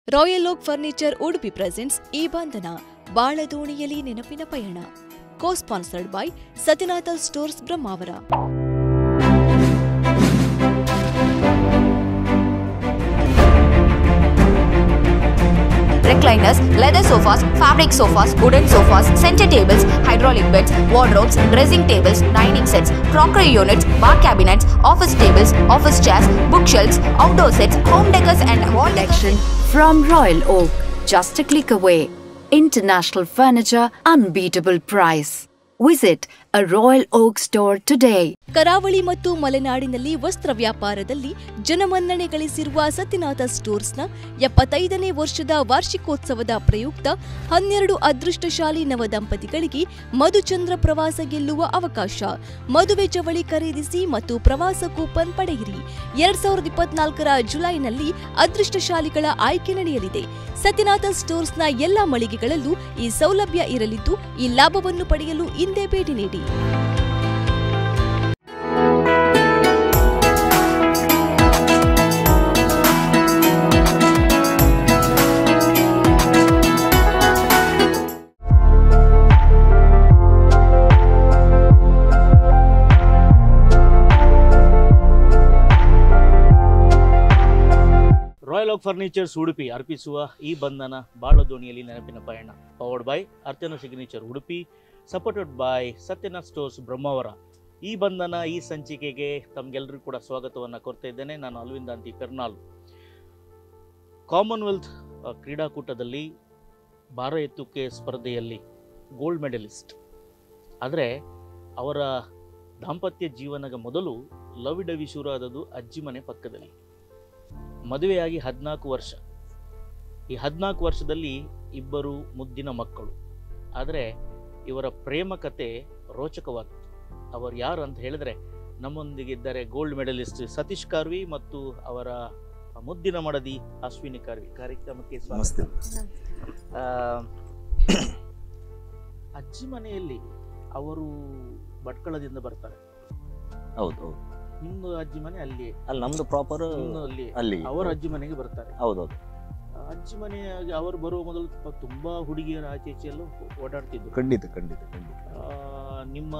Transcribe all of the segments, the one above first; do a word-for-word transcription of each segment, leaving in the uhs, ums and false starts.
Royal Oak furniture Udupi presents ಈ ಬಂಧನ ಬಾಳದೋಣಿಯಲ್ಲಿ ನೆನಪಿನ ಪಯಣ. Co sponsored by Satyanatha stores Brahmavara. Recliners, leather sofas, fabric sofas, wooden sofas, center tables, hydraulic beds, wardrobes, dressing tables, dining sets, crockery units, bar cabinets, office tables, office chairs, bookshelves, outdoor sets, home decors and wall collection from Royal Oak. Just a click away. International furniture, unbeatable price. Visit a Royal Oak store today. ಕರಾವಳಿ ಮತ್ತು ಮಲೆನಾಡಿನಲ್ಲಿ ವಸ್ತ್ರ ವ್ಯಾಪಾರದಲ್ಲಿ ಜನಮನ್ನಣೆ ಗಳಿಸಿರುವ ಸತ್ಯನಾಥ ಸ್ಟೋರ್ಸ್ನ ಎಪ್ಪತ್ತೈದನೇ ವರ್ಷದ ವಾರ್ಷಿಕೋತ್ಸವದ ಪ್ರಯುಕ್ತ ಹನ್ನೆರಡು ಅದೃಷ್ಟಶಾಲಿ ನವ ದಂಪತಿಗಳಿಗೆ ಮಧುಚಂದ್ರ ಪ್ರವಾಸ ಗೆಲ್ಲುವ ಅವಕಾಶ. ಮದುವೆ ಜವಳಿ ಖರೀದಿಸಿ ಮತ್ತು ಪ್ರವಾಸ ಕೂಪನ್ ಪಡೆಯಿರಿ. ಎರಡ್ ಸಾವಿರದ ಇಪ್ಪತ್ನಾಲ್ಕರ ಜುಲೈನಲ್ಲಿ ಅದೃಷ್ಟಶಾಲಿಗಳ ಆಯ್ಕೆ ನಡೆಯಲಿದೆ. ಸತ್ಯನಾಥ ಸ್ಟೋರ್ಸ್ನ ಎಲ್ಲಾ ಮಳಿಗೆಗಳಲ್ಲೂ ಈ ಸೌಲಭ್ಯ ಇರಲಿದ್ದು, ಈ ಲಾಭವನ್ನು ಪಡೆಯಲು ಇಂದೇ ಭೇಟಿ ನೀಡಿ. ರಾಯಲ್ ಓಕ್ ಫರ್ನಿಚರ್ಸ್ ಉಡುಪಿ ಅರ್ಪಿಸುವ ಈ ಬಂಧನ ಬಾಳದೋಣಿಯಲ್ಲಿ ನೆನಪಿನ ಪಯಣ. Powered by Arthana signature Udupi, supported by Satyanath stores Brahmavara. ಈ ಬಂಧನ ಈ ಸಂಚಿಕೆಗೆ ತಮಗೆಲ್ಲರಿಗೂ ಕೂಡ ಸ್ವಾಗತವನ್ನು ಕೋರ್ತಾ ಇದ್ದೇನೆ. ನಾನು ಅಲ್ವಿಂದಾಂತಿ ಪೆರ್ನಾಲ್. ಕಾಮನ್ವೆಲ್ತ್ ಕ್ರೀಡಾಕೂಟದಲ್ಲಿ ಭಾರ ಎತ್ತುವಿಕೆ ಸ್ಪರ್ಧೆಯಲ್ಲಿ ಗೋಲ್ಡ್ ಮೆಡಲಿಸ್ಟ್. ಆದರೆ ಅವರ ದಾಂಪತ್ಯ ಜೀವನದ ಮೊದಲು ಲವ್ ಡವಿ ಶುರು ಆದದ್ದು ಅಜ್ಜಿ ಮನೆ ಪಕ್ಕದಲ್ಲಿ. ಮದುವೆಯಾಗಿ ಹದಿನಾಲ್ಕು ವರ್ಷ. ಈ ಹದಿನಾಲ್ಕು ವರ್ಷದಲ್ಲಿ ಇಬ್ಬರು ಮುದ್ದಿನ ಮಕ್ಕಳು. ಆದರೆ ಇವರ ಪ್ರೇಮ ಕತೆ ರೋಚಕವಾಗಿದೆ. ಅವರು ಯಾರು ಅಂತ ಹೇಳಿದ್ರೆ, ನಮ್ಮೊಂದಿಗೆ ಇದ್ದಾರೆ ಗೋಲ್ಡ್ ಮೆಡಲಿಸ್ಟ್ ಸತೀಶ್ ಕಾರ್ವಿ ಮತ್ತು ಅವರ ಮುದ್ದಿನ ಮಡದಿ ಅಶ್ವಿನಿ ಕಾರ್ವಿ. ಕಾರ್ಯಕ್ರಮಕ್ಕೆ ಸ್ವಾಗತ. ಅಜ್ಜಿ ಮನೆಯಲ್ಲಿ ಅವರು ಭಟ್ಕಳದಿಂದ ಬರ್ತಾರೆ. ಹೌದು. ನಿಮ್ದು ಅಜ್ಜಿ ಮನೆ ಅಲ್ಲಿ ಅಲ್ಲಿ ನಮ್ದು ಪ್ರಾಪರ್ ಅಲ್ಲಿ ಅಲ್ಲಿ ಅವರ ಅಜ್ಜಿ ಮನೆಗೆ ಬರ್ತಾರೆ. ಹೌದೌದು. ಅಜ್ಜಿ ಮನೆಯಾಗಿ ಅವರು ಬರುವ ಮೊದಲು ತುಂಬಾ ಹುಡುಗಿಯರ ಆಚೆ ಈಚೆ ಎಲ್ಲ ಓಡಾಡ್ತಿದ್ರು. ಖಂಡಿತ ಖಂಡಿತ ಖಂಡಿತ. ನಿಮ್ಮ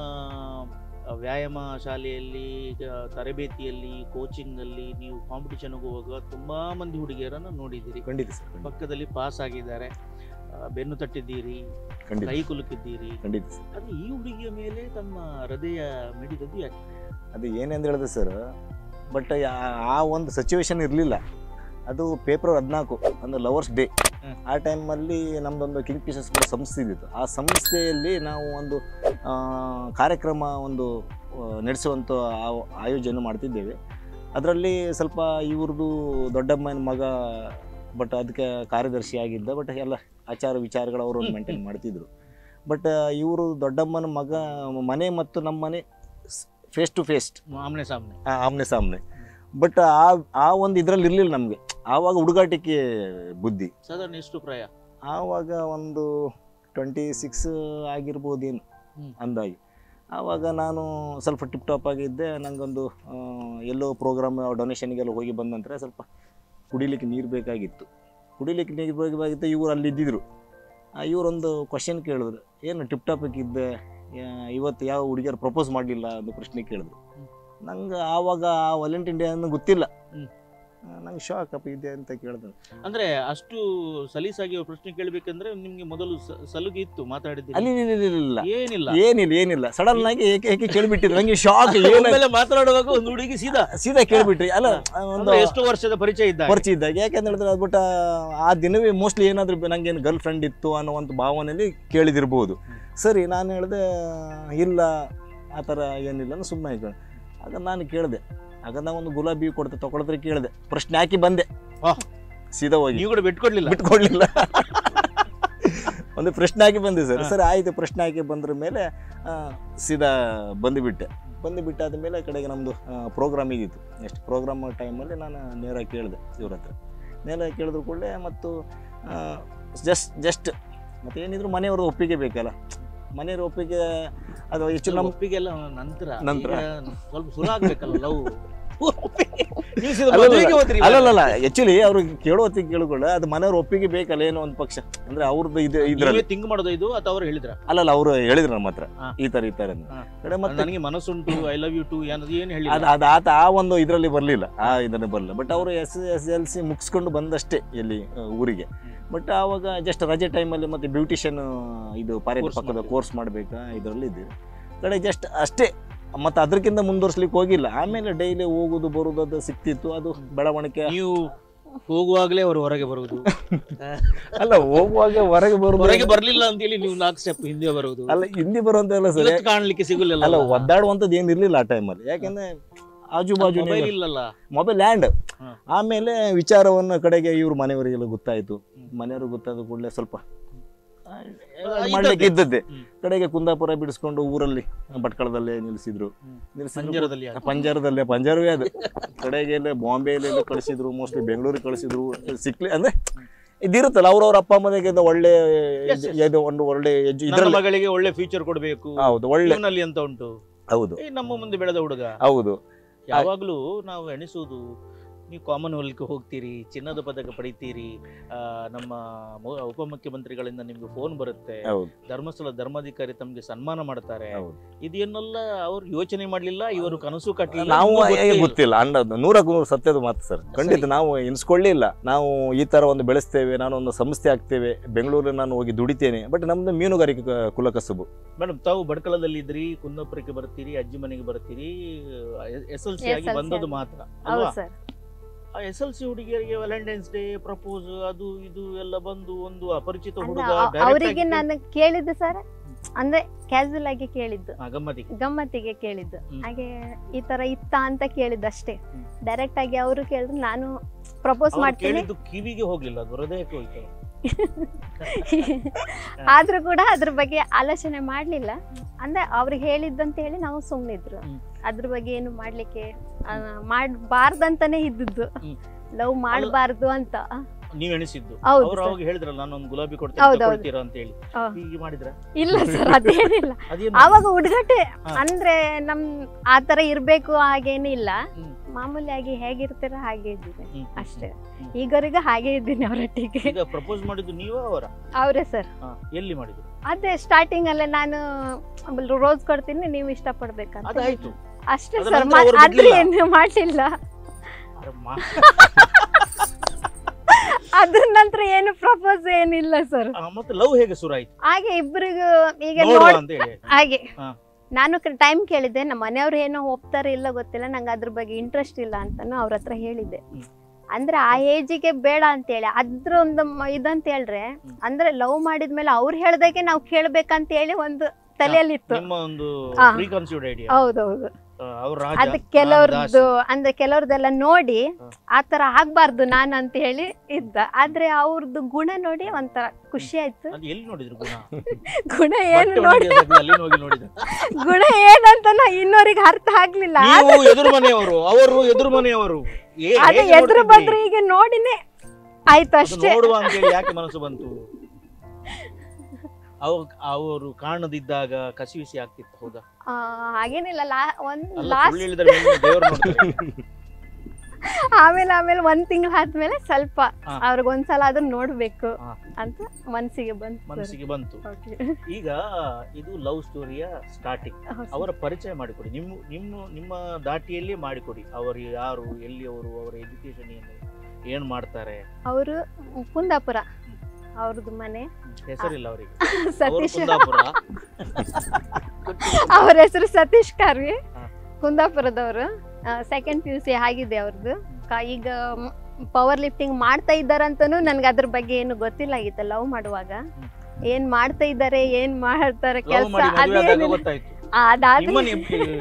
ವ್ಯಾಯಾಮ ಶಾಲೆಯಲ್ಲಿ, ತರಬೇತಿಯಲ್ಲಿ, ಕೋಚಿಂಗ್ ಅಲ್ಲಿ ನೀವು ಕಾಂಪಿಟಿಷನ್ ಹೋಗುವಾಗ ತುಂಬಾ ಮಂದಿ ಹುಡುಗಿಯರನ್ನ ನೋಡಿದ್ದೀರಿ. ಖಂಡಿತ ಸರ್. ಪಕ್ಕದಲ್ಲಿ ಪಾಸ್ ಆಗಿದ್ದಾರೆ, ಬೆನ್ನು ತಟ್ಟಿದ್ದೀರಿ, ಕೈ ಕುಲುಕಿದ್ದೀರಿ. ಖಂಡಿತ ಸರ್. ಅದು ಈ ಹುಡುಗಿಯ ಮೇಲೆ ತಮ್ಮ ಹೃದಯ ಮಿಡಿದದ್ದು ಯಾಕೆ? ಅದು ಏನೆಂದು ಹೇಳಿದೆ ಸರ್, ಬಟ್ ಆ ಒಂದು ಸಿಚುವೇಶನ್ ಇರಲಿಲ್ಲ. ಅದು ಫೆಬ್ರವರಿ ಹದಿನಾಲ್ಕು ಒಂದು ಲವರ್ಸ್ ಡೇ. ಆ ಟೈಮಲ್ಲಿ ನಮ್ಮದೊಂದು ಕಿಂಗ್ ಫಿಶರ್ಸ್ ಕೂಡ ಸಂಸ್ಥೆ ಇದ್ದಿತ್ತು. ಆ ಸಂಸ್ಥೆಯಲ್ಲಿ ನಾವು ಒಂದು ಕಾರ್ಯಕ್ರಮ ಒಂದು ನಡೆಸುವಂಥ ಆಯೋಜನೆ ಮಾಡ್ತಿದ್ದೇವೆ. ಅದರಲ್ಲಿ ಸ್ವಲ್ಪ ಇವ್ರದ್ದು ದೊಡ್ಡಮ್ಮನ ಮಗ, ಬಟ್ ಅದಕ್ಕೆ ಕಾರ್ಯದರ್ಶಿ ಆಗಿದ್ದ. ಬಟ್ ಎಲ್ಲ ಆಚಾರ ವಿಚಾರಗಳು ಅವರು ಮೇಂಟೈನ್ ಮಾಡ್ತಿದ್ರು. ಬಟ್ ಇವರು ದೊಡ್ಡಮ್ಮನ ಮಗ ಮನೆ ಮತ್ತು ನಮ್ಮ ಮನೆ ಫೇಸ್ ಟು ಫೇಸ್, ಆಮ್ನೆ ಸಾಮ್ನೆ ಆಮ್ನೆ ಸಾಮ್ನೆ. ಬಟ್ ಆ ಆ ಒಂದು ಇದರಲ್ಲಿ ಇರಲಿಲ್ಲ ನಮಗೆ. ಆವಾಗ ಹುಡುಗಾಟಿಕೆ ಬುದ್ಧಿ. ಸಾಧಾರಣ ಎಷ್ಟು ಪ್ರಾಯ? ಆವಾಗ ಒಂದು ಟ್ವೆಂಟಿ ಸಿಕ್ಸ್ ಆಗಿರ್ಬೋದೇನು ಅಂದಾಗಿ. ಆವಾಗ ನಾನು ಸ್ವಲ್ಪ ಟಿಪ್ ಟಾಪ್ ಆಗಿದ್ದೆ. ನನಗೊಂದು ಎಲ್ಲೋ ಪ್ರೋಗ್ರಾಮ್ ಡೊನೇಷನ್ಗೆಲ್ಲ ಹೋಗಿ ಬಂದ ನಂತರ ಸ್ವಲ್ಪ ಕುಡಿಲಿಕ್ಕೆ ನೀರು ಬೇಕಾಗಿತ್ತು. ಕುಡಿಲಿಕ್ಕೆ ನೀರು ಬೇಕಾಗಿತ್ತು. ಇವರು ಅಲ್ಲಿದ್ದಿದ್ರು. ಇವರೊಂದು ಕ್ವಶನ್ ಕೇಳಿದ್ರು, ಏನು ಟಿಪ್ ಟಾಪಿಗಿದ್ದೆ, ಇವತ್ತು ಯಾವ ಹುಡುಗಿಯರು ಪ್ರಪೋಸ್ ಮಾಡಲಿಲ್ಲ ಅಂತ ಪ್ರಶ್ನೆ ಕೇಳಿದ್ರು. ನಂಗೆ ಆವಾಗ ಆ ವಾಲೆಂಟೈನ್ ಡೇ ಅನ್ನೋ ಗೊತ್ತಿಲ್ಲ. ನಂಗೆ ಶಾಕ್ ಅಪ್ ಇದೆ ಅಂತ ಕೇಳಿದ್ರು. ಅಂದ್ರೆ ಅಷ್ಟು ಸಲೀಸಾಗಿ ಪ್ರಶ್ನೆ ಕೇಳಬೇಕಂದ್ರೆ ನಿಮ್ಗೆ ಮೊದಲು ಸಲುಗೆ ಇತ್ತು ಮಾತಾಡಿದ್ದೆ? ಅಲ್ಲಿ ಏನಿಲ್ಲ ಏನಿಲ್ಲ ಏನಿಲ್ಲ ಏನಿಲ್ಲ ಸಡನ್ ಆಗಿ ಏಕೆ ಏಕೆ ಕೇಳ್ಬಿಟ್ಟಿದ್ರು. ನಂಗೆ ಶಾಕ್. ಏನೆಲ್ಲ ಮಾತಾಡುವಾಗ ಒಂದು ಹುಡುಗಿ ಸೀದಾ ಸೀದಾ ಕೇಳ್ಬಿಟ್ರಿ. ಅಲ್ಲ ಒಂದು ಎಷ್ಟು ವರ್ಷದ ಪರಿಚಯ ಇದ್ದ ಪರಿಚಯ ಇದ್ದಾಗ. ಯಾಕಂತ ಹೇಳಿದ್ರೆ ಅದು ಬಟ್ ಆ ದಿನವೇ ಮೋಸ್ಟ್ಲಿ ಏನಾದ್ರು ನಂಗೆ ಏನು ಗರ್ಲ್ ಫ್ರೆಂಡ್ ಇತ್ತು ಅನ್ನೋ ಒಂದು ಭಾವನೆಯಲ್ಲಿ ಕೇಳಿದಿರ್ಬೋದು. ಸರಿ, ನಾನು ಹೇಳಿದೆ ಇಲ್ಲ ಆ ಥರ ಏನಿಲ್ಲ, ನಾನು ಸುಮ್ಮನೆ ಆಯ್ತು. ಆಗ ನಾನು ಕೇಳಿದೆ. ಆಗ ನಾವು ಒಂದು ಗುಲಾಬಿ ಕೊಡ್ತೆ ತಗೊಳಿದ್ರೆ ಕೇಳಿದೆ. ಪ್ರಶ್ನೆ ಹಾಕಿ ಬಂದೆ ಸೀದಾ ಹೋಗಿ. ನೀವು ಕೂಡ ಬಿಟ್ಕೊಡ್ಲಿಲ್ಲ? ಬಿಟ್ಕೊಡ್ಲಿಲ್ಲ. ಒಂದು ಪ್ರಶ್ನೆ ಹಾಕಿ ಬಂದೆ ಸರ್. ಸರಿ ಆಯಿತು. ಪ್ರಶ್ನೆ ಹಾಕಿ ಬಂದ್ರ ಮೇಲೆ ಸೀದಾ ಬಂದುಬಿಟ್ಟೆ. ಬಂದು ಬಿಟ್ಟಾದ ಮೇಲೆ ಕಡೆಗೆ ನಮ್ಮದು ಪ್ರೋಗ್ರಾಮ್ ಇದ್ದಿತ್ತು. ನೆಕ್ಸ್ಟ್ ಪ್ರೋಗ್ರಾಮ್ ಟೈಮಲ್ಲಿ ನಾನು ನೇರ ಕೇಳಿದೆ ಇವ್ರ ಹತ್ರ. ನೇರ ಕೇಳಿದ್ರು ಕೂಡಲೇ ಮತ್ತು ಜಸ್ಟ್ ಜಸ್ಟ್ ಮತ್ತು ಏನಿದ್ರು ಮನೆಯವ್ರದ್ದು ಒಪ್ಪಿಗೆ ಬೇಕಲ್ಲ. ಮನೆಯವ್ರ ಒಪ್ಪಿಗೆ ಅದು ಹೆಚ್ಚು ನಮ್ಮ ಒಪ್ಪಿಗೆ ಎಲ್ಲ ನಂತರ ನಂತರ ಸ್ವಲ್ಪ ಸುಲಭ ಆಗ್ಬೇಕಲ್ಲ ಲವ್. ಅಲ್ಲಲ್ಲ ಆಕ್ಚುಲಿ ಅವ್ರಿಗೆ ಕೇಳೋ ಹೊತ್ತಿಗೆ ಕೇಳ್ಕೊಳ್ಳ ಅದು ಮನೆಯವ್ರ ಒಪ್ಪಿಗೆ ಬೇಕಲ್ಲ ಏನೋ ಒಂದು ಪಕ್ಷ ಅಂದ್ರೆ ಅವ್ರದ್ದು ಇದು ಇದ್ರಲ್ಲಿ ತಿಂಗ್ ಮಾಡೋದು ಇದು ಅಥವಾ ಅವ್ರು ಹೇಳಿದ್ರ? ಅಲ್ಲಲ್ಲ ಅವ್ರು ಹೇಳಿದ್ರು ನಮ್ಮ ಹತ್ರ ಈ ತರ ಈ ತರ ಕಡೆ ಮತ್ತೆ ನನಗೆ ಮನಸ್ಸುಂಟು ಐ ಲವ್ ಯು ಟು ಏನು ಹೇಳಿ ಅದು ಆತ ಆ ಒಂದು ಇದರಲ್ಲಿ ಬರ್ಲಿಲ್ಲ, ಆ ಇದನ್ನ ಬರಲಿಲ್ಲ. ಬಟ್ ಅವರು ಎಸ್ ಎಸ್ ಎಲ್ ಸಿ ಮುಗಿಸ್ಕೊಂಡು ಬಂದಷ್ಟೇ ಎಲ್ಲಿ ಊರಿಗೆ. ಬಟ್ ಆವಾಗ ಜಸ್ಟ್ ರಜೆ ಟೈಮಲ್ಲಿ ಮತ್ತೆ ಬ್ಯೂಟಿಷಿಯನ್ ಇದು ಪಾರಿ ಪಕ್ಕದ ಕೋರ್ಸ್ ಮಾಡ್ಬೇಕಾ ಇದರಲ್ಲಿ ಇದ್ದೀವಿ ಕಡೆ ಜಸ್ಟ್ ಅಷ್ಟೇ. ಮತ್ತೆ ಅದಕ್ಕಿಂತ ಮುಂದುವರ್ಸ್ಲಿಕ್ಕೆ ಹೋಗಿಲ್ಲ. ಆಮೇಲೆ ಡೈಲಿ ಹೋಗುದು ಬರುದು ಅದು ಸಿಕ್ತಿತ್ತು. ಅದು ಬೆಳವಣಿಗೆ. ನೀವು ಹೋಗುವಾಗಲೇ ಅವರು ಹೊರಗೆ ಬರುವುದು ಅಲ್ಲ, ಹೋಗುವಾಗ ಹೊರಗೆ ಬರುದು, ಹೊರಗೆ ಬರ್ಲಿಲ್ಲ ಅಂತ ಹೇಳಿ ನೀವು ನಾಲ್ಕು ಸ್ಟೆಪ್ ಹಿಂದೆ ಬರುವುದು. ಅಲ್ಲ, ಹಿಂದಿ ಬರುವಂತ ಎಲ್ಲ ಸರಿ ಕಾಣ್ಲಿಕ್ಕೆ ಸಿಗಲಿಲ್ಲ. ಅಲ್ಲ, ಒದ್ದಾಡುವಂತದ್ದು ಏನ್ ಇರ್ಲಿಲ್ಲ ಆ ಟೈಮಲ್ಲಿ. ಯಾಕಂದ್ರೆ ಆಜು ಬಾಜು ಇಲ್ಲಲ್ಲ, ಮೊಬೈಲ್ ಲ್ಯಾಂಡ್. ಆಮೇಲೆ ವಿಚಾರವನ್ನ ಕಡೆಗೆ ಇವ್ರ ಮನೆಯವರಿಗೆಲ್ಲ ಗೊತ್ತಾಯ್ತು. ಮನೆಯವ್ರಿಗೆ ಗೊತ್ತಾದ ಕೂಡಲೇ ಸ್ವಲ್ಪ ಮಾಡ್ಲಿಕ್ಕೆ ಇದ್ದದ್ದೇ. ಕಡೆಗೆ ಕುಂದಾಪುರ ಬಿಡಿಸ್ಕೊಂಡು ಊರಲ್ಲಿ ಭಟ್ಕಳದಲ್ಲೇ ನಿಲ್ಸಿದ್ರು. ನಿಲ್ಸಿದ್ರು ಪಂಜಾರದಲ್ಲೇ, ಪಂಜಾರವೇ ಅದು. ಕಡೆಗೆ ಬಾಂಬೆಯಲ್ಲೆಲ್ಲ ಕಳಿಸಿದ್ರು, ಮೋಸ್ಟ್ಲಿ ಬೆಂಗಳೂರಿಗೆ ಕಳಿಸಿದ್ರು. ಸಿಕ್ಲಿ ಅಂದ್ರೆ ಇದಿರುತ್ತಲ್ಲ, ಅವ್ರವ್ರ ಅಪ್ಪ ಅಮ್ಮನಿಗೆ ಒಳ್ಳೆ ಒಂದು ಒಳ್ಳೆ ಮಗಳಿಗೆ ಒಳ್ಳೆ ಫ್ಯೂಚರ್ ಕೊಡ್ಬೇಕು. ಹೌದು, ಒಳ್ಳೆ ಅಂತ ಉಂಟು. ಹೌದು, ನಮ್ಮ ಮುಂದೆ ಬೆಳೆದ ಹುಡುಗ. ಹೌದು, ಯಾವಾಗ್ಲೂ ನಾವು ಎಣಿಸುವುದು, ನೀವು ಕಾಮನ್ವೆಲ್ತ್ಗೆ ಹೋಗ್ತೀರಿ, ಚಿನ್ನದ ಪದಕ ಪಡಿತೀರಿ, ನಮ್ಮ ಉಪಮುಖ್ಯಮಂತ್ರಿಗಳಿಂದ ನಿಮ್ಗೆ ಫೋನ್ ಬರುತ್ತೆ, ಧರ್ಮಸ್ಥಳ ಧರ್ಮಾಧಿಕಾರಿ ತಮ್ಗೆ ಸನ್ಮಾನ ಮಾಡ್ತಾರೆ. ಇದನ್ನೆಲ್ಲ ಅವ್ರು ಯೋಚನೆ ಮಾಡ್ಲಿಲ್ಲ, ಇವರು ಕನಸು ಕಟ್ಟಲಿಲ್ಲ. ನಾವು ಗೊತ್ತಿಲ್ಲ ಅನ್ನೋದು ನೂರಕ್ಕೂ ನೂರು ಸತ್ಯದ ಮಾತು ಸರ್. ಖಂಡಿತ ನಾವು ಎನ್ಸ್ಕೊಳ್ಳಿಲ್ಲ. ನಾವು ಈ ತರ ಒಂದು ಬೆಳೆಸ್ತೇವೆ, ನಾನು ಒಂದು ಸಂಸ್ಥೆ ಆಗ್ತೇವೆ, ಬೆಂಗಳೂರಲ್ಲಿ ನಾನು ಹೋಗಿ ದುಡಿತೇನೆ. ಬಟ್ ನಮ್ದು ಮೀನುಗಾರಿಕೆ ಕುಲಕಸುಬು. ಮೇಡಮ್, ತಾವು ಭಟ್ಕಳದಲ್ಲಿ ಇದ್ರಿ, ಕುಂದಾಪುರಕ್ಕೆ ಬರ್ತೀರಿ, ಅಜ್ಜಿ ಮನೆಗೆ ಬರ್ತೀರಿ, ಎಸ್ ಎಲ್ ಸಿ ಆಗಿ ಬಂದದ್ದು ಮಾತ್ರ ಅಲ್ವಾ? ಎಸ್ ಎಲ್ ಸಿ ಹುಡುಗಿಯರಿಗೆ ವ್ಯಾಲೆಂಟೈನ್ಸ್ ಡೇ ಪ್ರಪೋಸ್ ಅದು ಇದು ಎಲ್ಲ ಬಂದು ಒಂದು ಅಪರಿಚಿತ ಹುಡುಗ ಅವರಿಗೆ ನಾನು ಕೇಳಿದ್ದು ಸರ್, ಅಂದ್ರೆ ಕ್ಯಾಸುವಲ್ ಆಗಿ ಕೇಳಿದ್ದು, ಗಮ್ಮತ್ತಿಗೆ ಗಮ್ಮತ್ತಿಗೆ ಕೇಳಿದ್ದು. ಹಾಗೆ ಈ ತರ ಇತ್ತ ಅಂತ ಕೇಳಿದ್ದು ಅಷ್ಟೇ. ಡೈರೆಕ್ಟ್ ಆಗಿ ಅವರು ಕೇಳಿದ್ರು, ನಾನು ಪ್ರಪೋಸ್ ಮಾಡ್ತೀನಿ. ಕಿವಿಗೆ ಹೋಗ್ಲಿಲ್ಲ, ಅದು ಹೃದಯಕ್ಕೆ ಹೋಯ್ತು. ಆದ್ರೂ ಕೂಡ ಅದ್ರ ಬಗ್ಗೆ ಆಲೋಚನೆ ಮಾಡ್ಲಿಲ್ಲ. ಅಂದ್ರೆ ಅವ್ರಿಗೆ ಹೇಳಿದ್ದಂತ ಹೇಳಿ ನಾವು ಸುಮ್ನಿದ್ರು. ಅದ್ರ ಬಗ್ಗೆ ಏನು ಮಾಡ್ಲಿಕ್ಕೆ ಮಾಡ್ಬಾರ್ದಂತಾನೆ ಇದ್ದದ್ದು, ಲವ್ ಮಾಡ್ಬಾರ್ದು ಅಂತ ನೀವ್ ಎಣಿಸಿದ್ದು. ಅವ್ರು ಅವಾಗ ಹೇಳಿದ್ರಲ್ಲ, ನಾನೊಂದು ಗುಲಾಬಿ ಕೊಡ್ತೀರಾ ಅಂತ ಹೇಳಿ, ಹೀಗೆ ಮಾಡಿದ್ರ? ಇಲ್ಲ ಸರ್, ಅದೇನಿಲ್ಲ. ಅವಾಗ ಹುಡುಗಟ್ಟೆ ಅಂದ್ರೆ ನಮ್ ಆತರ ಇರ್ಬೇಕು ಹಾಗೇನಿಲ್ಲ. ಮಾಮೂಲಿಯಾಗಿ ಹೇಗಿರ್ತೀರ ಹಾಗೆ ಇದ್ದೀನಿ ಅಷ್ಟೇ. ಈಗವರೆಗೂ ಹಾಗೆ ಇದ್ದೀನಿ ಅವರೊಟ್ಟಿಗೆ. ಪ್ರಪೋಸ್ ಮಾಡಿದ್ದು ನೀವು ಅವರ? ಅವರೇ ಸರ್. ಎಲ್ಲಿ ಮಾಡಿದ್ರು? ಅದೇ ಸ್ಟಾರ್ಟಿಂಗ್ ಅಲ್ಲೇ ನಾನು ರೋಸ್ ಕೊಡ್ತೀನಿ, ನೀವು ಇಷ್ಟಪಡ್ಬೇಕಂತ ಅಷ್ಟೇ ಸರ್. ಆದ್ರೆ ಏನು ಮಾಡ್ಲಿಲ್ಲ. ಅದ್ರ ನಂತರ ಏನು ಪ್ರಪೋಸ್ ಏನಿಲ್ಲ ಸರ್. ಮತ್ತೆ ಲವ್ ಹೇಗೆ ಶುರು ಆಯ್ತು? ಹಾಗೆ ಇಬ್ಬರಿಗೂ ಈಗ ಹಾಗೆ ನಾನು ಟೈಮ್ ಕೇಳಿದ್ದೆ. ನಮ್ಮ ಮನೆಯವ್ರು ಏನೋ ಒಪ್ತಾರೆ ಇಲ್ಲ ಗೊತ್ತಿಲ್ಲ, ನಂಗೆ ಅದ್ರ ಬಗ್ಗೆ ಇಂಟ್ರೆಸ್ಟ್ ಇಲ್ಲ ಅಂತಾನು ಅವ್ರ ಹತ್ರ ಹೇಳಿದ್ದೆ. ಅಂದ್ರೆ ಆ ಏಜಿಗೆ ಬೇಡ ಅಂತ ಹೇಳಿ ಅದ್ರ ಒಂದು ಇದಂತ ಹೇಳ್ರೆ, ಅಂದ್ರೆ ಲವ್ ಮಾಡಿದ್ಮೇಲೆ ಅವ್ರು ಹೇಳ್ದಾಗೆ ನಾವು ಕೇಳ್ಬೇಕಂತ ಹೇಳಿ ಒಂದು ತಲೆಯಲ್ಲಿತ್ತು. ಹೌದೌದು. ಅದ್ ಕೆಲವ್ರದ್ದು ಅಂದ್ರೆ ಕೆಲವ್ರದೆಲ್ಲ ನೋಡಿ ಆತರ ಆಗ್ಬಾರ್ದು ನಾನು ಅಂತ ಹೇಳಿ ಇದ್ದ. ಆದ್ರೆ ಅವ್ರದ್ದು ಗುಣ ನೋಡಿ ಒಂಥರ ಖುಷಿ ಆಯ್ತು. ಗುಣ ಏನು ನೋಡಿ ಗುಣ ಏನಂತ ಇನ್ನೋರಿಗೆ ಅರ್ಥ ಆಗ್ಲಿಲ್ಲ. ಅದೇ ಎದುರು ಬಂದ್ರೆ ಈಗ ನೋಡಿನೇ ಆಯ್ತು ಅಷ್ಟೇ. ಅವರು ಕಾಣದಿದ್ದಾಗ ಕಸಿವಿಸಿ ಆಗ್ತಿತ್ತು. ಹೌದಾ? ಹಾಗೇನಿಲ್ಲ. ಆಮೇಲೆ ಆಮೇಲೆ ಒಂದ್ ತಿಂಗಳು ಆದ್ಮೇಲೆ ಸ್ವಲ್ಪ ಅವ್ರಿಗೆ ಒಂದ್ಸಲ ಅದನ್ನ ನೋಡ್ಬೇಕು ಅಂತ ಮನಸ್ಸಿಗೆ ಬಂತು ಮನಸ್ಸಿಗೆ ಬಂತು ಈಗ ಇದು ಲವ್ ಸ್ಟೋರಿಯ ಸ್ಟಾರ್ಟಿಂಗ್. ಅವರ ಪರಿಚಯ ಮಾಡಿಕೊಡಿ, ನಿಮ್ಮ ನಿಮ್ಮ ನಿಮ್ಮ ದಾಟಿಯಲ್ಲಿ ಮಾಡಿಕೊಡಿ. ಅವರು ಯಾರು, ಎಲ್ಲಿ ಅವರು, ಅವರ ಎಜುಕೇಶನ್ ಏನು, ಏನ್ ಮಾಡ್ತಾರೆ? ಅವರು ಕುಂದಾಪುರ, ಅವ್ರದ್ದು ಮನೆ. ಹೆಸರಿಲ್ಲ ಅವರಿಗೆ? ಸತೀಶ್. ಅವ್ರ ಹೆಸರು ಸತೀಶ್ ಕಾರ್ವಿ, ಕುಂದಾಪುರದವರು. ಸೆಕೆಂಡ್ ಪಿ ಯು ಸಿ ಆಗಿದೆ ಅವ್ರದ್ದು. ಈಗ ಪವರ್ ಲಿಫ್ಟಿಂಗ್ ಮಾಡ್ತಾ ಇದ್ದಾರಂತನೂ ನನ್ಗೆ ಅದ್ರ ಬಗ್ಗೆ ಏನು ಗೊತ್ತಿಲ್ಲ ಆಗಿತ್ತು. ಲವ್ ಮಾಡುವಾಗ ಏನ್ ಮಾಡ್ತಾ ಇದ್ದಾರೆ, ಏನ್ ಮಾಡ್ತಾರೆ ಕೆಲಸ ಅದಾದ್ಮೇಲೆ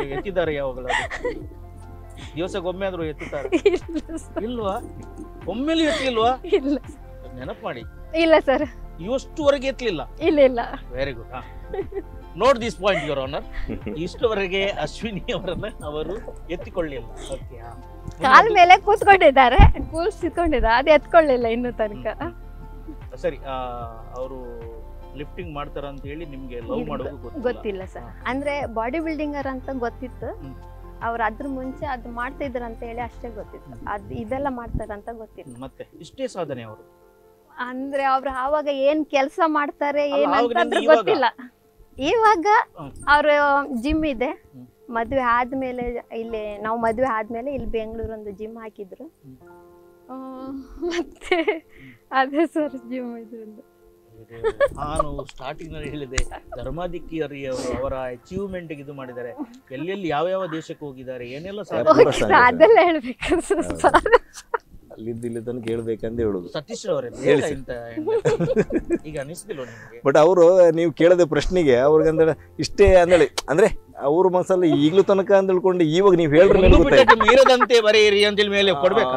ದಿವಸಕ್ಕೊಮ್ಮೆ ಆದ್ರೂ ಎತ್ತುತ್ತಾರೆ? ಇಲ್ವಾ? ಒಮ್ಮೆಲೂ ಎತ್ತಲಿಲ್ವಾ? ಇಲ್ಲ. ನೆನಪು ಮಾಡಿ. ಇಲ್ಲ ಸರ್, ಇವಷ್ಟುವರೆಗೆ ಎತ್ತಲಿಲ್ಲ. ಇಲ್ಲ ಇಲ್ಲ. Very good. Note this point your honour. ಇಷ್ಟುವರೆಗೆ ಅಶ್ವಿನಿ ಅವರನ್ನ ಅವರು ಎತ್ತಿಕೊಳ್ಳಿಲ್ಲ. ಕಾಲ ಮೇಲೆ ಕೂತ್ಕೊಂಡಿದ್ದಾರೆ, ಕೂರ್ಸಿಕೊಂಡಿದ್ದಾರೆ, ಅದು ಎತ್ಕೊಳ್ಳಿಲ್ಲ ಇನ್ನು ತನಕ. ಸರಿ, ಅವರು ಲಿಫ್ಟಿಂಗ್ ಮಾಡ್ತಾರ ಅಂತ ಹೇಳಿ ನಿಮ್ಗೆ ಲವ್ ಮಾಡೋದು ಗೊತ್ತಿಲ್ಲ ಸರ್. ಅಂದ್ರೆ ಬಾಡಿ ಬಿಲ್ಡಿಂಗರ್ ಅಂತ ಗೊತ್ತಿತ್ತು. ಅವ್ರು ಅದ್ರ ಮುಂಚೆ ಅದು ಮಾಡ್ತಿದ್ರು ಅಂತ ಹೇಳಿ ಅಷ್ಟೇ ಗೊತ್ತಿತ್ತು. ಅದ್ ಇದೆಲ್ಲ ಮಾಡ್ತಾರಂತ ಗೊತ್ತಿಲ್ಲ. ಮತ್ತೆ ಇಷ್ಟೇ ಸಾಧನೆ ಅವರು. ಅಂದ್ರೆ ಅವ್ರು ಆವಾಗ ಏನ್ ಕೆಲಸ ಮಾಡ್ತಾರೆ ಅಲ್ಲ, ಏನಂತ ಆವಾಗಿನಿಂದ ಅದ್ರ ಇವಾಗ? ಗೊತ್ತಿಲ್ಲ. ಇವಾಗ ಹ್ಮ್. ಅವ್ರ ಜಿಮ್ ಇದೆ. ಹ್ಮ್. ಮದ್ವೆ ಆದ್ಮೇಲೆ ಇಲ್ಲಿ ನಾವು ಮದ್ವೆ ಆದ್ಮೇಲೆ ಇಲ್ಲಿ ಬೆಂಗಳೂರು ಒಂದು ಜಿಮ್ ಹಾಕಿದ್ರು. ಆ, ಮತ್ತೆ ಅದೇ ಸರ್ ಜಿಮ್ ಇದ್ರಿಂದ ನಾನು ಸ್ಟಾರ್ಟಿಂಗ್ ನಲ್ಲಿ ಹೇಳಿದೆ ಧರ್ಮಾಧಿಕಾರಿ ಅವರು ಅವರ ಅಚೀವ್ಮೆಂಟ್ ಇದು ಮಾಡಿದ್ದಾರೆ, ಎಲ್ಲೆಲ್ಲಿ ಯಾವ ಯಾವ ದೇಶಕ್ಕೆ ಹೋಗಿದ್ದಾರೆ, ಏನೆಲ್ಲ ಸಾಧನೆ ಪೂರ ಓಕೆ, ಸಾಧನೆ. ಅದೆಲ್ಲ ಹೇಳ್ಬೇಕು ಸರ್. ಅಲ್ಲಿದ್ದು ಇಲ್ಲಿ ತನಕ ಹೇಳ್ಬೇಕಂತ ಹೇಳುದು. ಸತೀಶ್ ಅವರೇ ಹೇಳಿ ಸರ್. ಇಂತ ಈಗ ಅನಿಸ್ತಿಲ್ವ ನಿಮಗೆ? ಬಟ್ ಅವರು ನೀವು ಕೇಳದ ಪ್ರಶ್ನೆಗೆ ಅವ್ರಿಗೆ ಅಂದ್ರೆ ಇಷ್ಟೇ ಅಂದೇಳಿ ಅಂದ್ರೆ ಅವ್ರ ಮನಸ್ಸಲ್ಲಿ ಈಗ್ಲೂ ತನಕ ಅಂತ ತಿಳ್ಕೊಂಡು ಇವಾಗ ನೀವು ಹೇಳ್ರಿ ಒಂದು ಪುಟಕ್ಕೆ ಮೀರದಂತೆ ಬರೆಯಿರಿ ಅಂತೇಳಿ ಮೇಲೆ ಕೊಡ್ಬೇಕು.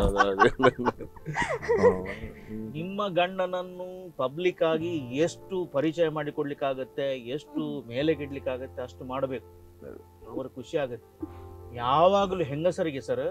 ನಿಮ್ಮ ಗಂಡನನ್ನು ಪಬ್ಲಿಕ್ ಆಗಿ ಎಷ್ಟು ಪರಿಚಯ ಮಾಡಿಕೊಡ್ಲಿಕ್ಕಾಗತ್ತೆ, ಎಷ್ಟು ಮೇಲೆ ಗಿಡ್ಲಿಕ್ಕಾಗತ್ತೆ ಅಷ್ಟು ಮಾಡಬೇಕು. ಅವ್ರ ಖುಷಿ ಆಗತ್ತೆ. ಯಾವಾಗಲೂ ಹೆಂಗಸರಿಗೆ ಸರ್,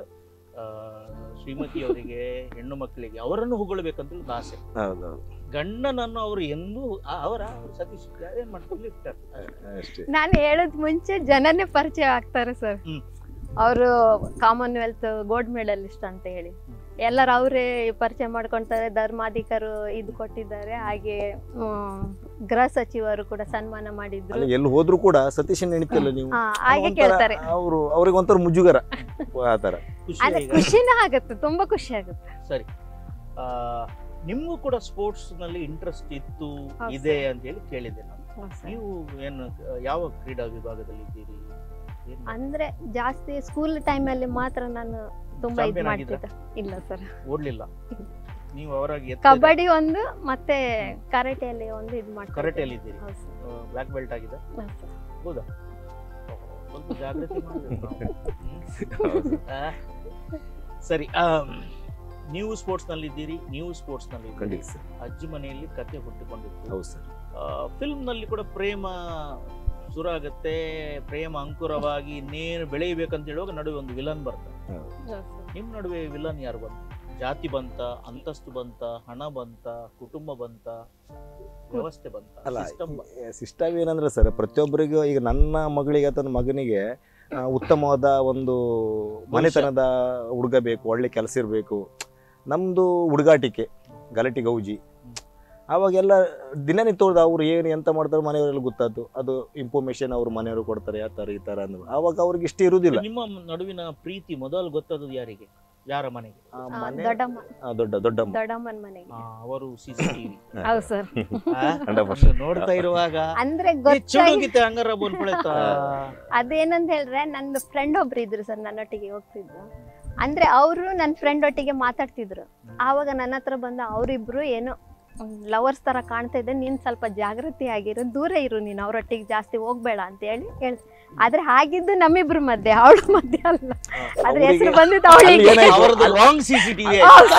ಶ್ರೀಮತಿಯವರಿಗೆ, ಹೆಣ್ಣು ಮಕ್ಕಳಿಗೆ ಅವರನ್ನು ಹೊಗಳಬೇಕಂತ ಒಂದು ಆಸೆ. ಗಂಡನನ್ನು ಅವರು ಎಂದೂ ಆ- ಅವರ ಸತೀಶ್ ಏನ್ ಮಾಡ್ಕೊಂಡು ಇರ್ತಾರೆ ಅಷ್ಟೇ. ನಾನು ಹೇಳದ್ ಮುಂಚೆ ಜನನೇ ಪರಿಚಯ ಆಗ್ತಾರೆ ಸರ್. ಹ್ಮ್. ಅವರು ಕಾಮನ್ವೆಲ್ತ್ ಗೋಲ್ಡ್ ಮೆಡಲಿಸ್ಟ್ ಅಂತ ಹೇಳಿ ಎಲ್ಲರೂ ಅವರೇ ಪರಿಚಯ ಮಾಡ್ಕೊಂತಾರೆ. ಧರ್ಮಾಧಿಕಾರು ಇದು ಕೊಟ್ಟಿದ್ದಾರೆ. ಹಾಗೆ ಹ್ಮ್, ಗೃಹ ಸಚಿವರು ಕೂಡ ಸನ್ಮಾನ ಮಾಡಿದ್ರು. ಅಲ್ಲಿ ಎಲ್ಲಿ ಹೋದ್ರು ಕೂಡ ಸತೀಶನ್ ನೆನಪಿಲ್ಲ ನೀವು? ಹಾ, ಹಾಗೆ ಕೇಳ್ತಾರೆ. ಅವರು ಅವ್ರಿಗೆ ಒಂಥರ ಮುಜುಗರ ಆತರ. ಖುಷಿ ಅದೇ ಈಗ. ಖುಷಿನೂ ಆಗುತ್ತೆ, ತುಂಬಾ ಖುಷಿ ಆಗುತ್ತೆ. ಸರಿ, ಆ ನಿಮ್ಗೂ ಕೂಡ ಸ್ಪೋರ್ಟ್ಸ್ ನಲ್ಲಿ ಇಂಟ್ರೆಸ್ಟ್ ಇತ್ತು, ಹೌದು ಇದೆ ಸರ್. ಅಂತ ಹೇಳಿ ಕೇಳಿದೆ ನಾನು. ಹೌದು ಸರ್. ನೀವು ಏನು ಯಾವ ಕ್ರೀಡಾ ವಿಭಾಗದಲ್ಲಿ ಇದ್ದೀರಿ? ಏನ್ ಮಾಡ್ತೀರಿ? ಅಂದ್ರೆ ಜಾಸ್ತಿ ಸ್ಕೂಲ್ ಟೈಮ್ ಅಲ್ಲಿ ಮಾತ್ರ ನಾನು ತುಂಬಾ ಇದು Champion ಆಗಿದ್ರಾ? ಮಾಡ್ತಿದ್ದೆ. ಇಲ್ಲ ಸರ್, ಓಡ್ಲಿಲ್ಲ ನೀವು? ಅವರಾಗಿ ಎತ್ತ ಕಬಡ್ಡಿ ಒಂದು ಮತ್ತೆ ಕರಾಟೆಯಲ್ಲಿ ಒಂದು ಇದು ಮಾಡ್ತಾರೆ. ಕರಾಟೆಯಲ್ಲಿ ಇದ್ದೀರಿ, ಹೌದು ಸರ್. ಬ್ಲಾಕ್ ಬೆಲ್ಟ್ ಆಗಿದೆ. ಹೌದು ಸರ್. ಹೌದಾ? ಸ್ವಲ್ಪ ಜಾಗೃತಿ ಮಾಡ್ಬೇಕು ನಾವು. ಹ್ಮ್. ಆ? ಸರಿ, ಆ, ನೀವು ಸ್ಪೋರ್ಟ್ಸ್ ನಲ್ಲಿ ಇದ್ದೀರಿ, ನೀವು ಸ್ಪೋರ್ಟ್ಸ್ ನಲ್ಲಿ ಇದ್ದೀರಿ. ಖಂಡಿತ ಸರ್. ಅಜ್ಜಿ ಮನೆಯಲ್ಲಿ ಕತೆ ಹುಟ್ಟಿಕೊಂಡಿತ್ತು. ಹೌದು ಸರ್. ಫಿಲ್ಮ್ ನಲ್ಲಿ ಕೂಡ ಪ್ರೇಮ ಶುರು ಆಗತ್ತೆ, ಪ್ರೇಮ ಅಂಕುರವಾಗಿ ಇನ್ನೇನು ಬೆಳೆಯಬೇಕಂತ ಹೇಳುವಾಗ ನಡುವೆ ಒಂದು ವಿಲನ್ ಬರ್ತಾರೆ. ಹೌದು ಸರ್. ನಿಮ್ ನಡುವೆ ವಿಲನ್ ಯಾರು ಬಂತ? ಜಾತಿ ಬಂತ, ಅಂತಸ್ತು ಬಂತ, ಹಣ ಬಂತ, ಕುಟುಂಬ ಬಂತ, ವ್ಯವಸ್ಥೆ ಬಂತ, ಅಲ್ಲ, ಸಿಸ್ಟಮ್? ಸಿಸ್ಟಮ್ ಏನಂದ್ರೆ ಸರ್, ಪ್ರತಿಯೊಬ್ಬರಿಗೂ ಈಗ ನನ್ನ ಮಗಳಿಗೆ ಅಥವಾ ಮಗನಿಗೆ ಆ, ಉತ್ತಮವಾದ ಒಂದು ಮನೆತನದ ಹುಡುಗ ಬೇಕು, ಒಳ್ಳೆ ಕೆಲಸ ಇರಬೇಕು. ನಮ್ಮದು ಹುಡುಗಾಟಿಕೆ, ಗಲಾಟೆ ಗೌಜಿ. ಆವಾಗೆಲ್ಲ ದಿನನಿತ್ಯದ ಅವ್ರು ಏನು ಎಂತ ಮಾಡ್ತಾರೆ ಮನೆಯವರೆಲ್ಲ ಗೊತ್ತಾಯ್ತು. ಅದು ಇನ್ಫಾರ್ಮೇಶನ್ ಅವ್ರ ಮನೆಯವರು ಕೊಡ್ತಾರೆ, ಆ ಥರ ಈ ಥರ ಅಂದ್ರೆ ಆವಾಗ ಅವ್ರಿಗೆ ಇಷ್ಟ ಇರುವುದಿಲ್ಲ. ನಿಮ್ಮ ನಡುವಿನ ಪ್ರೀತಿ ಮೊದಲು ಗೊತ್ತಾದದ್ದು ಯಾರಿಗೆ, ಯಾರ ಮನೆಗೆ? ಆ ಆ, ಮನೆ ದೊಡ್ಡಮ್ಮ ಆ, ದೊಡ್ಡ ದೊಡ್ಡಮ್ಮ ದೊಡ್ಡಮ್ಮನ ಮನೆಗೆ. ಆ, ಅವರು ಸಿಸಿಟಿವಿ ಹೌದು ಸರ್. ನೋಡ್ತಾ ಇರುವಾಗ ಅಂದ್ರೆ ಗೊತ್ತಾಗಿ ಚುಡುಗಿತೆ ಹಂಗಾರ ಬೋಲ್ಕೊಳತ್ತ. ಅದೇನಂತ ಹೇಳಿದ್ರೆ ನನ್ನ ಫ್ರೆಂಡ್ ಒಬ್ರು ಇದ್ರು ಸರ್, ನನ್ನೊಟ್ಟಿಗೆ ಹೋಗ್ತಿದ್ರು. ಅಂದ್ರೆ ಅವರು ನನ್ನ ಫ್ರೆಂಡ್ ಒಟ್ಟಿಗೆ ಮಾತಾಡ್ತಿದ್ರು. ಆವಾಗ ನನ್ನ ಹತ್ರ ಬಂದ ಅವರಿಬ್ರು ಏನೋ ಲವರ್ಸ್ ತರ ಕಾಣ್ತಾ ಇದ್ದೆ, ನೀನ್ ಸ್ವಲ್ಪ ಜಾಗೃತಿ ಆಗಿರು, ದೂರ ಇರು, ನೀನು ಅವ್ರೊಟ್ಟಿಗೆ ಜಾಸ್ತಿ ಹೋಗ್ಬೇಡ ಅಂತ ಹೇಳಿ ಹೇಳ್. ಆದ್ರೆ ಹಾಗಿದ್ದು ನಮ್ಮಿಬ್ರು ಮಧ್ಯೆ, ಅವಳ ಮಧ್ಯೆ ಅಲ್ಲ. ಅದ್ರ ಹೆಸರು ಬಂದಿದ್ದು ಅವಳಿಗೆ. ಅವರದ್ದು ರಾಂಗ್ ಸಿಸಿಟಿವಿ.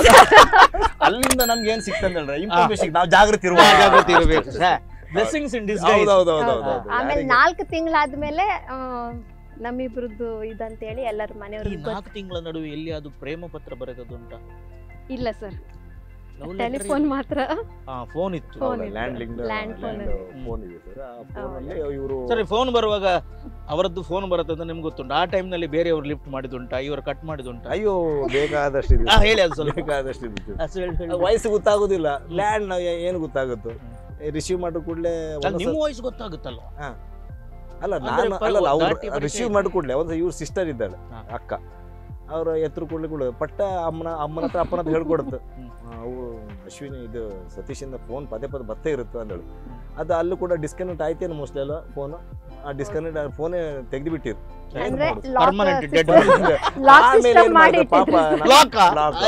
ಅಲ್ಲಿಂದ ನಮ್ಗೆ ಏನ್ ಸಿಕ್ತಂದ್ರೆ ಇನ್ಫಾರ್ಮೇಶನ್ ನಾವು ಜಾಗೃತಿ ಇರುವ ಜಾಗೃತಿ ಇರಬೇಕು. Blessings in disguise. ಆಮೇಲೆ ನಾಲ್ಕು ತಿಂಗಳಾದ್ಮೇಲೆ ನಮ್ಮಿಬ್ರದ್ದು ಇದಂತೇಳಿ ಎಲ್ಲರ ಈ ಮನೆಯವ್ರಿಗೆ ನಾಲ್ಕು ತಿಂಗಳ ನಡುವೆ ಎಲ್ಲಿ ಅದು ಪ್ರೇಮ ಪತ್ರ ಬರೆದದುಂಟ? ಇಲ್ಲ ಸರ್, ಟೆಲಿಫೋನ್ ಮಾತ್ರ. ಫೋನ್ ಇತ್ತು. Phone ಇತ್ತು. Land link Land phone phone ಇದೆ ಸರ್. ಆ ಫೋನಲ್ಲಿ ಇವರು ಸರಿ, ಫೋನ್ ಬರುವಾಗ ಅವರದ್ದು ಫೋನ್ ಬರುತ್ತೆ ಅಂತ ನಿಮ್ಗೆ ಗೊತ್ತುಂಟು. ಆ ಟೈಮ್ ನಲ್ಲಿ ಬೇರೆಯವರು ಲಿಫ್ಟ್ ಮಾಡಿದುಂಟ, ಇವರು ಕಟ್ ಮಾಡಿದುಂಟ? ಅಯ್ಯೋ ಬೇಕಾದಷ್ಟು ಇದೆ. ಆ, ಹೇಳಿ ಅದು ಸ್ವಲ್ಪ. ಬೇಕಾದಷ್ಟು ಇದೆ. ಅಷ್ಟು ಹೇಳಿ, ಹೇಳಿ. ವಯಸ್ಸು ಗೊತ್ತಾಗೋದಿಲ್ಲ. ಲ್ಯಾಂಡ್ ನಾವು ಏನು ಗೊತ್ತಾಗುತ್ತೋ ರಿಸೀವ್ ಮಾಡಿದ ಕೂಡಲೇ ಅಲ್ಲ, ನಿಮ್ಮ ವಯಸ್ಸು ಗೊತ್ತಾಗುತ್ತಲ್ವ? ಅಲ್ಲ ಅಂದ್ರೆ ನಾನು ಪರ- ಅಲ್ಲ ಅವ್ರು ದಾಟಿ ಪರಿಚಯ ರಿಸೀವ್ ಇದೆ. ಮಾಡಿದ ಕೂಡಲೇ ಒಂದು ಇವ್ರ ಸಿಸ್ಟರ್ ಇದ್ದಾಳೆ, ಹಾ. ಅಕ್ಕ. ಅವ್ರ ಎತ್ತರ ಕೂಡಲೇ ಕೂಡ ಪಟ್ಟ ಅಮ್ಮನ ಅಮ್ಮನ ಹತ್ರ ಅಪ್ಪನ ಹತ್ರ ಹೇಳ್ಕೊಡುತ್ತೆ. ಹ್ಮ್. ಅವು ಅಶ್ವಿನಿ ಇದು ಸತೀಶಿಂದ ಫೋನ್ ಪದೇ ಪದೇ ಬರ್ತೇ ಇರುತ್ತೆ ಅಂದಳು. ಅದು ಅಲ್ಲೂ ಕೂಡ ಡಿಸ್ಕನೆಕ್ಟ್ ಆಯ್ತೇನು ಮೋಸ್ಟ್ಲಿ ಅಲ್ಲ ಫೋನು. ಆ ಡಿಸ್ಕನೆಕ್ಟ್ ಫೋನೇ ತೆಗೆದು ಬಿಟ್ಟಿರು. ಅಂದ್ರೆ Permanent dead. ಲಾಕ್ ಆಮೇಲೆ ಸಿಸ್ಟಮ್ ಏನ್ ಮಾಡಿ ಮಾಡ್ದೆ ಪಾಪ ನಾನು- Lock ಆ? Lock.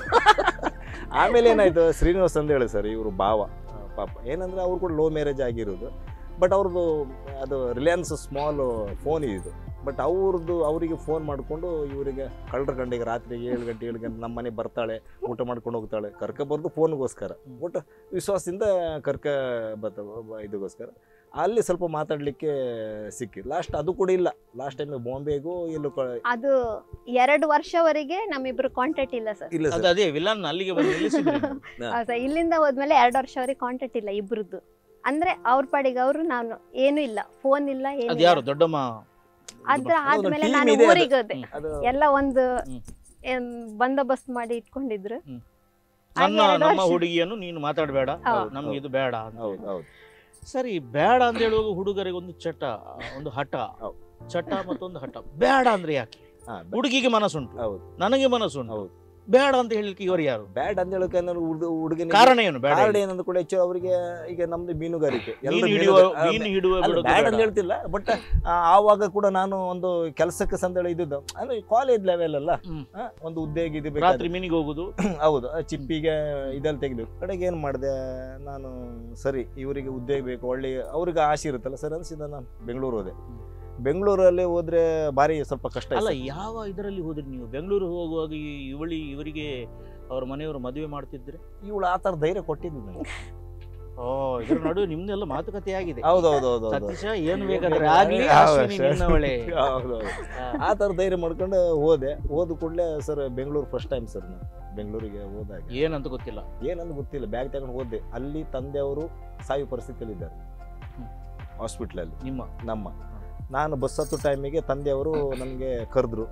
ಆಮೇಲೆ ಏನಾಯ್ತು, ಶ್ರೀನಿವಾಸ್ ಅಂತ ಹೇಳಿ ಸರ್ ಇವರು ಭಾವ. ಪಾಪ ಏನಂದ್ರೆ ಅವ್ರು ಕೂಡ ಲೋ ಮ್ಯಾರೇಜ್ ಆಗಿರೋದು. ಬಟ್ ಅವ್ರದ್ದು ಅದು ರಿಲಯನ್ಸ್ ಸ್ಮಾಲ್ ಫೋನ್ ಇದು. ಬಟ್ ಅವ್ರದ್ದು ಅವರಿಗೆ ಫೋನ್ ಮಾಡಿಕೊಂಡು ಇವರಿಗೆ ಕಳ್ಳರ ಗಂಟೆಗೆ ರಾತ್ರಿ ಏಳು ಗಂಟೆ ಏಳು ಗಂಟೆ ನಮ್ಮ ಮನೆ ಬರ್ತಾಳೆ, ಊಟ ಮಾಡ್ಕೊಂಡು ಹೋಗ್ತಾಳೆ, ಕರ್ಕ ಬರೋದು ಫೋನ್ಗೋಸ್ಕರ. ಒಟ್ಟು ವಿಶ್ವಾಸದಿಂದ ಕರ್ಕ ಬರ್ತಾವ ಇದಕ್ಕೋಸ್ಕರ. ಅಲ್ಲಿ ಸ್ವಲ್ಪ ಮಾತಾಡಲಿಕ್ಕೆ ಸಿಕ್ಕಿ ಲಾಸ್ಟ್ ಅದು ಕೂಡ ಇಲ್ಲ. ಲಾಸ್ಟ್ ಟೈಮ್ ಬಾಂಬೆಗೂ ಎಲ್ಲೂ ಅದು ಎರಡು ವರ್ಷವರೆಗೆ ನಮ್ಮಿಬ್ರು ಕಾಂಟ್ಯಾಕ್ಟ್ ಇಲ್ಲ ಸರ್. ಇಲ್ಲ ಅದು ಸರ್. ಅದೇ ವಿಲನ್ ಅಲ್ಲಿಗೆ ಬಂದು ನಿಲ್ಲಿಸಿದ್ರು. ಹೌದಾ, ಇಲ್ಲಿಂದ ಹೋದ್ಮೇಲೆ ಎರಡು ವರ್ಷವರೆಗೆ ಕಾಂಟ್ಯಾಕ್ಟ್ ಇಲ್ಲ ಇಬ್ರದ್ದು. ಅಂದ್ರೆ ಅವ್ರ ಪಾಡಿಗೆ ಅವರು, ನಾನು ಏನು ಇಲ್ಲ, ಫೋನ್ ಇಲ್ಲ, ಏನು ಅದು ಯಾರು ದೊಡ್ಡಮ್ಮ? ಅದ್ರ ಆದ್ಮೇಲೆ team ನಾನು ಇದೆ ಅದು. ಊರಿಗೆ ಹೋದೆ. ಅದು ಎಲ್ಲ ಒಂದು ಹ್ಮ್. ಏನ್ ಬಂದೋಬಸ್ತ್ ಮಾಡಿ ಇಟ್ಕೊಂಡಿದ್ರು. ಹ್ಮ್. ಹಾಗೆ ನನ್ನ ಎರಡು ನಮ್ಮ ವರ್ಷ- ಹುಡುಗಿಯನ್ನು ನೀನು ಮಾತಾಡಬೇಡ, ಹೌದು. ನಮ್ಗೆ ಇದು ಬೇಡ ಅಂತ ಹೌದು ಹೇಳಿ. ಹೌದು ಸರಿ, ಬೇಡ ಅಂತ ಹೇಳುವಾಗ ಹುಡುಗರಿಗೆ ಒಂದು ಚಟ, ಒಂದು ಹಠ, ಹೌದು. ಚಟ ಮತ್ತೊಂದು ಹಠ. ಬೇಡ ಅಂದ್ರೆ ಯಾಕೆ? ಹಾ, ಹುಡುಗಿಗೆ ಮನಸ್ಸುಂಟು, ಹೌದು ನನಗೆ ಮನಸ್ಸುಂಟು, ಹೌದು. ಬೇಡ ಅಂತ ಹೇಳಿಕ್ಕೆ ಇವರು ಯಾರು? ಬ್ಯಾಡ್ ಅಂತ ಹೇಳಕ್ಕೆ ಹುಡುಗನ ಕಾರಣ ಏನು? ಬೇಡ ಕಾರಣ ಏನಂದ ಕೂಡ ಹೆಚ್ಚು ಅವರಿಗೆ ಈಗ ನಮ್ದು ಮೀನುಗಾರಿಕೆ ಮೀನು ಎಲ್ರು ಹಿಡಿಯುವ ಮೀನುಗಾರ- ಮೀನು ಹಿಡುವ ಅಲ್ಲ, ಬಿಡೋದು ಬ್ಯಾಡ್ ಬೇಡ. ಅಂತ ಹೇಳ್ತಿಲ್ಲ, ಬಟ್ ಆವಾಗ ಕೂಡ ನಾನು ಒಂದು ಕೆಲಸಕ್ಕೆ ಸಂದೇಳ ಇದ್ದಿದ್ದು ಅಂದ್ರೆ ಕಾಲೇಜ್ ಲೆವೆಲ್ ಅಲ್ಲ, ಹ್ಮ್. ಆ, ಒಂದು ಉದ್ಯೋಗ ಇದು ರಾತ್ರಿ ಬೇಕಾದ್ರೆ ಮೀನಿಗೆ ಹೋಗುದು. ಹೌದು ಆ ಚಿಪ್ಪಿಗೆ ಇದೆಲ್ಲ ತೆಗೆದು ಕಡೆಗೆ ಏನು ಮಾಡಿದೆ ನಾನು, ಸರಿ ಇವರಿಗೆ ಉದ್ಯೋಗ ಬೇಕು, ಒಳ್ಳೆ ಅವ್ರಿಗೆ ಆಸೆ ಇರುತ್ತಲ್ಲ ಸರ್ ಅನ್ಸಿದ ನಾನು ಬೆಂಗಳೂರು ಹೋದೆ. ಬೆಂಗಳೂರಲ್ಲಿ ಹೋದ್ರೆ ಭಾರಿ ಸ್ವಲ್ಪ ಕಷ್ಟ ಅಲ್ಲ, ಇದೆ. ಯಾವ ಇದರಲ್ಲಿ ಹೋದ್ರಿ ನೀವು? ಬೆಂಗಳೂರು ಹೋಗುವಾಗ ಈ ಇವಳಿ ಇವರಿಗೆ ಅವ್ರ ಮನೆಯವರು ಮದುವೆ ಮಾಡ್ತಿದ್ರೆ? ಇವಳು ಆ ಥರ ಧೈರ್ಯ ಕೊಟ್ಟಿದ್ದು ನನಗೆ. ಓ, ಇದ್ರ ನಡುವೆ ನಿಮ್ದೆಲ್ಲ ಮಾತುಕತೆ ಆಗಿದೆ. ಹೌದು ಹೌದು ಹೌದು ಹೌದು ಸತೀಶ ಏನು ಬೇಕಾದ್ರೆ ಆಗ್ಲಿ, ಹೌದು, ಅಶ್ವಿನಿ ನಿನ್ನವಳೆ. ಹೌದು ಆ ಥರ ಧೈರ್ಯ ಮಾಡ್ಕೊಂಡು ಹೋದೆ. ಹೋದ ಕೂಡಲೇ sir Bengaluru first time sir ನಾನು ಬೆಂಗಳೂರಿಗೆ ಹೋದಾಗ ಏನಂತ ಗೊತ್ತಿಲ್ಲ, ಏನಂತ ಗೊತ್ತಿಲ್ಲ, ಬ್ಯಾಗ್ ತಗೊಂಡು ಹೋದೆ. ಅಲ್ಲಿ ತಂದೆಯವರು ಸಾಯೋ ಪರಿಸ್ಥಿತಿಯಲ್ಲಿ ಇದ್ದಾರೆ ಹ್ಮ್. ಹಾಸ್ಪಿಟ್ಲಲ್ಲಿ ನಿಮ್ಮ ನಮ್ಮ. ನಾನು ಬಸ್ ಹತ್ತು ಟೈಮಿಗೆ ತಂದೆಯವರು ನನಗೆ ಕರೆದ್ರು,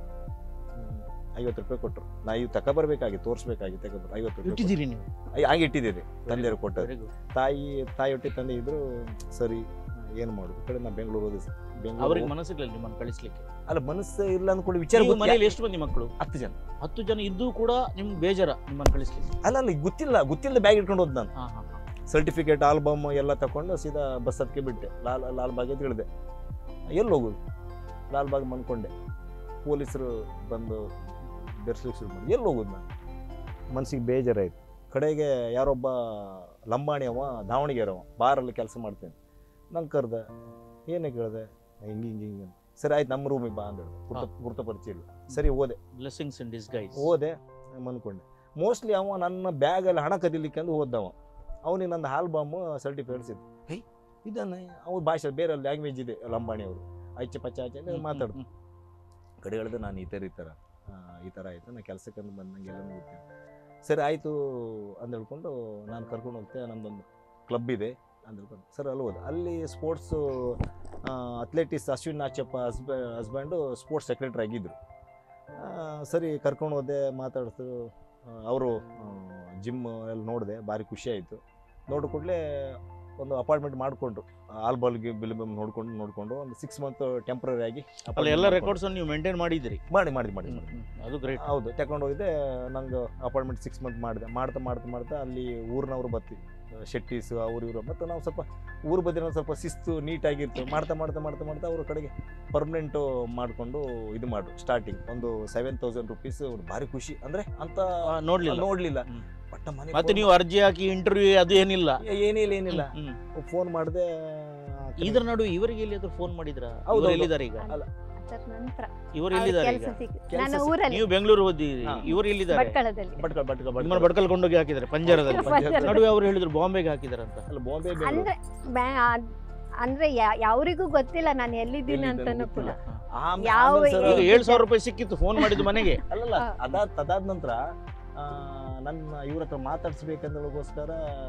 ಐವತ್ತು ರೂಪಾಯಿ ಕೊಟ್ಟರು. ನಾ ಇವು ತಗೊಬರ್ಬೇಕಾಗಿತ್ತು, ತೋರಿಸ್ಬೇಕಾಗಿತ್ತು, ತಗೊಬರ್ ಐವತ್ತು ರೂಪಾಯಿ ಇಟ್ಟಿದ್ದೀರಿ ನೀವು? ಕೊಟ್ರು. ಹಾಗೆ ಇಟ್ಟಿದ್ದೀರಿ, ತಂದೆಯವರು ಕೊಟ್ಟರು. Very good. ತಾಯಿ ತಾಯಿ ಒಟ್ಟಿ ತಂದೆ ಇದ್ರು. ಸರಿ ಏನು ಮಾಡೋದು, ಈ ಕಡೆ ನಾ ಬೆಂಗಳೂರು ಹೋದೆ ಸರ್. ಅವ್ರಿಗೆ ಬೆಂಗಳೂರು ಮನಸ್ಸಿಲ್ಲ ನಿಮ್ಮನ್ನು ಕಳಿಸ್ಲಿಕ್ಕೆ? ಅಲ್ಲ, ಮನಸ್ಸು ಇಲ್ಲ ಅಂದ್ಕೊಂಡು ವಿಚಾರ ನೀವು ಗೊತ್ತಿಲ್ಲ. ಮನೇಲಿ ಎಷ್ಟು ಮಂದಿ ಮಕ್ಕಳು? ಹತ್ತು ಜನ. ಹತ್ತು ಜನ ಇದ್ದು ಕೂಡ ನಿಮ್ಗೆ ಬೇಜಾರ ನಿಮ್ಮನ್ನು ಕಳಿಸ್ಲಿಕ್ಕೆ? ಅಲ್ಲ ಅಲ್ಲ ಗೊತ್ತಿಲ್ಲ ಗೊತ್ತಿಲ್ಲ ಬ್ಯಾಗ್ ಇಟ್ಕೊಂಡು ಹೋದ್ ನಾನು. ಹಾ ಹಾ ಹಾ. ಸರ್ಟಿಫಿಕೇಟ್ ಆಲ್ಬಮ್ ಎಲ್ಲ ತಗೊಂಡು ಸೀದಾ ಬಸ್ ಹತ್ಕೆ ಬಿಟ್ಟೆ. ಲಾಲ್ ಲಾಲ್ ಬಾಗ್ ಅಂತ ಹೇಳಿದೆ. ಎಲ್ಲಿ ಹೋಗುದು, ಲಾಲ್ ಬಾಗ್ ಬಂದ್ಕೊಂಡೆ. ಪೊಲೀಸರು ಬಂದು ಬೆರ್ಸ್ಲಿಕ್ಕೆ ಶುರು ಮಾಡಿ ಎಲ್ಲಿ ಹೋಗುದು ನಾನು. ಮನ್ಸಿಗೆ ಬೇಜಾರಾಯ್ತು. ಕಡೆಗೆ ಯಾರೊಬ್ಬ ಲಂಬಾಣಿ ಅವ, ದಾವಣಗೆರೆ ಅವ, ಬಾರಲ್ಲಿ ಕೆಲಸ ಮಾಡ್ತೇನೆ. ನಂಗೆ ಕರೆದೆ, ಏನೇ ಕೇಳಿದೆ, ಹಿಂಗೆ ಹಿಂಗೆ ಹಿಂಗೆ. ಸರಿ ಆಯ್ತು, ನಮ್ಮ ರೂಮಿಗೆ ಬಾ ಅಂದೇಳು. ಗುರ್ತ ಗುರ್ತ ಪರಿಚಯ ಇಲ್ಲ. ಸರಿ ಹೋದೆ. Blessings in disguise. ಹೋದೆ ಮನ್ಕೊಂಡೆ. ಮೋಸ್ಟ್ಲಿ ಅವ ನನ್ನ ಬ್ಯಾಗಲ್ಲಿ ಹಣ ಕದಿಲಿಕ್ಕೆ ಅಂತ ಹೋದವ. ಅವನಿಗೆ ನಂದು ಆಲ್ಬಮ್ ಸರ್ಟಿಫಿಕೇಟ್ಸ್ ಇತ್ತು. ಹೇ ಇದನ್ನ ಅವ್ರ ಭಾಷೆ ಬೇರೆ ಲ್ಯಾಂಗ್ವೇಜ್ ಇದೆ, ಲಂಬಾಣಿ ಅವರು ಆಯ್ಚೆ ಪಚ್ಚ ಆಚೆ ಅಂತ ಮಾತಾಡೋದು. ಕಡೆ ಹೇಳಿದೆ ನಾನು ಈ ಥರ ಈ ಥರ ಈ ಥರ ಆಯಿತು, ನಾನು ಕೆಲಸಕ್ಕೆ ಅಂತ ಬಂದಂಗೆ ಎಲ್ಲ ನೋಡ್ತೇನೆ. ಸರಿ ಆಯಿತು ಅಂತ ಹೇಳ್ಕೊಂಡು ನಾನು ಕರ್ಕೊಂಡು ಹೋಗ್ತೇನೆ, ನಮ್ಮದೊಂದು ಕ್ಲಬ್ ಇದೆ ಅಂತ ಹೇಳ್ಕೊಂಡು. ಸರ್ ಅಲ್ಲಿ ಹೋದ. ಅಲ್ಲಿ ಸ್ಪೋರ್ಟ್ಸು ಅಥ್ಲೆಟಿಕ್ಸ್ ಅಶ್ವಿನ್ ನಾಚಪ್ಪ ಹಸ್ಬೆ ಹಸ್ಬೆಂಡು ಸ್ಪೋರ್ಟ್ಸ್ ಸೆಕ್ರೆಟ್ರಿ ಆಗಿದ್ದರು. ಸರಿ ಕರ್ಕೊಂಡು ಹೋದೆ, ಮಾತಾಡಿದ್ರು. ಅವರು ಜಿಮ್ ಎಲ್ಲ ನೋಡಿದೆ, ಭಾರಿ ಖುಷಿ ಆಯಿತು. ನೋಡಿದ ಕೂಡಲೇ ಒಂದು ಅಪಾರ್ಟ್ಮೆಂಟ್ ಮಾಡಿಕೊಂಡ್ರು. ಆಲ್ಬಾಲ್ಗೆ ಬಿಲ್ ಬಮ್ ನೋಡ್ಕೊಂಡು ನೋಡಿಕೊಂಡು ಒಂದು ಸಿಕ್ಸ್ ಮಂತ್ ಟೆಂಪ್ರರಿ ಆಗಿ ಅಲ್ಲ, ಎಲ್ಲ ರೆಕಾರ್ಡ್ಸ್ ನೀವು ಮೇಂಟೈನ್ ಮಾಡಿದ್ದೀರಿ? ಮಾಡಿ ಮಾಡಿ ಮಾಡಿ ಮಾಡಿ ಅದು ಗ್ರೇಟ್. ಹೌದು, ತಗೊಂಡು ಹೋಗಿದ್ದೆ. ನಂಗೆ ಅಪಾರ್ಟ್ಮೆಂಟ್ ಸಿಕ್ಸ್ ಮಂತ್ ಮಾಡಿದೆ. ಮಾಡ್ತಾ ಮಾಡ್ತಾ ಮಾಡ್ತಾ ಅಲ್ಲಿ ಊರಿನವರು ಬರ್ತೀವಿ, ಶೆಟ್ಟೀಸ್ ಅವ್ರು ಇವರು. ಮತ್ತು ನಾವು ಸ್ವಲ್ಪ ಊರು ಬದಿನ ಸ್ವಲ್ಪ ಶಿಸ್ತು ನೀಟಾಗಿರ್ತೀವಿ. ಮಾಡ್ತಾ ಮಾಡ್ತಾ ಮಾಡ್ತಾ ಮಾಡ್ತಾ ಅವ್ರ ಕಡೆಗೆ ಪರ್ಮನೆಂಟು ಮಾಡಿಕೊಂಡು ಇದು ಮಾಡು. ಸ್ಟಾರ್ಟಿಂಗ್ ಒಂದು ಸೆವೆನ್ ತೌಸಂಡ್ ರುಪೀಸ್. ಭಾರಿ ಖುಷಿ. ಅಂದರೆ ಅಂತ ನೋಡ್ಲಿಲ್ಲ ನೋಡಲಿಲ್ಲ. ಬಟ್ ಮನೆ ಮತ್ತೆ ನೀವು ಅರ್ಜಿ ಹಾಕಿ ಇಂಟರ್ವ್ಯೂ ಅದು ಏನಿಲ್ಲ? ಏನಿಲ್ಲ ಏನಿಲ್ಲ ಫೋನ್ ಮಾಡಿದೆ. ಇದ್ರ ನಡುವೆ ಇವರಿಗೆ ಎಲ್ಲಿಯಾದ್ರೂ ಫೋನ್ ಮಾಡಿದ್ರ? ಹೌದು, ಅವ್ರು ಎಲ್ಲಿದ್ದಾರೆ ಈಗ? ಅಲ್ಲ, ಅದರ ನಂತರ ಇವರು ಎಲ್ಲಿದ್ದಾರೆ ಈಗ? ಕೆಲಸ ಸಿಕ್ಕಿತು. ಕೆಲ್ಸ ನಾನು ಸಿಕ್ಕಿತು. ಊರಲ್ಲಿ ನೀವು ಬೆಂಗಳೂರು ಹೋದಿರಿ, ಹಾ. ಇವರು ಎಲ್ಲಿದ್ದಾರೆ? ಭಟ್ಕಳದಲ್ಲಿ. ಬಟ್ಕಲ್ ಬಟ್ಕಲ್ ನಿಮ್ಮನ್ನ ಬಟ್ಕಲ್ ಬಡ್ಕಲ್ ಕೊಂಡೋಗಿ ಹಾಕಿದ್ದಾರೆ ಪಂಜರದಲ್ಲಿ. ಪಂಜರದಲ್ಲಿ. ನಡುವೆ ಅವ್ರು ಹೇಳಿದ್ರು ಬಾಂಬೆಗೆ ಹಾಕಿದಾರಂತ. ಅಲ್ಲ, ಬಾಂಬೆ ಬೆಂಗಳೂರು. ಅಂದ್ರೆ ಬ್ಯಾ- ಅಂದ್ರೆ ಯಾ- ಯಾವ್ರಿಗೂ ಗೊತ್ತಿಲ್ಲ ನಾನು ಎಲ್ಲಿದ್ದೀನಿ ಅಂತಾನು ಕೂಡ. ಆಮೇಲೆ- ಯಾವ ಆಮೇಲೆ ಸರ್, ಈಗ ಏಳು ಸಾವಿರ ರೂಪಾಯಿ ಸಿಕ್ಕಿತ್ತು ಫೋನ್ ಮಾಡಿದ್ದು ಮನೆಗೆ. ಅಲ್ಲಲ್ಲ ಅದಾದ ಅದಾದ ನಂತರ ನನ್ನ ಇವ್ರ ಹತ್ರ ಮಾತಾಡ್ಸ್ಬೇಕಂದ್ರಗೋಸ್ಕರ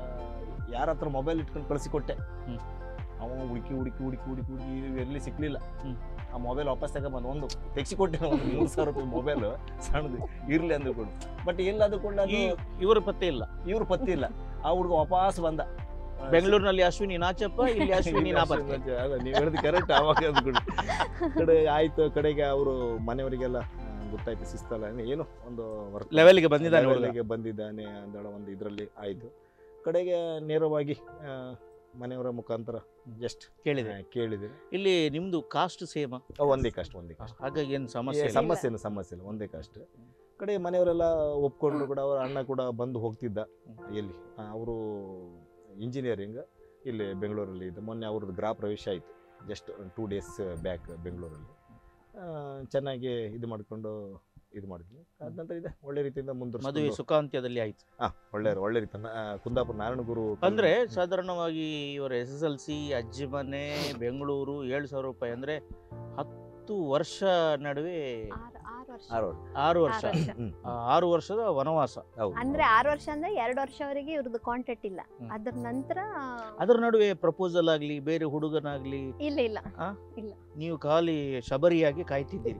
ಯಾರ ಹತ್ರ ಮೊಬೈಲ್ ಇಟ್ಕೊಂಡು ಕಳಿಸಿಕೊಟ್ಟೆ. ಹ್ಮ್. ಅವ ಹುಡುಕಿ ಹುಡುಕಿ ಹುಡುಕಿ ಹುಡುಕಿ ಹುಡುಕಿ ಎಲ್ಲಿ ಸಿಕ್ಲಿಲ್ಲ. ಹ್ಮ್. ಆ ಮೊಬೈಲ್ ವಾಪಸ್ ತಗೊಂಬಂದು ಒಂದು ತೆಗಿಸಿಕೊಟ್ಟೆ. ಒಂದು ಮೂರು ಸಾವಿರ ರೂಪಾಯಿ ಮೊಬೈಲ್ ಸಣ್ಣದು ಇರ್ಲಿ ಅಂದ್ರು ಕೂಡ. ಬಟ್ ಎಲ್ಲದು ಕೂಡ ಈ- ಇವರು ಪತ್ತೆ ಇಲ್ಲ. ಇವ್ರು ಪತ್ತಿ ಇಲ್ಲ. ಆ ಹುಡುಗ ವಾಪಸ್ ಬಂದ. ಬೆಂಗಳೂರಿನಲ್ಲಿ ಅಶ್ವಿನಿ ನಾಚಪ್ಪ, ಇಲ್ಲಿ ಅಶ್ವಿನಿ ನಾಪತ್ತೆ. ಅಲ್ಲ, ನೀವು ಹೇಳಿದ್ ಕರೆಕ್ಟ್. ಅವಾಗ ಅಂದ್ಕೊಂಡು ಕಡೆ ಆಯ್ತು. ಕಡೆಗೆ ಅವರು ಮನೆಯವರಿಗೆಲ್ಲ ಗೊತ್ತಾಯ್ತು, ಶಿಸ್ತಲ್ಲ ಏನು ಒಂದು ಲೆವೆಲ್ಗೆ ಬಂದಿದ್ದಾನೆ ಹುಡುಗ. ಲೆವೆಲ್ಗೆ ಬಂದಿದ್ದಾನೆ ಅಂದೇಳ ಒಂದು ಇದರಲ್ಲಿ ಆಯ್ತು. ಕಡೆಗೆ ನೇರವಾಗಿ ಆ, ಮನೆಯವರ ಮುಖಾಂತರ ಜಸ್ಟ್ ಕೇಳಿದೆ. ಕೇಳಿದೆ. ಇಲ್ಲಿ ನಿಮ್ದು ಕಾಸ್ಟ್ ಸೇಮ್? ಒಂದೇ ಕಾಸ್ಟ್ ಒಂದೇ ಕಾಸ್ಟ್ ಹಾಗಾಗಿ ಏನು ಸಮಸ್ಯೆ ಇಲ್ಲ. ಸಮಸ್ಯೆ ಏನು ಸಮಸ್ಯೆ ಇಲ್ಲ, ಒಂದೇ ಕಾಸ್ಟ್. ಕಡೆ ಮನೆಯವರೆಲ್ಲ ಒಪ್ಕೊಂಡ್ರು ಕೂಡ. ಅವರ ಅಣ್ಣ ಕೂಡ ಬಂದು ಹೋಗ್ತಿದ್ದ. ಎಲ್ಲಿ ಅವರು ಇಂಜಿನಿಯರಿಂಗ್ ಇಲ್ಲಿ ಬೆಂಗಳೂರಲ್ಲಿ ಇದ್ದು. ಮೊನ್ನೆ ಅವ್ರದ್ದು ಗೃಹ ಪ್ರವೇಶ ಆಯಿತು ಜಸ್ಟ್ ಟೂ ಡೇಸ್ ಬ್ಯಾಕ್ ಬೆಂಗಳೂರಲ್ಲಿ. ಚೆನ್ನಾಗಿ ಇದು ಮಾಡಿಕೊಂಡು ಇದು ಮಾಡಿದ್ವಿ. ಅದ ನಂತರ ಇದೆ ಒಳ್ಳೆ ರೀತಿಯಿಂದ ಮದುವೆ ಮುಂದುವರಿಸಿಕೊಂಡು ಸುಖಾಂತ್ಯದಲ್ಲಿ ಆಯ್ತು. ಹಾಂ ಒಳ್ಳೆ ಒಳ್ಳೆ ರೀತಿ ಕುಂದಾಪುರ ನಾರಾಯಣಗುರು ಅಂದ್ರೆ ಸಾಧಾರಣವಾಗಿ ಇವರ ಎಸ್ ಎಸ್ ಎಲ್ ಸಿ, ಅಜ್ಜಿ ಮನೆ, ಬೆಂಗಳೂರು, ಏಳು ಸಾವಿರ ರೂಪಾಯಿ ಅಂದ್ರೆ ಹತ್ತು ವರ್ಷ ನಡುವೆ ಆರು ಆರು ವರ್ಷ ಆರು ವರ್ಷ. ಆರು ವರ್ಷ ಆರು ವರ್ಷ. ಹ್ಮ್. ಆ, ಆರು ವರ್ಷದ ವನವಾಸ. ಹೌದು. ಅಂದ್ರೆ ಆರು ವರ್ಷ ಅಂದ್ರೆ ಎರಡು ವರ್ಷವರೆಗೆ ಇವ್ರದ್ದು ಕಾಂಟ್ಯಾಕ್ಟ್ ಇಲ್ಲ. ಹ್ಮ್. ಅದ್ರ ನಂತರ ಅದ್ರ ನಡುವೆ ಪ್ರಪೋಸಲ್ ಆಗ್ಲಿ ಬೇರೆ ಹುಡುಗನಾಗ್ಲಿ ಇಲ್ಲ ಇಲ್ಲ ಆ? ಇಲ್ಲ. ನೀವು ಖಾಲಿ ಶಬರಿಯಾಗಿ ಕಾಯ್ತಿದ್ದೀರಿ.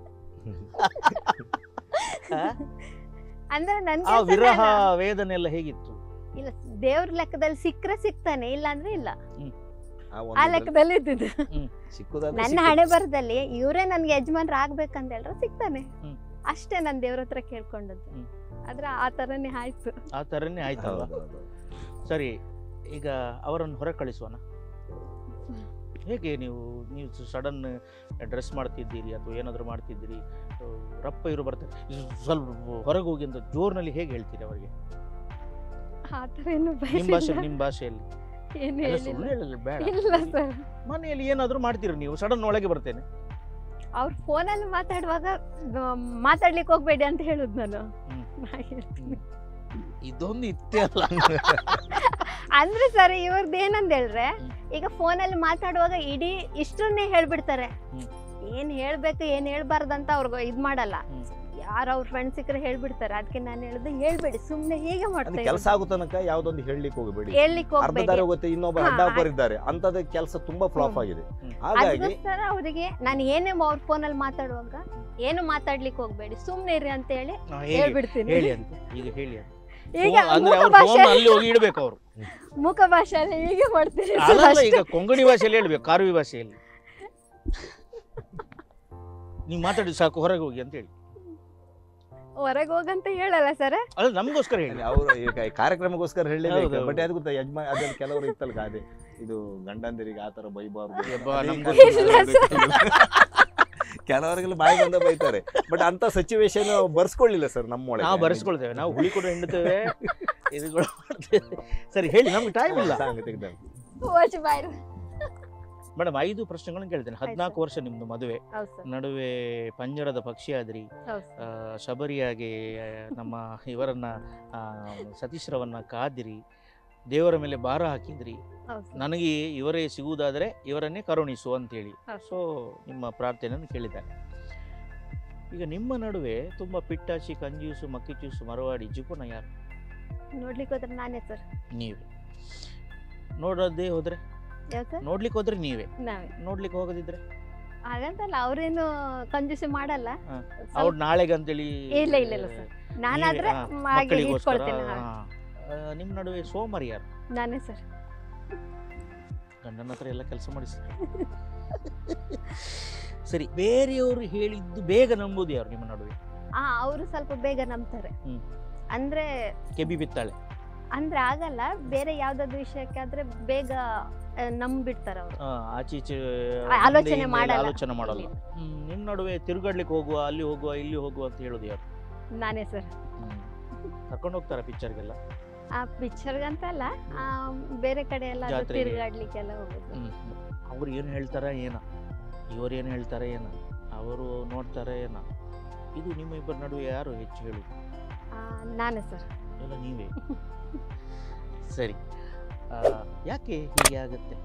ಆ? ಅಂದ್ರೆ ನನ್ ಆ ಕೆಲ್ಸ ವಿರಹ ನಾನು- ವೇದನೆ ಎಲ್ಲ ಹೇಗಿತ್ತು? ಇಲ್ಲ, ದೇವ್ರ ಲೆಕ್ಕದಲ್ಲಿ ಸಿಕ್ಕರೆ ಸಿಗ್ತಾನೆ, ಇಲ್ಲ ಅಂದ್ರೆ ಇಲ್ಲ. ಆ ಒಂದು ಆ ಇದ್ರಲ್ಲಿ ಲೆಕ್ಕದಲ್ಲಿ ಇದ್ದಿದ್ದು. ಸಿಕ್ಕುದಾದ್ರೆ ನನ್ನ ಸಿಕ್ಕಿತು. ಹಣೆ ಬರದಲ್ಲಿ ಇವರೇ ನನ್ಗೆ ಯಜಮಾನ್ರ ಆಗ್ಬೇಕಂತ ಹೇಳಿದ್ರೆ ಸಿಗ್ತಾನೆ. ಹ್ಮ್. ಅಷ್ಟೇ ನಾನು ದೇವ್ರ ಹತ್ರ ಕೇಳ್ಕೊಂಡದ್ದು. ಹ್ಮ್. ಆದ್ರೆ ಆ ತರನೇ ಆಯ್ತು. ಆ ತರನೇ ಆಯ್ತಲ್ವಾ? ಹೌದು, ಹೌದು. ಸರಿ, ಈಗ ಅವರನ್ನು ಹೊರ ಕಳಿಸೋಣ. ಹೇಗೆ ನೀವು ನೀವು ಸಡನ್ ಡ್ರೆಸ್ ಮಾಡ್ತಿದ್ದೀರಿ ಅಥವಾ ಏನಾದರೂ ಮಾಡ್ತಿದ್ದೀರಿ, ಆ, ರಪ್ಪ ಇವರು ಬರ್ತಾರೆ, ಇದು ಸ್ವಲ್ಪ ಹೊರಗೆ ಹೋಗಿ ಅಂತ ಜೋರ್ನಲ್ಲಿ ಹೇಗೆ ಹೇಳ್ತೀರಿ ಅವರಿಗೆ? ಆ ತರ ಏನು ನಿಮ್ಮ ಭಾಷೆ ಬಯಸಿಲ್ಲ. ನಿಮ್ಮ ಭಾಷೆಯಲ್ಲಿ ಏನು ಎಲ್ಲ ಹೇಳಿಲ್ಲ. ಸುಳ್ಳು ಹೇಳಲ್ಲ, ಬೇಡ. ಇಲ್ಲ ಸರ್, ಮನೆಯಲ್ಲಿ ಏನಾದರೂ ಮಾಡ್ತೀರಿ ನೀವು, ಸಡನ್ ಒಳಗೆ ಬರ್ತೇನೆ. ಅವ್ರ ಫೋನಲ್ಲಿ ಮಾತಾಡುವಾಗ ಆ, ಮಾತಾಡ್ಲಿಕ್ಕೆ ಹೋಗ್ಬೇಡಿ ಅಂತ ಹೇಳುದು ನಾನು. ಹ್ಮ್. ನಾ ಹೇಳ್ತೀನಿ. ಇದೊಂದು ಇತ್ತೆ ಅಲ್ಲ. ಅಂದ್ರೆ ಸರ್ ಇವ್ರದ್ದು ಏನಂತ ಹೇಳ್ರೆ, ಹ್ಮ್. ಈಗ ಫೋನಲ್ಲಿ ಮಾತಾಡುವಾಗ ಇಡೀ ಇಷ್ಟನ್ನೇ ಹೇಳ್ಬಿಡ್ತಾರೆ. ಹ್ಮ್. ಏನ್ ಹೇಳ್ಬೇಕು ಏನ್ ಹೇಳ್ಬಾರ್ದಂತ ಅವ್ರಿಗೆ ಇದ್ ಮಾಡಲ್ಲ. ಹ್ಮ್. ಯಾರ ಅವ್ರ ಫ್ರೆಂಡ್ಸ್ ಸಿಕ್ಕರೆ ಹೇಳ್ಬಿಡ್ತಾರೆ. ಅದಕ್ಕೆ ನಾನು ಹೇಳಿದ್ದು ಹೇಳ್ಬೇಡಿ, ಸುಮ್ನೆ ಹೀಗೆ ಅಂದ್ರೆ ಮಾಡ್ತಾ ಕೆಲಸ ಆಗೋ ತನಕ ಯಾವ್ದೊಂದು ಹೇಳಲಿಕ್ಕೆ ಹೋಗಬೇಡಿ. ಹೇಳ್ಲಿಕ್ಕೆ ಅರ್ಧ ಹೋಗ್ಬೇಡಿ. ದಾರಿ ಹೋಗುತ್ತೆ, ಇನ್ನೊಬ್ಬ ಹಾ, ಅಡ್ಡ ಹಾಕೋರಿದ್ದಾರೆ, ಅಂತದ ಕೆಲಸ ತುಂಬಾ ಫ್ಲಾಪ್ ಹ್ಮ್. ಆಗಿದೆ. ಹ್ಮ್. ಹಾಗಾಗಿ ಅದಕ್ಕೋಸ್ಕರ ಅವರಿಗೆ ನಾನು ಏನೇ ಅವ್ರ ಫೋನಲ್ಲಿ ಮಾತಾಡುವಾಗ ಏನು ಮಾತಾಡ್ಲಿಕ್ಕೆ ಹೋಗ್ಬೇಡಿ, ಸುಮ್ನೆ ಇರಿ ಅಂತ ಹೇಳಿ ಹಾ, ಹೇಳಿ ಹೇಳ್ಬಿಡ್ತೀನಿ. ಹೇಳಿ ಅಂತ ಈಗ ಹೇಳಿ ಅಂತ. ಈಗ ಫೋನ್- ಅಂದ್ರೆ ಮುಖ ಅವ್ರ ಭಾಷೆ ಫೋನ್ ಅಲ್ಲಿ ಹೋಗಿ ಇಡ್ಬೇಕು ಅವರು. ಮುಖ ಭಾಷೆಯಲ್ಲಿ ಹೀಗೆ ಮಾಡ್ತೀನಿ ಸರ್ ಅದಲ್ಲ, ಅಷ್ಟೇ. ಈಗ ಕೊಂಕಣಿ ಭಾಷೆಯಲ್ಲಿ ಹೇಳ್ಬೇಕು, ಕಾರ್ವಿ ಭಾಷೆಯಲ್ಲಿ. ನೀವು ಮಾತಾಡಿ ಸಾಕು, ಹೊರಗೆ ಹೋಗಿ ಅಂತ ಹೇಳಿ. ಹೊರಗೆ ಹೋಗಂತ ಹೇಳಲ್ಲ ಸರ್. ಅದು ನಮಗೋಸ್ಕರ ಹೇಳಿ. ಅವರು ಈಗ ಈ ಕಾರ್ಯಕ್ರಮಕ್ಕೋಸ್ಕರ ಹೇಳಲೇಬೇಕು. ಹೌದು, ಬಟ್ ಅದು ಗೊತ್ತಾ ಯಜಮಾನ್ ಅದ್ರಲ್ಲಿ ಕೆಲವರು ಇತ್ತಲ್ಲ ಗಾದೆ, ಇದು ಗಂಡಂದಿರಿಗೆ ಆತರ ಬೈಬಾರ್ದು. ಯಬ್ಬಾ, ಅದೇ ನಮ್ಗೂ ಈಗ ಇಲ್ಲ ಸರ್. ಕೆಲವರಿಗೆಲ್ಲ ಬಾಯಿ ಬಂದ ಬೈತಾರೆ. ಬಟ್ ಅಂತ ಸಿಚುವೇಶನ್ ಬರ್ಸ್ಕೊಳ್ಳಿಲ್ಲ ಸರ್ ನಮ್ಮೊಳಗೆ. ನಾವು ಬರ್ಸ್ಕೊಳ್ತೇವೆ, ನಾವು ಹುಳಿ ಕೂಡ ಹಿಂಡ್ತೇವೆ, ಇದುಗಳು ಮಾಡ್ತೇವೆ. ಸರಿ ಹೇಳಿ, ನಮ್ಗೆ ಟೈಮ್ ಇಲ್ಲ. ಸಾಂಗ್ ತೆಗ್ದಾರೆ. ಓಚ್ ಬಾಯ್ರು. ಮೇಡಮ್, ಐದು ಪ್ರಶ್ನೆಗಳನ್ನು ಕೇಳ್ತೇನೆ. ಹದಿನಾಲ್ಕು ವರ್ಷ ನಿಮ್ದು ಮದುವೆ, ಹೌದು ಸರ್, ನಡುವೆ ಪಂಜರದ ಪಕ್ಷಿ ಆದ್ರಿ, ಹೌದು ಸರ್. ಆ, ಶಬರಿಯಾಗಿ ಆ, ನಮ್ಮ ಇವರನ್ನ ಆ, ಸತೀಶ್ರವನ್ನ ಕಾದಿರಿ, ದೇವರ ಮೇಲೆ ಭಾರ ಹಾಕಿದ್ರಿ, ಹೌದು ಸರ್. ನನಗೆ ಇವರೇ ಸಿಗುವುದಾದರೆ ಇವರನ್ನೇ ಕರುಣಿಸು ಅಂತೇಳಿ. ಹೌದು. ಸೊ ನಿಮ್ಮ ಪ್ರಾರ್ಥನೆಯನ್ನು ಕೇಳಿದ್ದಾರೆ. ಈಗ ನಿಮ್ಮ ನಡುವೆ ತುಂಬ ಪಿಟ್ಟಾಚಿ, ಕಂಜೂಸು, ಮಕ್ಕಿಚೂಸು, ಮರವಾಡಿ, ಜಿಪುಣ ಯಾರು? ನೋಡ್ಲಿಕ್ಕೆ ಹೋದ್ರೆ ನಾನೇ ಸರ್. ನೀವೇ. ನೋಡೋದೇ ಹೋದ್ರೆ ಯಾವ ಸರ್? ನೋಡ್ಲಿಕ್ಕೆ ಹೋದ್ರೆ ನೀವೇ, ನಾವೇ. ನೋಡ್ಲಿಕ್ಕೆ ಹೋಗದಿದ್ರೆ ಹಾಗಂತಲ್ಲ, ಅವ್ರೇನು ಕಂಜೂಸಿ ಮಾಡಲ್ಲ. ಹಾ. ಸ್ವಲ್ಪ- ಅವ್ರು ನಾಳೆಗೆ ಅಂತೇಳಿ ಇಲ್ಲ, ಇಲ್ಲ, ಇಲ್ಲ ಸರ್. ನಾನಾದ್ರೆ ನೀವೇ, ಹಾ, ಹಾಗೆ ಮಕ್ಕಳಿಗೋಸ್ಕರ, ಇಟ್ಕೊಳ್ತೇನೆ. ಹಾ. ಹಾ. ಆ, ನಿಮ್ಮ ನಡುವೆ ಸೋಮರಿ ಯಾರು? ನಾನೇ ಸರ್. ಗಂಡನ ಹತ್ರ ಎಲ್ಲ ಕೆಲಸ ಮಾಡಿಸ್ತಾರೆ. ಸರಿ, ಬೇರೆಯವರು ಹೇಳಿದ್ದು ಬೇಗ ನಂಬುದು ಯಾರು ನಿಮ್ಮ ನಡುವೆ? ಹಾ, ಅವರು ಸ್ವಲ್ಪ ಬೇಗ ನಂಬ್ತಾರೆ. ಹ್ಮ್. ಅಂದ್ರೆ ಕೆಬಿ ಬಿತ್ತಾಳೆ. ಅಂದ್ರೆ ಆಗಲ್ಲ, ಬೇರೆ ಯಾವ್ದಾದ್ರು ವಿಷಯಕ್ಕಾದ್ರೆ ಬೇಗ ಆ, ನಂಬ್ಬಿಡ್ತಾರೆ ಅವರು. ಆ, ಆಚೆ ಈಚೆ ಆ, ಆಲೋಚನೆ ಹಿಂದೆ ಹಿಂದೆ ಮಾಡಲ್ಲ. ಆಲೋಚನೆ ಮಾಡಲ್ಲ. ಹ್ಮ್. ನಿಮ್ಮ ನಡುವೆ ತಿರುಗಾಡ್ಲಿಕ್ಕೆ ಹೋಗುವ, ಅಲ್ಲಿ ಹೋಗುವ, ಇಲ್ಲಿ ಹೋಗುವ ಅಂತ ಹೇಳೋದು ಯಾರು? ನಾನೇ ಸರ್. ಕರ್ಕೊಂಡು ಹೋಗ್ತಾರ ಪಿಕ್ಚರ್ಗೆಲ್ಲ? ಆ ಪಿಕ್ಚರ್ಗಂತಲ್ಲ, ಆ, ಬೇರೆ ಕಡೆ ಎಲ್ಲ ಅದು ಜಾತ್ರೆಗೆ. ತಿರುಗಾಡ್ಲಿಕ್ಕೆಲ್ಲ ಹೋಗೋದು. ಹ್ಮ್. ಅವ್ರು ಏನು ಹೇಳ್ತಾರ ಏನ, ಇವರು ಏನು ಹೇಳ್ತಾರೆ ಏನ, ಅವರು ನೋಡ್ತಾರೆ ಏನ, ಇದು ನಿಮ್ಮ ಇಬ್ಬರ ನಡುವೆ ಯಾರು ಹೆಚ್ಚು ಹೇಳುದು? ಆ, ನಾನೇ ಸರ್. ಎಲ್ಲ ನೀವೇ. ಸರಿ, ಆ, ಯಾಕೆ ಹೀಗೆ ಆಗುತ್ತೆ?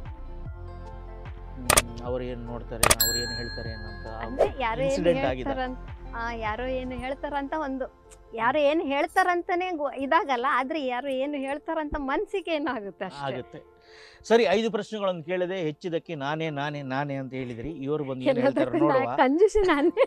ಅವ್ರು ಏನು ನೋಡ್ತಾರೆ, ಅವ್ರು ಏನು ಹೇಳ್ತಾರೆ ಏನಂತ ಅಂದ್ರೆ ಯಾರೋ ಏನು ಇನ್ಸಿಡೆಂಟ್ ಆಗಿದೆ. ಹೇಳ್ತಾರಂತ ಆ, ಯಾರೋ ಏನು ಹೇಳ್ತಾರಂತ ಒಂದು ಯಾರೋ ಏನು ಹೇಳ್ತಾರಂತಾನೆ ಗೊ- ಇದಾಗಲ್ಲ, ಆದ್ರೆ ಯಾರೋ ಏನು ಹೇಳ್ತಾರಂತ ಮನ್ಸಿಗೆ ಏನಾಗುತ್ತೆ ಅಷ್ಟೇ. ಆಗುತ್ತೆ. ಸರಿ, ಐದು ಪ್ರಶ್ನೆಗಳನ್ನು ಕೇಳಿದೆ, ಹೆಚ್ಚಿದಕ್ಕೆ ನಾನೇ ನಾನೇ ನಾನೇ ಅಂತ ಹೇಳಿದ್ರಿ. ಇವರು ಬಂದು ಏನು ಹೇಳ್ತಾರೆ ನೋಡುವ. ಕಂಜೂಸಿ ನಾನೇ.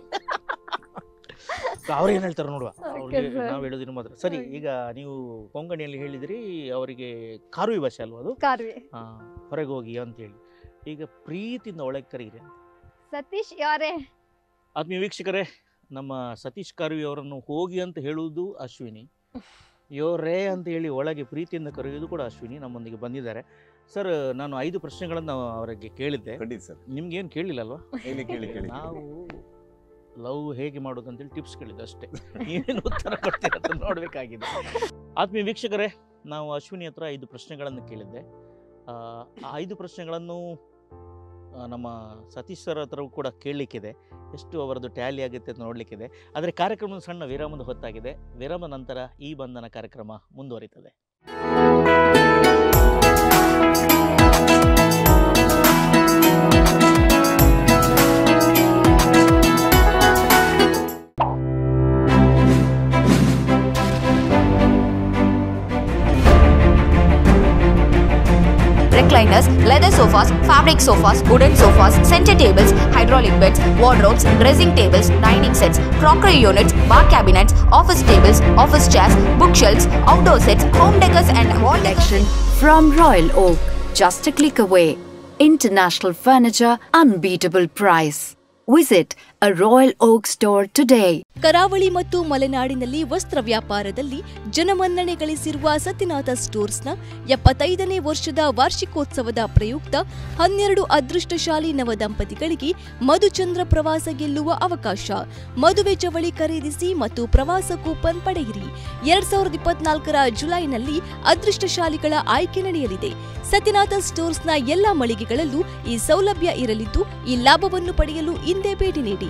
ಅವ್ರು ಏನು ಹೇಳ್ತಾರೆ ನೋಡುವ. Okay, ಅವ್ರಿಗೆ sir. ನಾವು ಹೇಳೋದಿನ ಮಾತ್ರ. ಸರಿ, ಈಗ ನೀವು ಕೊಂಗಣಿಯಲ್ಲಿ ಹೇಳಿದ್ರಿ ಅವರಿಗೆ ಕಾರುವಿ ಭಾಷೆ ಅಲ್ವಾ ಅದು? ಕಾರ್ವಿ. ಆ, ಹೊರಗೆ ಹೋಗಿ ಅಂತೇಳಿ. ಈಗ ಪ್ರೀತಿಯಿಂದ ಒಳಗೆ ಕರೀರಿ. ಸತೀಶ್ ಯಾರೇ? ಆತ್ಮೀಯ ವೀಕ್ಷಕರೇ, ನಮ್ಮ ಸತೀಶ್ ಕಾರ್ವಿ ಅವರನ್ನು ಹೋಗಿ ಅಂತ ಹೇಳುವುದು ಅಶ್ವಿನಿ, ಯೋರೇ ಅಂತ ಹೇಳಿ ಒಳಗೆ ಪ್ರೀತಿಯಿಂದ ಕರೆಯುವುದು ಕೂಡ ಅಶ್ವಿನಿ ನಮ್ಮೊಂದಿಗೆ ಬಂದಿದ್ದಾರೆ. ಸರ್, ನಾನು ಐದು ಪ್ರಶ್ನೆಗಳನ್ನು ಅವರಿಗೆ ಕೇಳಿದ್ದೆ. ಖಂಡಿತ ಸರ್. ನಿಮ್ಗೇನು ಕೇಳಿಲ್ಲಲ್ವಾ? ಹೇಳಿ ಕೇಳಿ ಕೇಳಿ. ನಾವು ಲವ್ ಹೇಗೆ ಮಾಡೋದು ಅಂತೇಳಿ ಟಿಪ್ಸ್ ಕೇಳಿದ್ದು ಅಷ್ಟೇ. ನೀವೇನು ಉತ್ತರ ಕೊಡ್ತೀರ ಅಂತ ನೋಡಬೇಕಾಗಿದೆ. ಆತ್ಮೀಯ ವೀಕ್ಷಕರೇ, ನಾವು ಅಶ್ವಿನಿ ಹತ್ರ ಐದು ಪ್ರಶ್ನೆಗಳನ್ನು ಕೇಳಿದ್ದೆ. ಆ ಆ ಐದು ಪ್ರಶ್ನೆಗಳನ್ನು ಆ, ನಮ್ಮ ಸತೀಶ್ ಸರ್ ಹತ್ರ ಕೂಡ ಕೇಳಲಿಕ್ಕಿದೆ. ಎಷ್ಟು ಅವರದ್ದು ಟ್ಯಾಲಿ ಆಗುತ್ತೆ ಅಂತ ನೋಡಲಿಕ್ಕಿದೆ. ಆದರೆ ಕಾರ್ಯಕ್ರಮದ ಸಣ್ಣ ವಿರಾಮದ ಹೊತ್ತಾಗಿದೆ. ವಿರಾಮ ನಂತರ ಈ ಬಂಧನ ಕಾರ್ಯಕ್ರಮ ಮುಂದುವರಿತದೆ. recliners, leather sofas, fabric sofas, wooden sofas, center tables, hydraulic beds, wardrobes, dressing tables, dining sets, crockery units, bar cabinets, office tables, office chairs, bookshelves, outdoor sets, home decors and wall Collection from Royal Oak, just a click away. International furniture, unbeatable price. Visit a Royal Oak store today. ಕರಾವಳಿ ಮತ್ತು ಮಲೆನಾಡಿನಲ್ಲಿ ವಸ್ತ್ರ ವ್ಯಾಪಾರದಲ್ಲಿ ಜನಮನ್ನಣೆ ಗಳಿಸಿರುವ ಸತ್ಯನಾಥ ಸ್ಟೋರ್ಸ್ನ ಎಪ್ಪತ್ತೈದನೇ ವರ್ಷದ ವಾರ್ಷಿಕೋತ್ಸವದ ಪ್ರಯುಕ್ತ ಹನ್ನೆರಡು ಅದೃಷ್ಟಶಾಲಿ ನವ ದಂಪತಿಗಳಿಗೆ ಮಧುಚಂದ್ರ ಪ್ರವಾಸ ಗೆಲ್ಲುವ ಅವಕಾಶ. ಮದುವೆ ಚವಳಿ ಖರೀದಿಸಿ ಮತ್ತು ಪ್ರವಾಸ ಕೂಪನ್ ಪಡೆಯಿರಿ. ಎರಡ್ ಸಾವಿರದ ಇಪ್ಪತ್ನಾಲ್ಕರ ಜುಲೈನಲ್ಲಿ ಅದೃಷ್ಟಶಾಲಿಗಳ ಆಯ್ಕೆ ನಡೆಯಲಿದೆ. ಸತ್ಯನಾಥ ಸ್ಟೋರ್ಸ್ನ ಎಲ್ಲಾ ಮಳಿಗೆಗಳಲ್ಲೂ ಈ ಸೌಲಭ್ಯ ಇರಲಿದ್ದು, ಈ ಲಾಭವನ್ನು ಪಡೆಯಲು ಇಂದೇ ಭೇಟಿ ನೀಡಿ.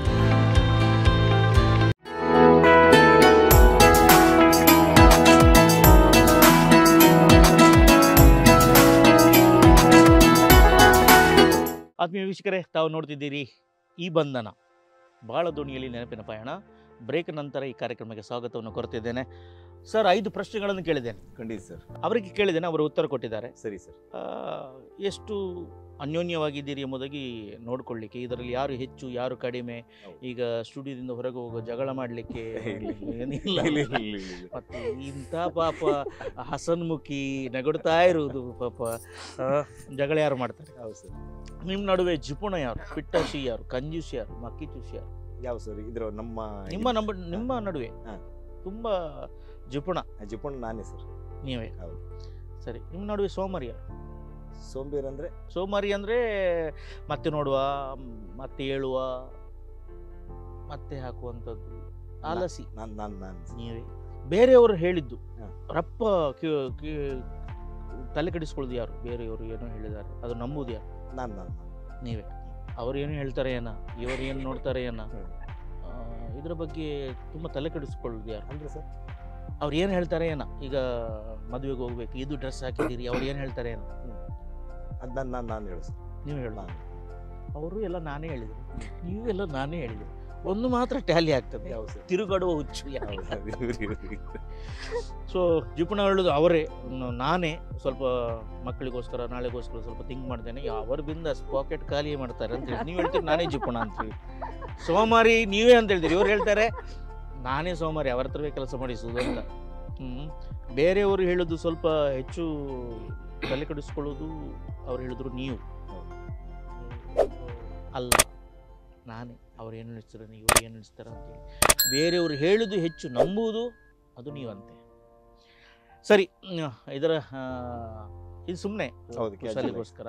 ಆತ್ಮೀಯ ವೀಕ್ಷಕರೇ, ತಾವು ನೋಡ್ತಿದ್ದೀರಿ ಈ ಬಂಧನ ಬಾಳ ದೋಣಿಯಲ್ಲಿ ನೆನಪಿನ ಪಯಣ. ಬ್ರೇಕ್ ನಂತರ ಈ ಕಾರ್ಯಕ್ರಮಕ್ಕೆ ಸ್ವಾಗತವನ್ನು ಕೊಡ್ತಿದ್ದೇನೆ. ಸರ್, ಐದು ಪ್ರಶ್ನೆಗಳನ್ನು ಕೇಳಿದ್ದೇನೆ. ಖಂಡಿತ ಸರ್. ಅವರಿಗೆ ಕೇಳಿದ್ದೇನೆ, ಅವರು ಉತ್ತರ ಕೊಟ್ಟಿದ್ದಾರೆ. ಸರಿ ಸರ್. ಎಷ್ಟು ಅನ್ಯೋನ್ಯವಾಗಿದ್ದೀರಿ ಎಂಬುದಾಗಿ ನೋಡ್ಕೊಳ್ಳಿಕ್ಕೆ, ಇದರಲ್ಲಿ ಯಾರು ಹೆಚ್ಚು ಯಾರು ಕಡಿಮೆ, ಈಗ ಸ್ಟುಡಿಯೋದಿಂದ ಹೊರಗೆ ಹೋಗೋ ಜಗಳ ಮಾಡಲಿಕ್ಕೆ ಏನಿಲ್ಲ. ಮತ್ತು ಇಂಥ ಪಾಪ ಹಸನ್ಮುಖಿ ನಗಡ್ತಾ ಇರುವುದು ಪಾಪ, ಜಗಳ ಯಾರು ಮಾಡ್ತಾರೆ? ಹೌದು ಸರ್. ನಿಮ್ಮ ನಡುವೆ ಜಿಪುಣ ಯಾರು, ಪಿಟ್ಟಶಿ ಯಾರು, ಕಂಜೂಸಿ ಯಾರು, ಮಕ್ಕಿ ಚೂಸಿ ಯಾರು? ಯಾವ ಸರ್? ಇದ್ರ ನಮ್ಮ ನಿಮ್ಮ ನಮ್ಮ ನಿಮ್ಮ ನಡುವೆ ತುಂಬಾ ಜಿಪುಣ ಜಿಪುಣ ನಾನೇ ಸರ್. ನೀವೇ? ಹೌದು. ಸರಿ. ನಿಮ್ಮ ನಡುವೆ ಸೋಮಾರಿ ಯಾರು? ಸೋಂಬೇರ್ ಅಂದ್ರೆ ಸೋಮಾರಿ ಅಂದ್ರೆ ಮತ್ತೆ ನೋಡುವ, ಮತ್ತೆ ಹೇಳುವ, ಮತ್ತೆ ಹಾಕುವಂಥದ್ದು, ಆಲಸಿ. ನಾನು ನಾನು ನಾನು ನೀವೇ. ಬೇರೆಯವರು ಹೇಳಿದ್ದು ರಪ್ಪ ತಲೆ ಕೆಡಿಸ್ಕೊಳ್ಳೋದು ಯಾರು? ಬೇರೆಯವರು ಏನೋ ಹೇಳಿದ್ದಾರೆ, ಅದು ನಂಬುದು ಯಾರು? ನಾನು ನಾನು ನೀವೇ. ಅವ್ರು ಏನು ಹೇಳ್ತಾರೆ ಏನ, ಇವರು ಏನು ನೋಡ್ತಾರೆ ಏನ, ಇದ್ರ ಬಗ್ಗೆ ತುಂಬ ತಲೆ ಕೆಡಿಸ್ಕೊಳ್ಳೋದು ಯಾರು? ಅಂದ್ರೆ ಸರ್, ಅವ್ರು ಏನು ಹೇಳ್ತಾರೆ ಏನ, ಈಗ ಮದುವೆಗೆ ಹೋಗ್ಬೇಕು, ಇದು ಡ್ರೆಸ್ ಹಾಕಿದ್ದೀರಿ, ಅವ್ರು ಏನು ಹೇಳ್ತಾರೆ ಏನ, ಅದು ನಾನು ನಾನು ನಾನು ಹೇಳು ಸರ್. ನೀವು ಹೇಳ. ಅವರು ಎಲ್ಲ ನಾನೇ ಹೇಳಿದ್ರು, ನೀವು ಎಲ್ಲ ನಾನೇ ಹೇಳಿದ್ರು, ಒಂದು ಮಾತ್ರ ಟ್ಯಾಲಿ ಆಗ್ತದೆ, ಯಾವ ಸರ್? ತಿರುಗಾಡುವ ಹುಚ್ಚು. ಸೊ ಜಿಪುಣ ಹೇಳೋದು ಅವರೇ, ನಾನೇ ಸ್ವಲ್ಪ ಮಕ್ಕಳಿಗೋಸ್ಕರ ನಾಳೆಗೋಸ್ಕರ ಸ್ವಲ್ಪ ಥಿಂಕ್ ಮಾಡ್ತೇನೆ, ಅವರು ಬಿಂದಾಸ್ ಪಾಕೆಟ್ ಖಾಲಿ ಮಾಡ್ತಾರೆ ಅಂತ ಹೇಳಿ ನೀವು ಹೇಳ್ತೀರಿ, ನಾನೇ ಜಿಪುಣ ಅಂತೀವಿ. ಸೋಮಾರಿ ನೀವೇ ಅಂತ ಹೇಳ್ತೀರಿ, ಇವ್ರು ಹೇಳ್ತಾರೆ ನಾನೇ ಸೋಮಾರಿ, ಅವರ ಹತ್ರವೇ ಕೆಲಸ ಮಾಡಿಸುವುದು ಅಂತ. ಹ್ಞೂ. ಬೇರೆಯವರು ಹೇಳೋದು ಸ್ವಲ್ಪ ಹೆಚ್ಚು ತಲೆ ಕೆಡಿಸ್ಕೊಳ್ಳೋದು, ಅವ್ರು ಹೇಳಿದ್ರು ನೀವು ಅಲ್ಲ, ನಾನೇ. ಅವ್ರು ಏನು ನಡೆಸ್ತಾರೆ, ನೀವು ಏನು ನಡೆಸ್ತಾರ ಅಂತೇಳಿ ಬೇರೆಯವರು ಹೇಳೋದು ಹೆಚ್ಚು ನಂಬುವುದು, ಅದು ನೀವಂತೆ. ಸರಿ, ಇದರ ಇದು ಸುಮ್ಮನೆ ಕುಶಲಿಗೋಸ್ಕರ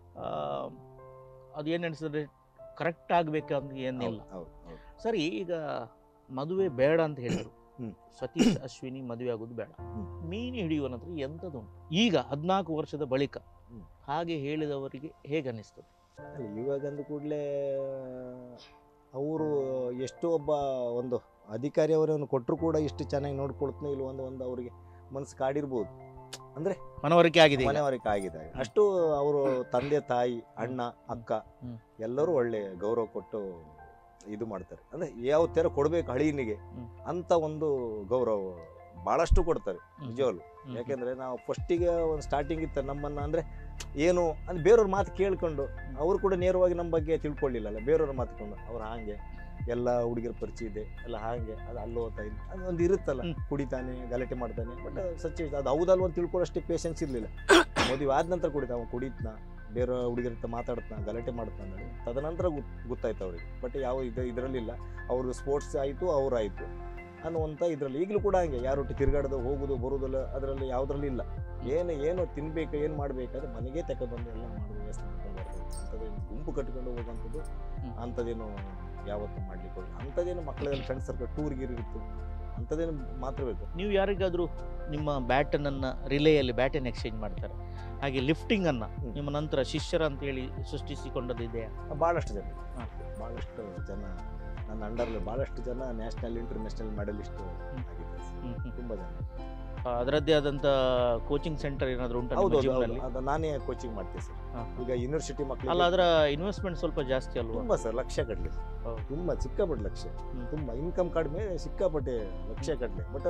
ಅದು ಏನು ನಡೆಸಿದ್ರೆ ಕರೆಕ್ಟ್ ಆಗಬೇಕಂತ ಏನಿಲ್ಲ. ಸರಿ, ಈಗ ಮದುವೆ ಬೇಡ ಅಂತ ಹೇಳಿದ್ರು, ಸತೀಶ್ ಅಶ್ವಿನಿ ಮದುವೆ ಆಗೋದು ಬೇಡ, ಮೀನು ಹಿಡಿಯುವನತ್ರ ಎಂಥದ್ದುಂಟು ಈಗ ಹದಿನಾಲ್ಕು ವರ್ಷದ ಬಳಿಕ, ಹಾಗೆ ಹೇಳಿದವರಿಗೆ ಹೇಗೆ ಅನ್ನಿಸ್ತದೆ? ಇವಾಗ ಅಂದ ಕೂಡಲೇ ಅವರು ಎಷ್ಟೋ ಒಬ್ಬ ಒಂದು ಅಧಿಕಾರಿ ಅವರನ್ನು ಕೊಟ್ಟರು ಕೂಡ ಇಷ್ಟು ಚೆನ್ನಾಗಿ ನೋಡ್ಕೊಳ್ತಾನೆ ಇಲ್ಲ, ಒಂದು ಒಂದು ಅವರಿಗೆ ಮನಸ್ಸು ಕಾಡಿರ್ಬೋದು, ಅಂದರೆ ಮನವರಿಕೆ ಆಗಿದೆ, ಮನವರಿಕೆ ಆಗಿದೆ. ಅಷ್ಟು ಅವರು ತಂದೆ ತಾಯಿ ಅಣ್ಣ ಅಕ್ಕ ಎಲ್ಲರೂ ಒಳ್ಳೆ ಗೌರವ ಕೊಟ್ಟು ಇದು ಮಾಡ್ತಾರೆ. ಅಂದರೆ ಯಾವ ಥರ ಕೊಡಬೇಕು ಹಳೀನಿಗೆ ಅಂತ ಒಂದು ಗೌರವ ಭಾಳಷ್ಟು ಕೊಡ್ತಾರೆ ನಿಜವಾಗ್ಲು. ಯಾಕೆಂದರೆ ನಾವು ಫಸ್ಟಿಗೆ ಒಂದು ಸ್ಟಾರ್ಟಿಂಗ್ ಇತ್ತು ನಮ್ಮನ್ನು, ಅಂದರೆ ಏನು ಅಂದ್ರೆ ಬೇರೆಯವ್ರ ಮಾತು ಕೇಳ್ಕೊಂಡು, ಅವರು ಕೂಡ ನೇರವಾಗಿ ನಮ್ಮ ಬಗ್ಗೆ ತಿಳ್ಕೊಳ್ಳಿಲ್ಲಲ್ಲ, ಬೇರೆಯವ್ರ ಮಾತುಕೊಂಡು ಅವ್ರು ಹಾಗೆ ಎಲ್ಲ ಹುಡುಗಿರ ಪರಿಚಯ ಇದೆ ಎಲ್ಲ ಹಾಗೆ, ಅದು ಅಲ್ಲೋ ಹೋಗ್ತಾ ಇಲ್ಲ, ಅದು ಒಂದು ಇರುತ್ತಲ್ಲ, ಕುಡಿತಾನೆ ಗಲಾಟೆ ಮಾಡ್ತಾನೆ, ಬಟ್ ಸಚ್ಚ ಅದು ಹೌದಲ್ವ ಅಂತ ತಿಳ್ಕೊಳ್ಳೋಷ್ಟೇ ಪೇಷನ್ಸ್ ಇರಲಿಲ್ಲ. ಮದುವೆ ಆದ ನಂತರ ಕುಡಿತ ಅವ ಕುಡಿತನ ಬೇರೆ ಹುಡುಗಿರ ಹತ್ರ ಮಾತಾಡ್ತಾನ ಗಲಾಟೆ ಮಾಡ್ತಾನೆ, ತದನಂತರ ಗೊತ್ತು ಗೊತ್ತಾಯ್ತು ಅವ್ರಿಗೆ. ಬಟ್ ಯಾವ ಇದು ಇದರಲ್ಲಿಲ್ಲ, ಅವ್ರದ್ದು ಸ್ಪೋರ್ಟ್ಸ್ ಆಯಿತು ಅವರಾಯಿತು ಅನ್ನುವಂಥ ಇದರಲ್ಲಿ ಈಗಲೂ ಕೂಡ ಹಂಗೆ ಯಾರೊಟ್ಟು ತಿರುಗಾಡೋದು ಹೋಗೋದು ಬರೋದಿಲ್ಲ, ಅದರಲ್ಲಿ ಯಾವುದ್ರಲ್ಲಿ ಇಲ್ಲ. ಏನು ಏನು ತಿನ್ಬೇಕು ಏನು ಮಾಡಬೇಕಾದ್ರೆ ಮನೆಗೆ ತಗೊಂಡ್ಬಂದು ಎಲ್ಲ ಮಾಡೋದು, ವ್ಯವಸ್ಥೆ ಮಾಡ್ಕೊಂಡು ಬರ್ಬೋದು. ಅಂಥದ್ದೇನು ಗುಂಪು ಕಟ್ಕೊಂಡು ಹೋಗುವಂಥದ್ದು ಅಂಥದ್ದೇನು ಯಾವತ್ತೂ ಮಾಡ್ಲಿಕ್ಕೆ ಹೋಗಿ, ಅಂಥದ್ದೇನು ಮಕ್ಕಳೆಲ್ಲ ಫ್ರೆಂಡ್ಸ್ ಸರ್ಕಲ್ ಟೂರ್ ಗೀರ್ ಇರುತ್ತೆ, ಅಂಥದ್ದೇನು ಮಾತ್ರ ಬೇಕು. ನೀವು ಯಾರಿಗಾದರೂ ನಿಮ್ಮ ಬ್ಯಾಟನನ್ನು ರಿಲೇಯಲ್ಲಿ ಬ್ಯಾಟನ್ ಎಕ್ಸ್ಚೇಂಜ್ ಮಾಡ್ತಾರೆ, ಹಾಗೆ ಲಿಫ್ಟಿಂಗನ್ನು ನಿಮ್ಮ ನಂತರ ಶಿಷ್ಯರ ಅಂತೇಳಿ ಸೃಷ್ಟಿಸಿಕೊಂಡದ್ದು ಇದೆಯಾ? ಭಾಳಷ್ಟು ಜನ ಭಾಳಷ್ಟು ಜನ ನನ್ನ ಅಂಡರ್ಲಿ ಭಾಳಷ್ಟು ಜನ ನ್ಯಾಷನಲ್ ಇಂಟರ್ನ್ಯಾಷನಲ್ ಮೆಡಲಿಸ್ಟ್ ಆಗಿದ್ದಾರೆ, ತುಂಬ ಜನ. ಅದರದ್ದೇ ಆದಂಥ ಕೋಚಿಂಗ್ ಸೆಂಟರ್ ಏನಾದರೂ ಉಂಟು? ಹೌದು, ಅದು ನಾನೇ ಕೋಚಿಂಗ್ ಮಾಡ್ತೀನಿ ಸರ್. ಈಗ ಯೂನಿವರ್ಸಿಟಿ ಮಕ್ಕಳು ಅಲ್ಲ, ಅದರ ಇನ್ವೆಸ್ಟ್ಮೆಂಟ್ ಸ್ವಲ್ಪ ಜಾಸ್ತಿ ಅಲ್ವಾ? ತುಂಬ ಸರ್, ಲಕ್ಷ ಕಟ್ಟಲಿ, ತುಂಬ ಸಿಕ್ಕಾಪಟ್ಟೆ ಲಕ್ಷ, ತುಂಬ ಇನ್ಕಮ್ ಕಡಿಮೆ, ಸಿಕ್ಕಾಪಟ್ಟೆ ಲಕ್ಷ ಕಟ್ಟಲಿ. ಬಟ್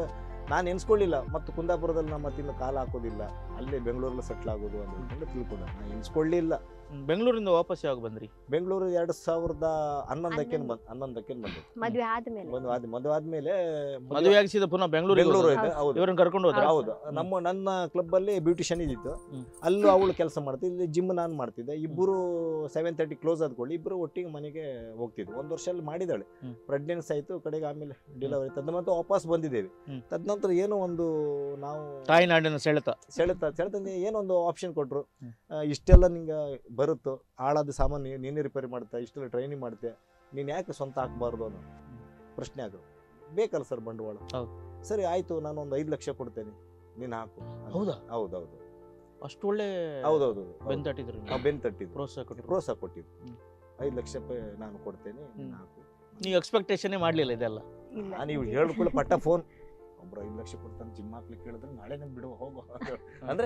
ನಾನು ಎನ್ಸ್ಕೊಳ್ಳಿಲ್ಲ ಮತ್ತು ಕುಂದಾಪುರದಲ್ಲಿ ನಮ್ಮ ಮತ್ತೆ ಇನ್ನು ಕಾಲ ಹಾಕೋದಿಲ್ಲ, ಅಲ್ಲೇ ಬೆಂಗಳೂರಲ್ಲಿ ಸೆಟ್ಲ್ ಆಗೋದು ಅಂತ ತಿಳ್ಕೊಂಡೆ. ನಾನು ಎನ್ಸ್ಕೊಳ್ಳಿಲ್ಲ. ಬೆಂಗಳೂರಿಂದ ವಾಪಸ್ ಯಾವಾಗ ಬಂದ್ರಿ? ಬೆಂಗಳೂರು ಎರಡ್ ಸಾವಿರದ ಹನ್ನೊಂದಕ್ಕೆ ಬಂದ್ ಹನ್ನೊಂದಕ್ಕೆ ಬಂದೆ. ಮದ್ವೆ ಆದ್ಮೇಲೆ ಒಂದು ಆದ್ ಮದುವೆ ಆದ್ಮೇಲೆ ಮದುವೆ ಆಗಿಸಿದ ಪುನಃ ಬೆಂಗಳೂರಿಗೆ ಬೆಂಗಳೂರು ಹೋದ್ರಾ? ಇದೆ. ಹೌದು ಇವ್ರನ್ನ ಕರ್ಕೊಂಡು ಹೋದ್ರ? ಹೌದು. ನಮ್ಮ ನನ್ನ ಕ್ಲಬ್ ಅಲ್ಲಿ ಬ್ಯೂಟಿಷಿಯನ್ ಇದ್ದಿತ್ತು, ಹ್ಮ್. ಅಲ್ಲೂ ಅವಳು ಕೆಲಸ ಮಾಡ್ತಿದ್ದೆ, ಜಿಮ್ ನಾನು ಮಾಡ್ತಿದ್ದೆ. ಇಬ್ಬರು ಸೆವೆನ್ ತರ್ಟಿ ಕ್ಲೋಸ್ ಆದ್ಕೊಳ್ಳಿ ಇಬ್ಬರು ಒಟ್ಟಿಗೆ ಮನೆಗೆ ಹೋಗ್ತಿದ್ವಿ. ಒಂದ್ ವರ್ಷ ಅಲ್ಲಿ ಮಾಡಿದಾಳೆ, ಹ್ಮ್. ಪ್ರೆಗ್ನೆನ್ಸಿ ಆಯ್ತು, ಕಡೆಗೆ ಆಮೇಲೆ ಡೆಲಿವರಿ. ತದನಂತರ ವಾಪಸ್ ಬಂದಿದ್ದೇವೆ. ಹ್ಮ್. ತದನಂತರ ಏನೋ ಒಂದು ನಾವು ತಾಯಿನಾಡಿನ ಸೆಳೆತ ಸೆಳೆತ ಸೆಳೆತ ಏನೋ ಒಂದು ಆಪ್ಷನ್ ಕೊಟ್ರು. ಹ್ಮ್. ಆ, ಇಷ್ಟೆಲ್ಲ ನಿಂಗೆ ಬರುತ್ತೋ, ಹಾಳಾದ ಸಾಮಾನು ನೀನೇ ರಿಪೇರಿ ಮಾಡ್ತಾ, ಇಷ್ಟೆಲ್ಲ ಟ್ರೈನಿಂಗ್ ಮಾಡ್ತೆ, ನೀನು ಯಾಕೆ ಸ್ವಂತ ಹಾಕ್ಬಾರ್ದು ಅನ್ನೋ ಪ್ರಶ್ನೆ ಆಗೋದು. ಬೇಕಲ್ಲ ಸರ್ ಬಂಡವಾಳ. ಹೌದು. ಸರಿ ಆಯ್ತು, ನಾನು ಒಂದು ಐದು ಲಕ್ಷ ಕೊಡ್ತೇನೆ, ನೀನು ಹಾಕು. ಹೌದಾ? ಹೌದೌದು ಅಷ್ಟು ಒಳ್ಳೆ ಹೌದೌದು ಬೆನ್ ತಟ್ಟಿದ್ರು ನೀವು? ನಾವು ಬೆನ್ ತಟ್ಟಿದ್ದು, ಪ್ರೋತ್ಸಾಹ ಕೊಟ್ಟಿದ್ರು? ಪ್ರೋತ್ಸಾಹ ಕೊಟ್ಟಿದ್ದು. ಹ್ಮ್. ಐದು ಲಕ್ಷ ರೂಪಾಯಿ ನಾನು ಕೊಡ್ತೇನೆ, ನೀನು ಹ್ಮ್. ಹಾಕು. ನೀವು ಎಕ್ಸ್ಪೆಕ್ಟೇಷನ್ ಮಾಡಲಿಲ್ಲ ಇದೆಲ್ಲ? ಇಲ್ಲ. ನಾನು ಇವ್ ಹೇಳ್ಕೊಳ್ಳಿ ಪಟ್ಟ ಫೋನ್, ಒಬ್ರು ಐದು ಲಕ್ಷ ಕೊಡ್ತಾನೆ ಜಿಮ್ ಹಾಕ್ಲಿಕ್ಕೆ ಹೇಳಿದ್ರೆ ನಾಳೆನೇ ಬಿಡುವ ಹೋಗೋ ಅಂದ್ರೆ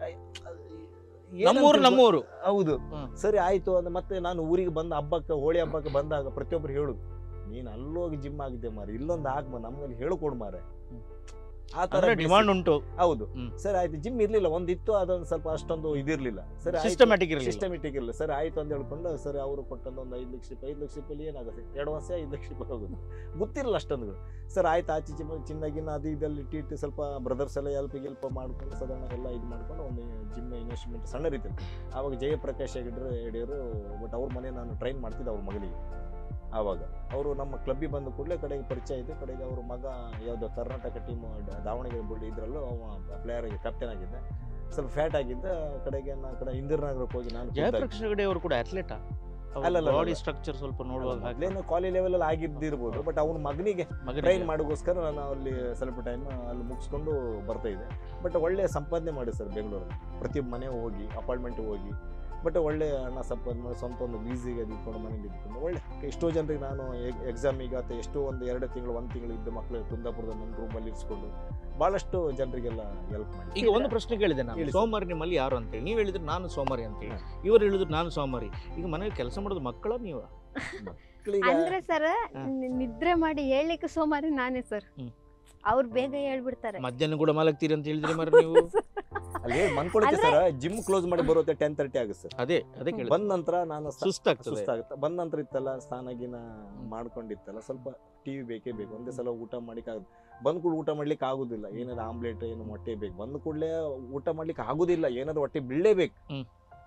ಏನಂತ ನಮ್ಮೂರು ಗೊತ್ತ- ನಮ್ಮೂರು ಹೌದು. ಹ್ಮ್. ಸರಿ ಆಯ್ತು ಅಂದ್ರೆ ಮತ್ತೆ ನಾನು ಊರಿಗೆ ಬಂದ ಹಬ್ಬಕ್ಕೆ, ಹೋಳಿ ಹಬ್ಬಕ್ಕೆ ಬಂದಾಗ ಪ್ರತಿಯೊಬ್ರು ಹೇಳುದು, ನೀನ್ ಅಲ್ಲೋಗಿ ಜಿಮ್ ಆಗಿದ್ದೆ ಮಾರೆ, ಇಲ್ಲೊಂದು ಹಾಕ್ ನಮ್ಗೆ ಹೇಳ್ಕೊಡ್ ಮಾರೆ. ಹ್ಮ್. ಆ ತರ ಅಂದ್ರೆ ಡಿಮಾಂಡ್ ಉಂಟು. ಹೌದು. ಹ್ಮ್. ಸರಿ ಆಯ್ತು, ಜಿಮ್ ಇರ್ಲಿಲ್ಲ, ಒಂದಿತ್ತು, ಅದೊಂದು ಸ್ವಲ್ಪ ಅಷ್ಟೊಂದು ಇದಿರ್ಲಿಲ್ಲ. ಸರಿ ಸಿಸ್ಟಮ್ಯಾಟಿಕ್ ಇರಲಿಲ್ಲ. ಸಿಸ್ಟಮೆಟಿಕ್ ಇರಲಿಲ್ಲ. ಸರಿ ಆಯ್ತು ಅಂತ ಹೇಳ್ಕೊಂಡು, ಸರಿ ಅವರು ಕೊಟ್ಟಂತ ಒಂದು ಐದು ಲಕ್ಷ ರೂಪಾಯಿ ಐದು ಲಕ್ಷ ರೂಪಾಯಿ ಏನಾಗುತ್ತೆ, ಎರಡು ವರ್ಷ ಐದು ಲಕ್ಷ ರೂಪಾಯಿ ಹೋಗುತ್ತೆ, ಗೊತ್ತಿರಲ್ಲ ಅಷ್ಟೊಂದು. ಸರ್ ಆಯ್ತು, ಆಚೆ ಚಿಮ್ಮ ಚಿನ್ನಾಗಿನ ಅದು ಇದೆಲ್ಲ ಇಟ್ಟಿಟ್ಟು ಸ್ವಲ್ಪ ಬ್ರದರ್ಸ್ ಎಲ್ಲ ಹೆಲ್ಪ್ ಗಿಲ್ಪ ಮಾಡ್ಕೊಂಡು ಸಾಧಾರಣ ಎಲ್ಲ ಇದು ಮಾಡ್ಕೊಂಡು ಒಂದು ಜಿಮ್ ಇನ್ವೆಸ್ಟ್ಮೆಂಟ್ ಸಣ್ಣ ರೀತಿಯಲ್ಲಿ. ಆವಾಗ ಜಯಪ್ರಕಾಶ್ ಹೆಗಡೆ ಯಡಿಯೂರು, ಬಟ್ ಅವ್ರ ಮನೆ ನಾನು ಟ್ರೈನ್ ಮಾಡ್ತಿದ್ದೆ ಅವ್ರ ಮಗಳಿಗೆ. ಆವಾಗ ಅವರು ನಮ್ಮ ಕ್ಲಬ್ಬಿಗೆ ಬಂದ ಕೂಡಲೇ ಕಡೆಗೆ ಪರಿಚಯ ಇದೆ. ಕಡೆಗೆ ಅವ್ರ ಮಗ ಯಾವುದೋ ಕರ್ನಾಟಕ ಟೀಮ್ ದಾವಣಗೆರೆ ಬುಳ್ಳಿ ಇದ್ರಲ್ಲೂ ಅವ ಪ್ಲೇಯರ್ ಆಗಿ ಕ್ಯಾಪ್ಟನ್ ಆಗಿದ್ದ, ಸ್ವಲ್ಪ ಫ್ಯಾಟ್ ಆಗಿದ್ದ. ಕಡೆಗೆ ನಾನು ಕಡೆ ಇಂದಿರಾನಗರಕ್ಕೆ ಹೋಗಿ ನಾನು ಜಯಪ್ರಕಾಶ್ ಹೆಗಡೆ ಅವರು ಕೂಡ ಅಥ್ಲೆಟಾ? ಅಲ್ಲಲ್ಲ, ಬಾಡಿ ಸ್ಟ್ರಕ್ಚರ್ ಸ್ವಲ್ಪ ನೋಡುವಾಗ ಹಾಗೆ. ಮೊದಲೇನು ಕಾಲೇಜ್ ಲೆವೆಲ್ ಅಲ್ಲಿ ಆಗಿದ್ದಿರ್ಬೋದು, ಬಟ್ ಅವನ ಮಗನಿಗೆ ಮಗನಿಗೆ. ಟ್ರೈನ್ ಮಾಡೋಗೋಸ್ಕರ ನಾನು ಅಲ್ಲಿ ಸ್ವಲ್ಪ ಟೈಮ್ ಅಲ್ಲಿ ಮುಗಿಸ್ಕೊಂಡು ಬರ್ತಾ ಇದ್ದೆ. ಬಟ್ ಒಳ್ಳೆ ಸಂಪಾದನೆ ಮಾಡಿ ಸರ್ ಬೆಂಗಳೂರಲ್ಲಿ, ಪ್ರತಿ ಮನೆ ಹೋಗಿ ಅಪಾರ್ಟ್ಮೆಂಟ್ ಹೋಗಿ, ಬಟ್ ಒಳ್ಳೆ ಹಣ ಸಂಪಾದನೆ ಮಾಡಿ ಸ್ವಂತ ಒಂದು ಲೀಸಿಗೆ ಇದ್ಕೊಂಡು ಮನೇಲಿ ಇದ್ಕೊಂಡು ಒಳ್ಳೆ ಎಷ್ಟೋ ಜನರಿಗೆ ನಾನು ಎಕ್ಸಾಮಿಗೆ ಅಥವಾ ಎಷ್ಟೋ ಒಂದು ಎರಡು ತಿಂಗಳು ಒಂದು ತಿಂಗಳು ಇದ್ದ ಮಕ್ಕಳು ಕುಂದಾಪುರದ ನನ್ನ ರೂಮಲ್ಲಿ ಇರಿಸ್ಕೊಂಡು ಭಾಳಷ್ಟು ಜನರಿಗೆಲ್ಲ ಹೆಲ್ಪ್ ಮಾಡಿ. ಈಗ ಒಂದು ಪ್ರಶ್ನೆ ಕೇಳಿದೆ ನಾನು, ಹೇಳಿ ಸರ್. ಸೋಮಾರಿ ನಿಮ್ಮಲ್ಲಿ ಯಾರು ಅಂತೇಳಿ ನೀವು ಹೇಳಿದ್ರು ನಾನು ಸೋಮಾರಿ ಅಂತೇಳಿ, ಇವರು ಹೇಳಿದ್ರು ನಾನು ಸೋಮಾರಿ. ಈಗ ಮನೆಗೆ ಕೆಲಸ ಮಾಡೋದು ಮಕ್ಕಳ ನೀವು? ಮಕ್ಕಳಿಗೆ ಅಂದ್ರೆ ಸರ್ ಹಾ. ನಿದ್ರೆ ಮಾಡಿ ಹೇಳಲಿಕ್ಕೆ ಸೋಮಾರಿ ನಾನೇ ಸರ್. ಹ್ಮ್. ಅವ್ರು ಬೇಗ ಹೇಳ್ಬಿಡ್ತಾರೆ. ಮಧ್ಯಾಹ್ನ ಕೂಡ ಮಲಗ್ತೀರಿ ಅಂತ ಹೇಳಿದ್ರಿ ಮರ ನೀವು? ಅಲ್ಲಿ ಮನ್ಕೊಳುತ್ತೆ ಸರ್, ಜಿಮ್ ಕ್ಲೋಸ್ ಮಾಡಿ ಬರುತ್ತೆ ಟೆನ್ ತರ್ಟಿ ಆಗುತ್ತೆ ಸರ್. ಅದೇ ಅದೇ ಕೇಳಿ. ಬಂದ ನಂತರ ನಾನು ಸ- ಸುಸ್ತಾಗ್ತದೆ. ಸುಸ್ತಾಗುತ್ತೆ. ಬಂದ ನಂತರ ಇತ್ತಲ್ಲ ಸ್ನಾನ ಗೀನ ಮಾಡ್ಕೊಂಡಿತ್ತಲ್ಲ, ಸ್ವಲ್ಪ ಟಿವಿ ಬೇಕೇ ಬೇಕು. ಒಂದೇ ಸಲ ಊಟ ಮಾಡ್ಲಿಕ್ಕೆ ಆಗುದು, ಬಂದ್ ಕೂಡ ಊಟ ಮಾಡ್ಲಿಕ್ಕೆ ಆಗುದಿಲ್ಲ. ಏನಾದ್ರು ಆಮ್ಲೆಟ್ ಏನು ಮೊಟ್ಟೆ ಬೇಕು, ಬಂದ ಕೂಡಲೇ ಊಟ ಮಾಡ್ಲಿಕ್ಕೆ ಆಗುದಿಲ್ಲ, ಏನಾದ್ರು ಹೊಟ್ಟೆ ಬೀಳಲೇಬೇಕು. ಹ್ಮ್.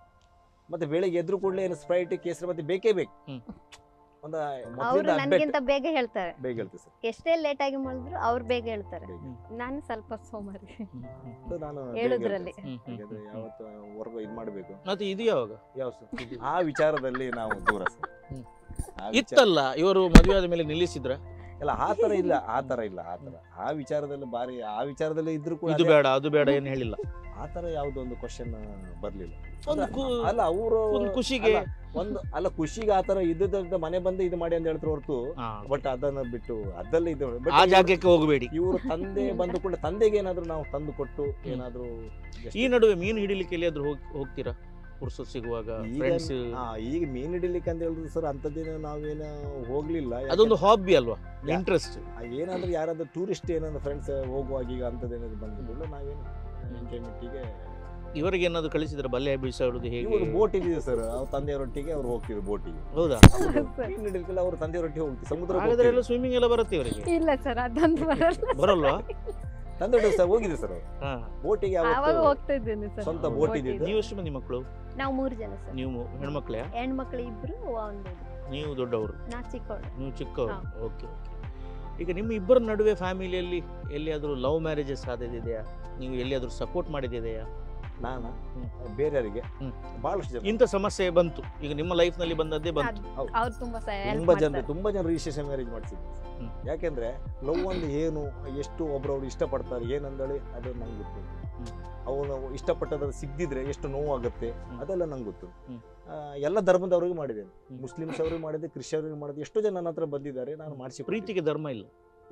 ಮತ್ತೆ ಬೆಳಿಗ್ಗೆ ಎದ್ರು ಕೂಡಲೇ ಏನು ಸ್ಪ್ರೈಟ್ ಕೇಸರಿ ಮತ್ತೆ ಬೇಕೇ ಬೇಕು. ಹ್ಮ್. ಒಂದು ಅವ್ರು ಮೊದಲಿಂದ habit. ನನ್ಗಿಂತ ಬೇಗ ಹೇಳ್ತಾರೆ. ಬೇಗ ಹೇಳ್ತೀವಿ ಸರ್. ಎಷ್ಟೇ ಲೇಟ್ ಆಗಿ ಮಾಡಿದ್ರು ಅವ್ರು ಬೇಗ ಹೇಳ್ತಾರೆ. ಬೇಗ. ನಾನು ಸ್ವಲ್ಪ ಸೋಮಾರಿ ಹ್ಮ್, ಹ್ಮ್. ಅದು ನಾನು ಬೇಗ ಹೇಳುದ್ರಲ್ಲಿ. ಹೇಳ್ತೀನಿ ಸರ್. ಹ್ಮ್, ಹ್ಮ್, ಯಾಕಂದ್ರೆ ಹ್ಮ್. ಯಾವತ್ತು ವರ್ಗ ಇದು ಮಾಡಬೇಕು. ಮತ್ತೆ ಇದು ಯಾವಾಗ ಯಾವ ಸರ್? ಆ ವಿಚಾರದಲ್ಲಿ ನಾವು ದೂರ ಸರ್. ಹ್ಮ್. ಆ ವಿಚಾರ- ಇತ್ತಲ್ಲ ಇವರು ಮದುವೆ ಆದ ಮೇಲೆ ನಿಲ್ಲಿಸಿದ್ರ? ಇಲ್ಲ ಆ ತರ ಇಲ್ಲ, ಆ ತರ ಇಲ್ಲ, ಆ ತರ ಆ ವಿಚಾರದಲ್ಲಿ ಬಾರಿ ಆ ವಿಚಾರದಲ್ಲಿ ಇದ್ರು ಕೂಡ ಇದು ಅದೇ- ಬೇಡ ಅದು ಬೇಡ ಏನು ಹೇಳಿಲ್ಲ? ಆ ತರ ಯಾವ್ದೋ ಒಂದು ಕ್ವಶನ್ ಬರ್ಲಿಲ್ಲ. ಒಂದು ಕು- ಅಲ್ಲ ಅವರು ಒಂದು ಖುಷಿಗೆ ಒಂದು ಅಲ್ಲ ಖುಷಿಗೆ ಆ ತರ ಇದ್ದ ಮನೆ ಬಂದು ಇದು ಮಾಡಿ ಅಂತ ಹೇಳ್ತಾರೆ ಹೊರತು, ಹಾ. ಬಟ್ ಅದನ್ನ ಬಿಟ್ಟು ಅದಲ್ಲ ಇದು ಆ ಜಾಗಕ್ಕೆ ಹೋಗಬೇಡಿ. ಇವರು ತಂದೆ ಬಂದು ಕೂಡ ತಂದೆಗೆ ಏನಾದ್ರು ನಾವು ತಂದು ಕೊಟ್ಟು ಹ್ಮ್. ಏನಾದ್ರು just- ಈ ನಡುವೆ ಮೀನು ಹಿಡಿಲಿಕ್ಕೆ ಎಲ್ಲಿಯಾದ್ರೂ ಹೋಗ್ ಹೋಗ್ತೀರಾ ಪುರ್ಸೊತ್ ಸಿಗುವಾಗ? ಈಗ- ಫ್ರೆಂಡ್ಸ್, ಹಾ, ಈಗ ಮೀನ್ ಹಿಡಿಲಿಕ್ಕೆ ಅಂತ ಹೇಳಿದ್ರು ಸರ್ ಅಂತದ್ದೇನು ನಾವೇನು ಹೋಗ್ಲಿಲ್ಲ. ಯಾಕೆ- ಅದೊಂದು ಹಾಬಿ ಅಲ್ವಾ, ಇಂಟ್ರೆಸ್ಟ್? ಆ, ಏನಾದ್ರು ಯಾರಾದ್ರೂ ಟೂರಿಸ್ಟ್ ಏನಾದ್ರು ಫ್ರೆಂಡ್ಸ್ ಹೋಗುವಾಗ ಈಗ ಅಂತದೇನಾದ್ರು ಬಂದಿಲ್ಲ, ನಾವೇನು ಎಂಜಾಯ್ಮೆಂಟಿಗೆ ಇವರಿಗೆ ಏನಾದ್ರು ಕಳಿಸಿದ್ರೆ ಬಲ್ಲೆ ಬೀಸಾಡುದು ಹೇಗೆ? ಇವರು ಬೋಟ್ ಇದೆ ಸರ್, ಅವ್ರ ತಂದೆಯವರೊಟ್ಟಿಗೆ ಅವ್ರು ಹೋಗ್ತಿದ್ರು ಬೋಟಿಗೆ. ಹೌದಾ? ಮೀನ್ ಹಿಡಿಲಿಕ್ಕೆಲ್ಲ ಅವ್ರ ತಂದೆಯವರೊಟ್ಟಿಗೆ ಹೋಗ್ತಿದ್ರು, ಸಮುದ್ರ ಹಾಗಾದ್ರೆ ಎಲ್ಲ ಸ್ವಿಮ್ಮಿಂಗ್ ಎಲ್ಲ ಬರುತ್ತೆ ಇವರಿಗೆ? ಇಲ್ಲ ಸರ್ ಅದೊಂದು ಬರಲ್ಲ. ಬರಲ್ವಾ? ತಂದೆಯವರು ಸರ್ ಹೋಗಿದ್ರು ಸರ್ ಅವ್ರು ಹಾ. ಬೋಟಿಗೆ. ಆವಾಗ ಅವತ್ತು ಹೋಗ್ತಾ ಇದ್ದೇನೆ ಸರ್. ಸ್ವಂತ ಬೋಟ್ ಇದೆ. ನೀವು ಎಷ್ಟು ಮಂದಿ ಮಕ್ಕಳು? ನಾವು ಮೂರು ಜನ ಸರ್. ನೀವು ಹೆಣ್ಮಕ್ಳೇ? ಹೆಣ್ಮಕ್ಳು ಇಬ್ರು, ಒಂದು ನೀವು ದೊಡ್ಡವರು, ನಾ ಚಿಕ್ಕವಳು. ನೀವು ಚಿಕ್ಕವರು? ಹಾ. Okay okay. ಈಗ ನಿಮ್ಮ ಇಬ್ಬರ ನಡುವೆ ಫ್ಯಾಮಿಲಿಯಲ್ಲಿ ಎಲ್ಲಿಯಾದರೂ ಲವ್ ಮ್ಯಾರೇಜಸ್ ಆದದಿದೆಯಾ? ನೀವು ಎಲ್ಲಿಯಾದರೂ ಸಪೋರ್ಟ್ ಮಾಡಿದೆಯಾ? ನಾನು ಹ್ಮ್. ಬೇರೆಯವರಿಗೆ ಹ್ಮ್. ಬಹಳಷ್ಟು ಜನ ಇಂಥ ಸಮಸ್ಯೆ ಬಂತು ಈಗ ನಿಮ್ಮ ಲೈಫ್ ನಲ್ಲಿ ಬಂದದ್ದೇ ಬಂತು? ಹೌದು. ಅವ್ರು ತುಂಬಾ help ತುಂಬಾ ಜನ ಮಾಡ್ತಾರೆ. ತುಂಬಾ ಜನ ರಿಜಿಸ್ಟ್ರೇಷನ್ ಮ್ಯಾರೇಜ್ ಮಾಡಿಸಿದ್ರು. ಹ್ಮ್. ಯಾಕೆಂದ್ರೆ ಲವ್ ಒಂದು ಏನು, ಎಷ್ಟು ಒಬ್ರವ್ರು ಇಷ್ಟಪಡ್ತಾರೆ ಏನಂದೇಳಿ ಅದು ನಂಗೆ ಗೊತ್ತು. ಹ್ಮ್. ಅವನು ಇಷ್ಟಪಟ್ಟದ ಸಿಗದಿದ್ರೆ ಎಷ್ಟು ನೋವಾಗುತ್ತೆ ಹ್ಮ್. ಅದೆಲ್ಲ ನಂಗೆ ಗೊತ್ತು. ಹ್ಮ್. ಆ, ಎಲ್ಲ ಧರ್ಮದವ್ರಿಗೆ ಮಾಡಿದ್ದೇನೆ, ಹ್ಮ್. ಮುಸ್ಲಿಮ್ಸ್ ಅವ್ರಿಗೆ ಮಾಡಿದೆ, ಕ್ರಿಶ್ಚಿಯನ್ರಿಗೆ ಮಾಡಿದೆ, ಎಷ್ಟೋ ಜನ ನನ್ನ ಹತ್ರ ಬಂದಿದ್ದಾರೆ, ನಾನು ಮಾಡಿಸಿ ಪ್ರೀತಿಗೆ ಧರ್ಮ ಇಲ್ಲ,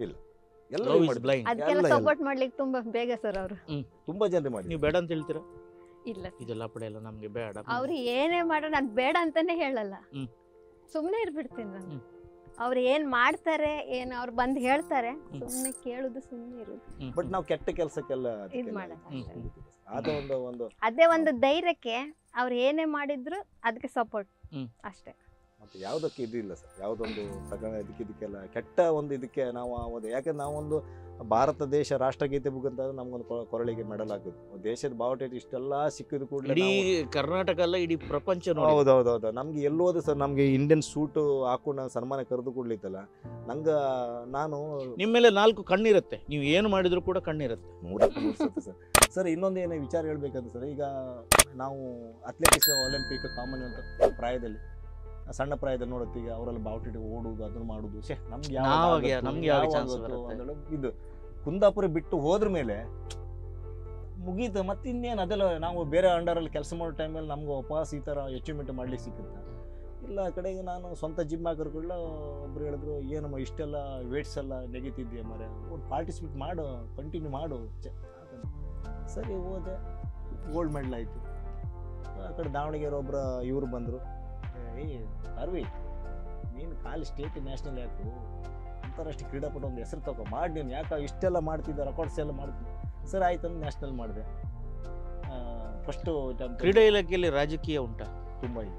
ಎಲ್ಲ Love is blind. ಅದಕ್ಕೆಲ್ಲ ಎಲ್ಲ, ಎಲ್ಲ. ಸಪೋರ್ಟ್ ಮಾಡ್ಲಿಕ್ಕೆ ತುಂಬಾ ಬೇಗ ಸರ್ ಅವರು. ತುಂಬಾ ಜನರಿಗೆ ಮಾಡಿ. ನೀವು ಬೇಡ ಅಂತ ಹೇಳ್ತೀರಾ? ಇಲ್ಲ ಇದೆಲ್ಲ ಪಡೆಯಲ್ಲ ನಮ್ಗೆ ಬೇಡ. ಅವ್ರು ಏನೇ ಮಾಡೋ ನಾನು ಬೇಡ ಅಂತಾನೆ ಹೇಳಲ್ಲ. ಹ್ಮ್. ಸುಮ್ನೆ ಇರ್ಬಿಡ್ತೀನಿ ನಾನು. ಹ್ಮ್. ಅವ್ರು ಏನ್ ಮಾಡ್ತಾರೆ ಏನು ಅವ್ರು ಬಂದು ಹೇಳ್ತಾರೆ, ಸುಮ್ಮನೆ ಕೇಳುದು ಸುಮ್ಮನೆ ಇರುದು. ಬಟ್ ನಾವು ಕೆಟ್ಟ ಕೆಲಸಕ್ಕೆಲ್ಲ ಇದ್ ಮಾಡಲ್ಲ. ಅದು ಒಂದು ಒಂದು ಅದೇ ಒಂದು ಧೈರ್ಯಕ್ಕೆ ಅವ್ರು ಏನೇ ಮಾಡಿದ್ರು ಅದಕ್ಕೆ ಸಪೋರ್ಟ್ ಅಷ್ಟೇ. ಮತ್ತೆ ಯಾವುದಕ್ಕೆ ಇದು ಇಲ್ಲ ಸರ್, ಯಾವುದೊಂದು ಪ್ರಕರಣ ಇದಕ್ಕೆ ಇದಕ್ಕೆಲ್ಲ ಕೆಟ್ಟ ಒಂದು ಇದಕ್ಕೆ ನಾವು ಆಗೋದು. ಯಾಕೆ ನಾವೊಂದು ಭಾರತ ದೇಶ ರಾಷ್ಟ್ರಗೀತೆ ಮುಖಾಂತರ ನಮ್ಗೊಂದು ಕೊರಳಿಗೆ ಮೆಡಲ್ ಹಾಕಿದ್ವಿ. ದೇಶದ ಬಾವುಟ ಇಷ್ಟೆಲ್ಲ ಸಿಕ್ಕಿದ ಕೂಡಲೇ ಇಡೀ ಕರ್ನಾಟಕ ಅಲ್ಲ ಇಡೀ ಪ್ರಪಂಚ. ಹೌದೌದೌದು. ನಮ್ಗೆ ಎಲ್ಲೋದು ಸರ್, ನಮ್ಗೆ ಇಂಡಿಯನ್ ಸೂಟು ಹಾಕೊಂಡು ಸನ್ಮಾನ ಕರೆದು ಕೊಡ್ಲಿತ್ತಲ್ಲ, ನಂಗೆ ನಾನು ನಿಮ್ಮ ಮೇಲೆ ನಾಲ್ಕು ಕಣ್ಣಿರುತ್ತೆ, ನೀವು ಏನು ಮಾಡಿದ್ರು ಕೂಡ ಕಣ್ಣಿರುತ್ತೆ. ಮೂರಕ್ಕೆ ಮೂರು ಸತಿ ಸರ್. ಸರ್ ಇನ್ನೊಂದು ಏನೋ ವಿಚಾರ ಹೇಳ್ಬೇಕಂತ ಸರ್, ಈಗ ನಾವು ಅಥ್ಲೆಟಿಕ್ಸ್ ಒಲಿಂಪಿಕ್ ಕಾಮನ್ವೆಲ್ತ್ ಪ್ರಾಯದಲ್ಲಿ ಸಣ್ಣ ಪ್ರಾಯದಲ್ಲಿ ನೋಡುತ್ತೆ, ಈಗ ಅವರೆಲ್ಲ ಬಾವುಟ ಓಡುದು ಅದನ್ನು ಮಾಡುದು, ಶೇ ನಮ್ಗೆ ನಮ್ಗೆ ಇದು ಕುಂದಾಪುರ ಬಿಟ್ಟು ಹೋದ್ರ ಮೇಲೆ ಮುಗೀತು. ಮತ್ತೆ ಇನ್ನೇನು ಅದೆಲ್ಲ ನಾವು ಬೇರೆ ಅಂಡರಲ್ಲಿ ಕೆಲಸ ಮಾಡೋ ಟೈಮಲ್ಲಿ ನಮ್ಗೆ ವಾಪಸ್ ಈ ಥರ ಅಚೀವ್ಮೆಂಟ್ ಮಾಡ್ಲಿಕ್ಕೆ ಸಿಕ್ಕುತ್ತೆ. ಇಲ್ಲ ಕಡೆಗೆ ನಾನು ಸ್ವಂತ ಜಿಮ್ ಹಾಕಿರ್ಕೊಳ್ಳ ಒಬ್ರು ಹೇಳಿದ್ರು, ಏನಮ್ಮ ಇಷ್ಟೆಲ್ಲ ವೇಟ್ಸ್ ಎಲ್ಲ ನೆಗೆತಿದ್ಯಾ ಮರೆ, ಪಾರ್ಟಿಸಿಪೇಟ್ ಮಾಡು, ಕಂಟಿನ್ಯೂ ಮಾಡು. ಸರಿ ಹೋದೆ, ಗೋಲ್ಡ್ ಮೆಡಲ್ ಆಯಿತು. ಆ ಕಡೆ ದಾವಣಗೆರೆ ಒಬ್ಬರ ಇವರು ಬಂದರು, ಏ ಅರ್ವಿ ನೀನು ಖಾಲಿ ಸ್ಟೇಟ್ ನ್ಯಾಷನಲ್ ಯಾಕು, ಅಂತಾರಾಷ್ಟ್ರೀಯ ಕ್ರೀಡಾಪಟು ಒಂದು ಹೆಸರು ತಗೋ ಮಾಡಿ, ನೀನು ಯಾಕೆ ಇಷ್ಟೆಲ್ಲ ಮಾಡ್ತಿದ್ದ, ರೆಕಾರ್ಡ್ಸ್ ಎಲ್ಲ ಮಾಡ್ತಿದ್ದೆ. ಸರ್ ಆಯ್ತಂದು ನ್ಯಾಷನಲ್ ಮಾಡಿದೆ. ಫಸ್ಟು ಕ್ರೀಡಾ ಇಲಾಖೆಯಲ್ಲಿ ರಾಜಕೀಯ ಉಂಟಾ? ತುಂಬ ಇದೆ.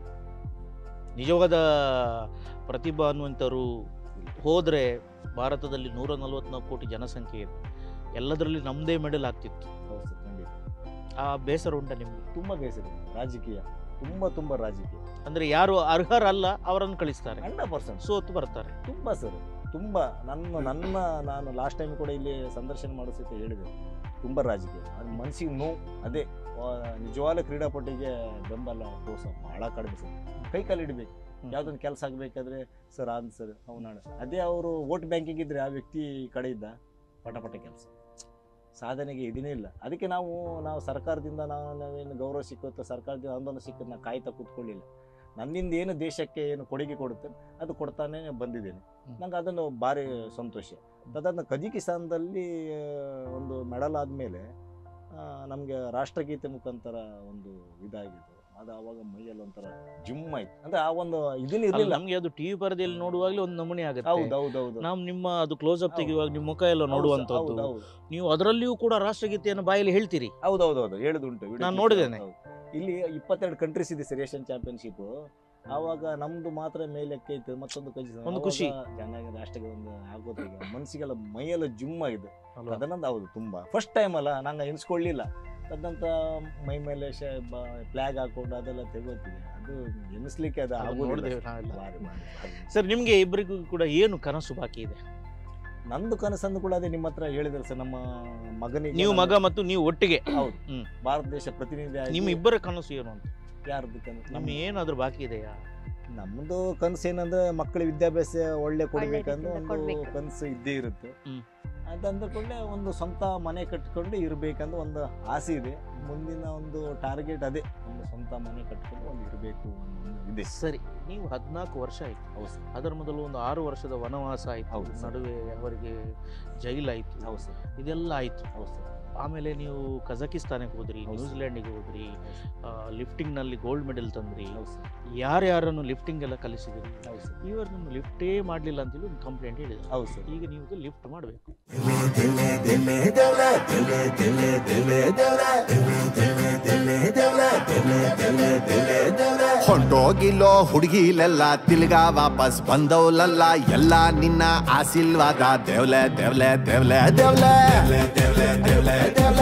ನಿಜವಾದ ಪ್ರತಿಭಾ ಅನ್ನುವಂಥವ್ರು ಹೋದರೆ ಭಾರತದಲ್ಲಿ ನೂರ ನಲ್ವತ್ನಾಲ್ಕು ಕೋಟಿ ಜನಸಂಖ್ಯೆ ಇದೆ, ಎಲ್ಲದರಲ್ಲಿ ನಮ್ಮದೇ ಮೆಡಲ್ ಆಗ್ತಿತ್ತು. ಹೌದು ಸರ್, ಖಂಡಿತ. ಆ ಬೇಸರ ಉಂಟಾ ನಿಮಗೆ? ತುಂಬ ಬೇಸರ. ರಾಜಕೀಯ ತುಂಬ ತುಂಬ ರಾಜಕೀಯ ಅಂದರೆ ಯಾರು ಅರ್ಹರಲ್ಲ ಅವರನ್ನು ಕಳಿಸ್ತಾರೆ, ಹಂಡ್ರೆಡ್ ಪರ್ಸೆಂಟ್ ಸೋತು ಬರ್ತಾರೆ. ತುಂಬ ಸರ್, ತುಂಬ. ನನ್ನ ನನ್ನ ನಾನು ಲಾಸ್ಟ್ ಟೈಮ್ ಕೂಡ ಇಲ್ಲಿ ಸಂದರ್ಶನ ಮಾಡೋ ಸಹಿತ ಹೇಳಿದೆ, ತುಂಬ ರಾಜಕೀಯ. ಅದು ಮನಸ್ಸಿಗೆ ನೋವು. ಅದೇ ನಿಜವಾದ ಕ್ರೀಡಾಪಟುಗೆ ಬೆಂಬಲ ಪ್ರೋತ್ಸಾಹ ಭಾಳ ಕಡಿಮೆ ಸರ್. ಕೈ ಕಾಲು ಇಡಬೇಕು, ಯಾವುದೊಂದು ಕೆಲಸ ಆಗಬೇಕಾದ್ರೆ ಸರ್ ಆದ ಸರ್ ಅವನಾಡ. ಅದೇ ಅವರು ವೋಟ್ ಬ್ಯಾಂಕಿಂಗ್ ಇದ್ದರೆ ಆ ವ್ಯಕ್ತಿ ಕಡೆ ಇದ್ದ ಪಟಪಟ ಕೆಲಸ, ಸಾಧನೆಗೆ ಇದನ್ನೇ ಇಲ್ಲ. ಅದಕ್ಕೆ ನಾವು ನಾವು ಸರ್ಕಾರದಿಂದ ನಾವು ನಾವೇನು ಗೌರವ ಸಿಕ್ಕುತ್ತೋ, ಸರ್ಕಾರದಿಂದ ಅನುದಾನ ಸಿಕ್ಕುತ್ತೆ, ನಾವು ಕಾಯ್ತಾ ಕೂತ್ಕೊಳ್ಳಿಲ್ಲ. ನನ್ನಿಂದ ಏನು ದೇಶಕ್ಕೆ ಏನು ಕೊಡುಗೆ ಕೊಡುತ್ತೆ ಅದು ಕೊಡ್ತಾನೆ ಬಂದಿದ್ದೇನೆ. ನಂಗೆ ಅದನ್ನು ಭಾರಿ ಸಂತೋಷ. ಅದನ್ನು ಕಜಕಿಸ್ತಾನದಲ್ಲಿ ಒಂದು ಮೆಡಲ್ ಆದಮೇಲೆ ನಮಗೆ ರಾಷ್ಟ್ರಗೀತೆ ಮುಖಾಂತರ ಒಂದು ಇದಾಗಿತ್ತು. ಅದು ಆವಾಗ ಮೈಯಲ್ಲಿ ಒಂಥರ ಜಿಮ್ ಆಯ್ತು. ಅಂದ್ರೆ ಆ ಒಂದು ಇದನ್ನ ಇರಲಿಲ್ಲ ನಮಗೆ. ಅದು ಟಿವಿ ಪರದೆಯಲ್ಲಿ ನೋಡುವಾಗಲೇ ಒಂದು ನಮೂನೆ ಆಗುತ್ತೆ. ಹೌದೌದೌದು. ನಾವು ನಿಮ್ಮ ಅದು ಕ್ಲೋಸ್ ಅಪ್ ತೆಗೆಯುವಾಗ ನಿಮ್ಮ ಮುಖ ಎಲ್ಲ ನೋಡುವಂಥದ್ದು, ನೀವು ಅದರಲ್ಲಿಯೂ ಕೂಡ ರಾಷ್ಟ್ರಗೀತೆಯನ್ನು ಬಾಯಲ್ಲಿ ಹೇಳ್ತೀರಿ. ಹೌದೌದೌದು, ಹೇಳುದುಂಟು, ನಾನು ನೋಡಿದ್ದೇನೆ. ಇಲ್ಲಿ ಇಪ್ಪತ್ತೆರಡು ಕಂಟ್ರೀಸ್ ಇದೆ ಸರ್ ಏಷ್ಯನ್ ಚಾಂಪಿಯನ್ಶಿಪ್. ಆವಾಗ ನಮ್ದು ಮಾತ್ರ ಮೇಲಕ್ಕೆ ಇತ್ತು, ಮತ್ತೊಂದು ಒಂದು ಖುಷಿ ಚೆನ್ನಾಗಿ ರಾಷ್ಟ್ರಕ್ಕೆ ಒಂದು ಆಗೋದ್ರಿಗೆ ಮನಸ್ಸಿಗೆಲ್ಲ ಮೈಯೆಲ್ಲ ಜಿಮ್ ಆಗಿದೆ. ಅದನ್ನೊಂದು ಹೌದು ತುಂಬ ಫಸ್ಟ್ ಟೈಮ್ ಅಲ್ಲ, ನಂಗೆ ಎನ್ಸ್ಕೊಳ್ಳಿಲ್ಲ. ಅದಂತ ಮೈ ಮೇಲೆ ಫ್ಲಾಗ್ ಹಾಕೊಂಡು ಅದೆಲ್ಲ ತೆಗೋತಿದೆ, ಅದು ಎನಿಸ್ಲಿಕ್ಕೆ ಅದು ಆಗೋದಿಲ್ಲ. ಸರ್ ನಿಮ್ಗೆ ಇಬ್ಬರಿಗೂ ಕೂಡ ಏನು ಕನಸು ಬಾಕಿ ಇದೆ? ನಂದು ಕನಸಂದು ಕೂಡ ಅದೇ ನಿಮ್ಮ ಹತ್ರ ಹೇಳಿದ್ರೆ ಸರ್, ನಮ್ಮ ಮಗನಿಗೆ, ನೀವು ಮಗ ಮತ್ತು ನೀವು ಒಟ್ಟಿಗೆ ಹೌದು ಭಾರತ ದೇಶ ಪ್ರತಿನಿಧಿ ಆಗಿ. ನಿಮ್ಮ ಇಬ್ಬರ ಕನಸು ಏನು ಅಂತ? ಯಾರ್ದು ಕನಸು? ನಮ್ಮ ಏನಾದ್ರೂ ಬಾಕಿ ಇದೆಯಾ? ನಮ್ದು ಕನಸು ಏನಂದ್ರೆ ಮಕ್ಕಳ ವಿದ್ಯಾಭ್ಯಾಸ ಒಳ್ಳೆ ಕೊಡ್ಬೇಕಂದ್ರೆ ಒಂದು ಕನಸು ಇದ್ದೇ ಇರುತ್ತೆ. ಅದಂದ್ಕೊಂಡೆ ಒಂದು ಸ್ವಂತ ಮನೆ ಕಟ್ಕೊಂಡು ಇರಬೇಕಂದ್ರೆ ಒಂದು ಆಸೆ ಇದೆ. ಮುಂದಿನ ಒಂದು ಟಾರ್ಗೆಟ್ ಅದೇ, ಒಂದು ಸ್ವಂತ ಮನೆ ಕಟ್ಕೊಂಡು ಒಂದು ಇರಬೇಕು ಇದೆ. ಸರಿ, ನೀವು ಹದಿನಾಲ್ಕು ವರ್ಷ ಆಯ್ತು. ಹೌದು. ಅದರ ಮೊದಲು ಒಂದು ಆರು ವರ್ಷದ ವನವಾಸ ಆಯ್ತು, ನಡುವೆ ಅವರಿಗೆ ಜೈಲಾಯ್ತು. ಹೌದು ಸರ್. ಇದೆಲ್ಲ ಆಯ್ತು. ಹೌದು ಸರ್. ಆಮೇಲೆ ನೀವು ಕಜಕಿಸ್ತಾನಕ್ಕೆ ಹೋದ್ರಿ, ನ್ಯೂಜಿಲ್ಯಾಂಡಿಗೆ ಹೋದ್ರಿ, ಲಿಫ್ಟಿಂಗ್ನಲ್ಲಿ ಗೋಲ್ಡ್ ಮೆಡಲ್ ತಂದ್ರಿ, ಯಾರ್ಯಾರನ್ನು ಲಿಫ್ಟಿಂಗ್ ಎಲ್ಲ ಕಲಿಸಿದ್ರಿ. ಇವರು ನಿಮ್ಮ ಲಿಫ್ಟೇ ಮಾಡಲಿಲ್ಲ ಅಂತೇಳಿ ಒಂದು ಕಂಪ್ಲೇಂಟ್ ಹೇಳಿದ್ರು. ಹೌದು ಸರ್. ಈಗ ನೀವು ಲಿಫ್ಟ್ ಮಾಡಬೇಕು. ಹೊಂಟೋಗಿಲ್ಲೋ ಹುಡುಗಿಲೆಲ್ಲ ತಿಲ್ಗಾ ವಾಪಸ್ ಬಂದವಲಲ್ಲ, ಎಲ್ಲ ನಿನ್ನ ಆಶೀರ್ವಾದ ದೇವ್ಲೆ ದೇವ್ಲೆ ದೇವ್ಲೆ ದೇವ್ಲೆ ದೇವ್ಲೆ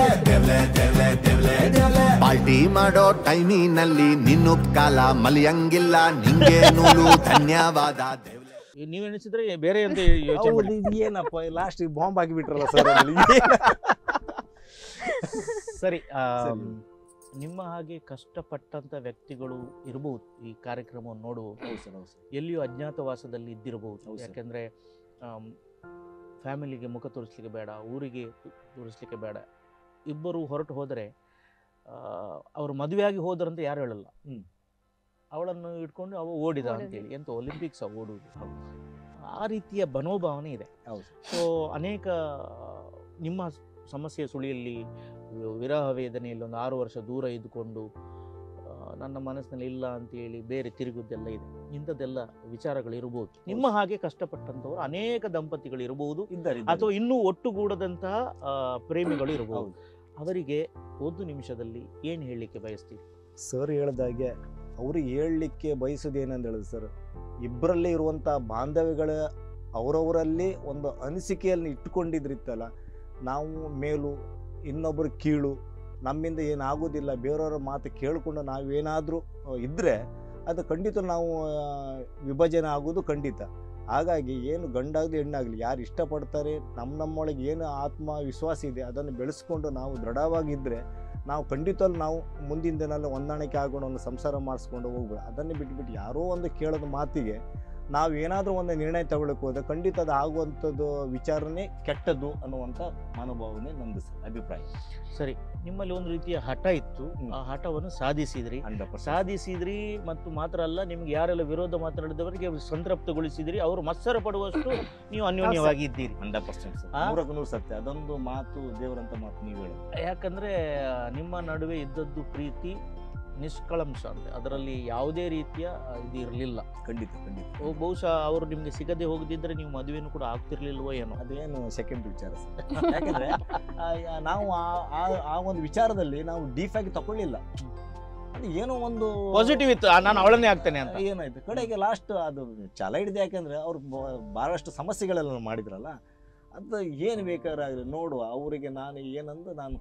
ಪಾರ್ಟಿ ಮಾಡೋ ಟೈಮಿನಲ್ಲಿ ನಿನ್ನ ಕಾಲ ಮಲಿಯಂಗಿಲ್ಲ, ನಿಂಗೆ ನೂಲು ಧನ್ಯವಾದ ದೇವ್ಲೆ. ನೀವು ಎಣಿಸಿದ್ರೆ ಬೇರೆ ಅಂತ ಏನಪ್ಪ ಲಾಸ್ಟ್ ಬಾಂಬ್ ಆಗಿಬಿಟ್ರಲ್ಲ ಸರ್. ಸರಿ, ನಿಮ್ಮ ಹಾಗೆ ಕಷ್ಟಪಟ್ಟಂತ ವ್ಯಕ್ತಿಗಳು ಇರಬಹುದು, ಈ ಕಾರ್ಯಕ್ರಮವನ್ನು ನೋಡುವುದು. ಎಲ್ಲಿಯೂ ಅಜ್ಞಾತವಾಸದಲ್ಲಿ ಇದ್ದಿರಬಹುದು. ಯಾಕೆಂದ್ರೆ ಫ್ಯಾಮಿಲಿಗೆ ಮುಖ ತೋರಿಸ್ಲಿಕ್ಕೆ ಬೇಡ, ಊರಿಗೆ ತೋರಿಸ್ಲಿಕ್ಕೆ ಬೇಡ. ಇಬ್ಬರು ಹೊರಟು ಹೋದರೆ ಅವರು ಮದುವೆಯಾಗಿ ಹೋದ್ರಂತ ಯಾರು ಹೇಳಲ್ಲ. ಅವಳನ್ನು ಇಟ್ಕೊಂಡು ಅವ ಓಡಿದ ಅಂತೇಳಿ, ಎಂತ ಒಲಿಂಪಿಕ್ಸ್ ಓಡುವುದು. ಆ ರೀತಿಯ ಮನೋಭಾವನೆ ಇದೆ. ಸೊ ಅನೇಕ ನಿಮ್ಮ ಸಮಸ್ಯೆ ಸುಳಿಯಲ್ಲಿ ವಿರಹ ವೇದನೆಯಲ್ಲಿ ಒಂದು ಆರು ವರ್ಷ ದೂರ ಇದ್ದುಕೊಂಡು ನನ್ನ ಮನಸ್ಸಿನಲ್ಲಿ ಇಲ್ಲ ಅಂತೇಳಿ ಬೇರೆ ತಿರುಗುದೆಲ್ಲ ಇದೆ. ಇಂಥದ್ದೆಲ್ಲ ವಿಚಾರಗಳು ಇರಬಹುದು. ನಿಮ್ಮ ಹಾಗೆ ಕಷ್ಟಪಟ್ಟಂಥವ್ರು ಅನೇಕ ದಂಪತಿಗಳು ಇರಬಹುದು, ಅಥವಾ ಇನ್ನೂ ಒಟ್ಟುಗೂಡದಂತಹ ಪ್ರೇಮಿಗಳು ಇರಬಹುದು. ಅವರಿಗೆ ಒಂದು ನಿಮಿಷದಲ್ಲಿ ಏನು ಹೇಳಲಿಕ್ಕೆ ಬಯಸ್ತೀವಿ? ಸರ್ ಹೇಳ್ದಾಗೆ ಅವ್ರಿಗೆ ಹೇಳಲಿಕ್ಕೆ ಬಯಸೋದು ಏನಂತ ಹೇಳಿದ್ರು ಸರ್, ಇಬ್ಬರಲ್ಲಿ ಇರುವಂಥ ಬಾಂಧವ್ಯಗಳ ಅವರವರಲ್ಲಿ ಒಂದು ಅನಿಸಿಕೆಯಲ್ಲಿ ಇಟ್ಕೊಂಡಿದ್ರಿತ್ತಲ್ಲ, ನಾವು ಮೇಲು ಇನ್ನೊಬ್ಬರು ಕೀಳು, ನಮ್ಮಿಂದ ಏನಾಗೋದಿಲ್ಲ, ಬೇರೆಯವರ ಮಾತು ಕೇಳಿಕೊಂಡು ನಾವೇನಾದರೂ ಇದ್ದರೆ ಅದು ಖಂಡಿತ ನಾವು ವಿಭಜನೆ ಆಗೋದು ಖಂಡಿತ. ಹಾಗಾಗಿ ಏನು ಗಂಡಾಗಲಿ ಹೆಣ್ಣಾಗಲಿ ಯಾರು ಇಷ್ಟಪಡ್ತಾರೆ, ನಮ್ಮ ನಮ್ಮೊಳಗೆ ಏನು ಆತ್ಮವಿಶ್ವಾಸ ಇದೆ ಅದನ್ನು ಬೆಳೆಸ್ಕೊಂಡು ನಾವು ದೃಢವಾಗಿದ್ದರೆ ನಾವು ಖಂಡಿತವೂ ನಾವು ಮುಂದಿನ ದಿನಲ್ಲಿ ಹೊಂದಾಣಿಕೆ ಆಗೋಣ, ಒಂದು ಸಂಸಾರ ಮಾಡಿಸ್ಕೊಂಡು ಹೋಗ್ಬೋದು. ಅದನ್ನು ಬಿಟ್ಬಿಟ್ಟು ಯಾರೋ ಒಂದು ಕೇಳೋದು ಮಾತಿಗೆ ನಾವು ಏನಾದರೂ ಒಂದು ನಿರ್ಣಯ ತಗೊಳ್ಳಕ್ಕೆ ಹೋದರೆ ಖಂಡಿತ ಅದು ಆಗುವಂಥದ್ದು ವಿಚಾರನೇ ಕೆಟ್ಟದ್ದು ಅನ್ನುವಂಥ ಮನೋಭಾವನೆ ನಮ್ಮದು ಸರ್, ಅಭಿಪ್ರಾಯ. ಸರಿ, ನಿಮ್ಮಲ್ಲಿ ಒಂದು ರೀತಿಯ ಹಠ ಇತ್ತು, ಆ ಹಠವನ್ನು ಸಾಧಿಸಿದ್ರಿ. ಸಾಧಿಸಿದ್ರಿ ಮತ್ತು ಮಾತ್ರ ಅಲ್ಲ, ನಿಮ್ಗೆ ಯಾರೆಲ್ಲ ವಿರೋಧ ಮಾತನಾಡಿದವರಿಗೆ ಸಂತೃಪ್ತಗೊಳಿಸಿದ್ರಿ, ಅವರು ಮತ್ಸರ ಪಡುವಷ್ಟು ನೀವು ಅನ್ಯೋನ್ಯವಾಗಿ ಇದ್ದೀರಿ. ಹಂಡ್ರೆಡ್ ಪರ್ಸೆಂಟ್ ನೂರಕ್ಕೆ ನೂರು ಸತ್ಯ. ಅದೊಂದು ಮಾತು ದೇವರಂತ ಮಾತು ನೀವು ಹೇಳಿ. ಯಾಕಂದ್ರೆ ನಿಮ್ಮ ನಡುವೆ ಇದ್ದದ್ದು ಪ್ರೀತಿ ನಿಷ್ಕಳಂಶ, ಅಂತ ಅದರಲ್ಲಿ ಯಾವುದೇ ರೀತಿಯ ಇದು ಇರಲಿಲ್ಲ. ಖಂಡಿತ ಖಂಡಿತ. ಬಹುಶಃ ಅವರು ನಿಮ್ಗೆ ಸಿಗದೆ ಹೋಗದಿದ್ರೆ ನೀವು ಮದುವೆನೂ ಕೂಡ ಆಗ್ತಿರ್ಲಿಲ್ವೋ ಏನೋ, ಅದೇನು ಸೆಕೆಂಡ್ ವಿಚಾರ ಸರ್. ಯಾಕಂದ್ರೆ ನಾವು ಆ ಒಂದು ವಿಚಾರದಲ್ಲಿ ನಾವು ಡೀಪ್ ಆಗಿ ತಗೊಳ್ಳಿಲ್ಲ, ಅದು ಏನೋ ಒಂದು ಪಾಸಿಟಿವ್ ಇತ್ತು, ನಾನು ಅವಳನ್ನೇ ಆಗ್ತೇನೆ ಅಂತ. ಏನಾಯ್ತು ಕಡೆಗೆ ಲಾಸ್ಟ್ ಅದು ಛಲ ಹಿಡಿದು, ಯಾಕಂದ್ರೆ ಅವ್ರು ಬಹಳಷ್ಟು ಸಮಸ್ಯೆಗಳೆಲ್ಲ ಮಾಡಿದ್ರಲ್ಲ, ಅದು ಏನು ಬೇಕಾದ್ರೆ ನೋಡುವ ಅವರಿಗೆ ನಾನು ಏನಂದು ನಾನು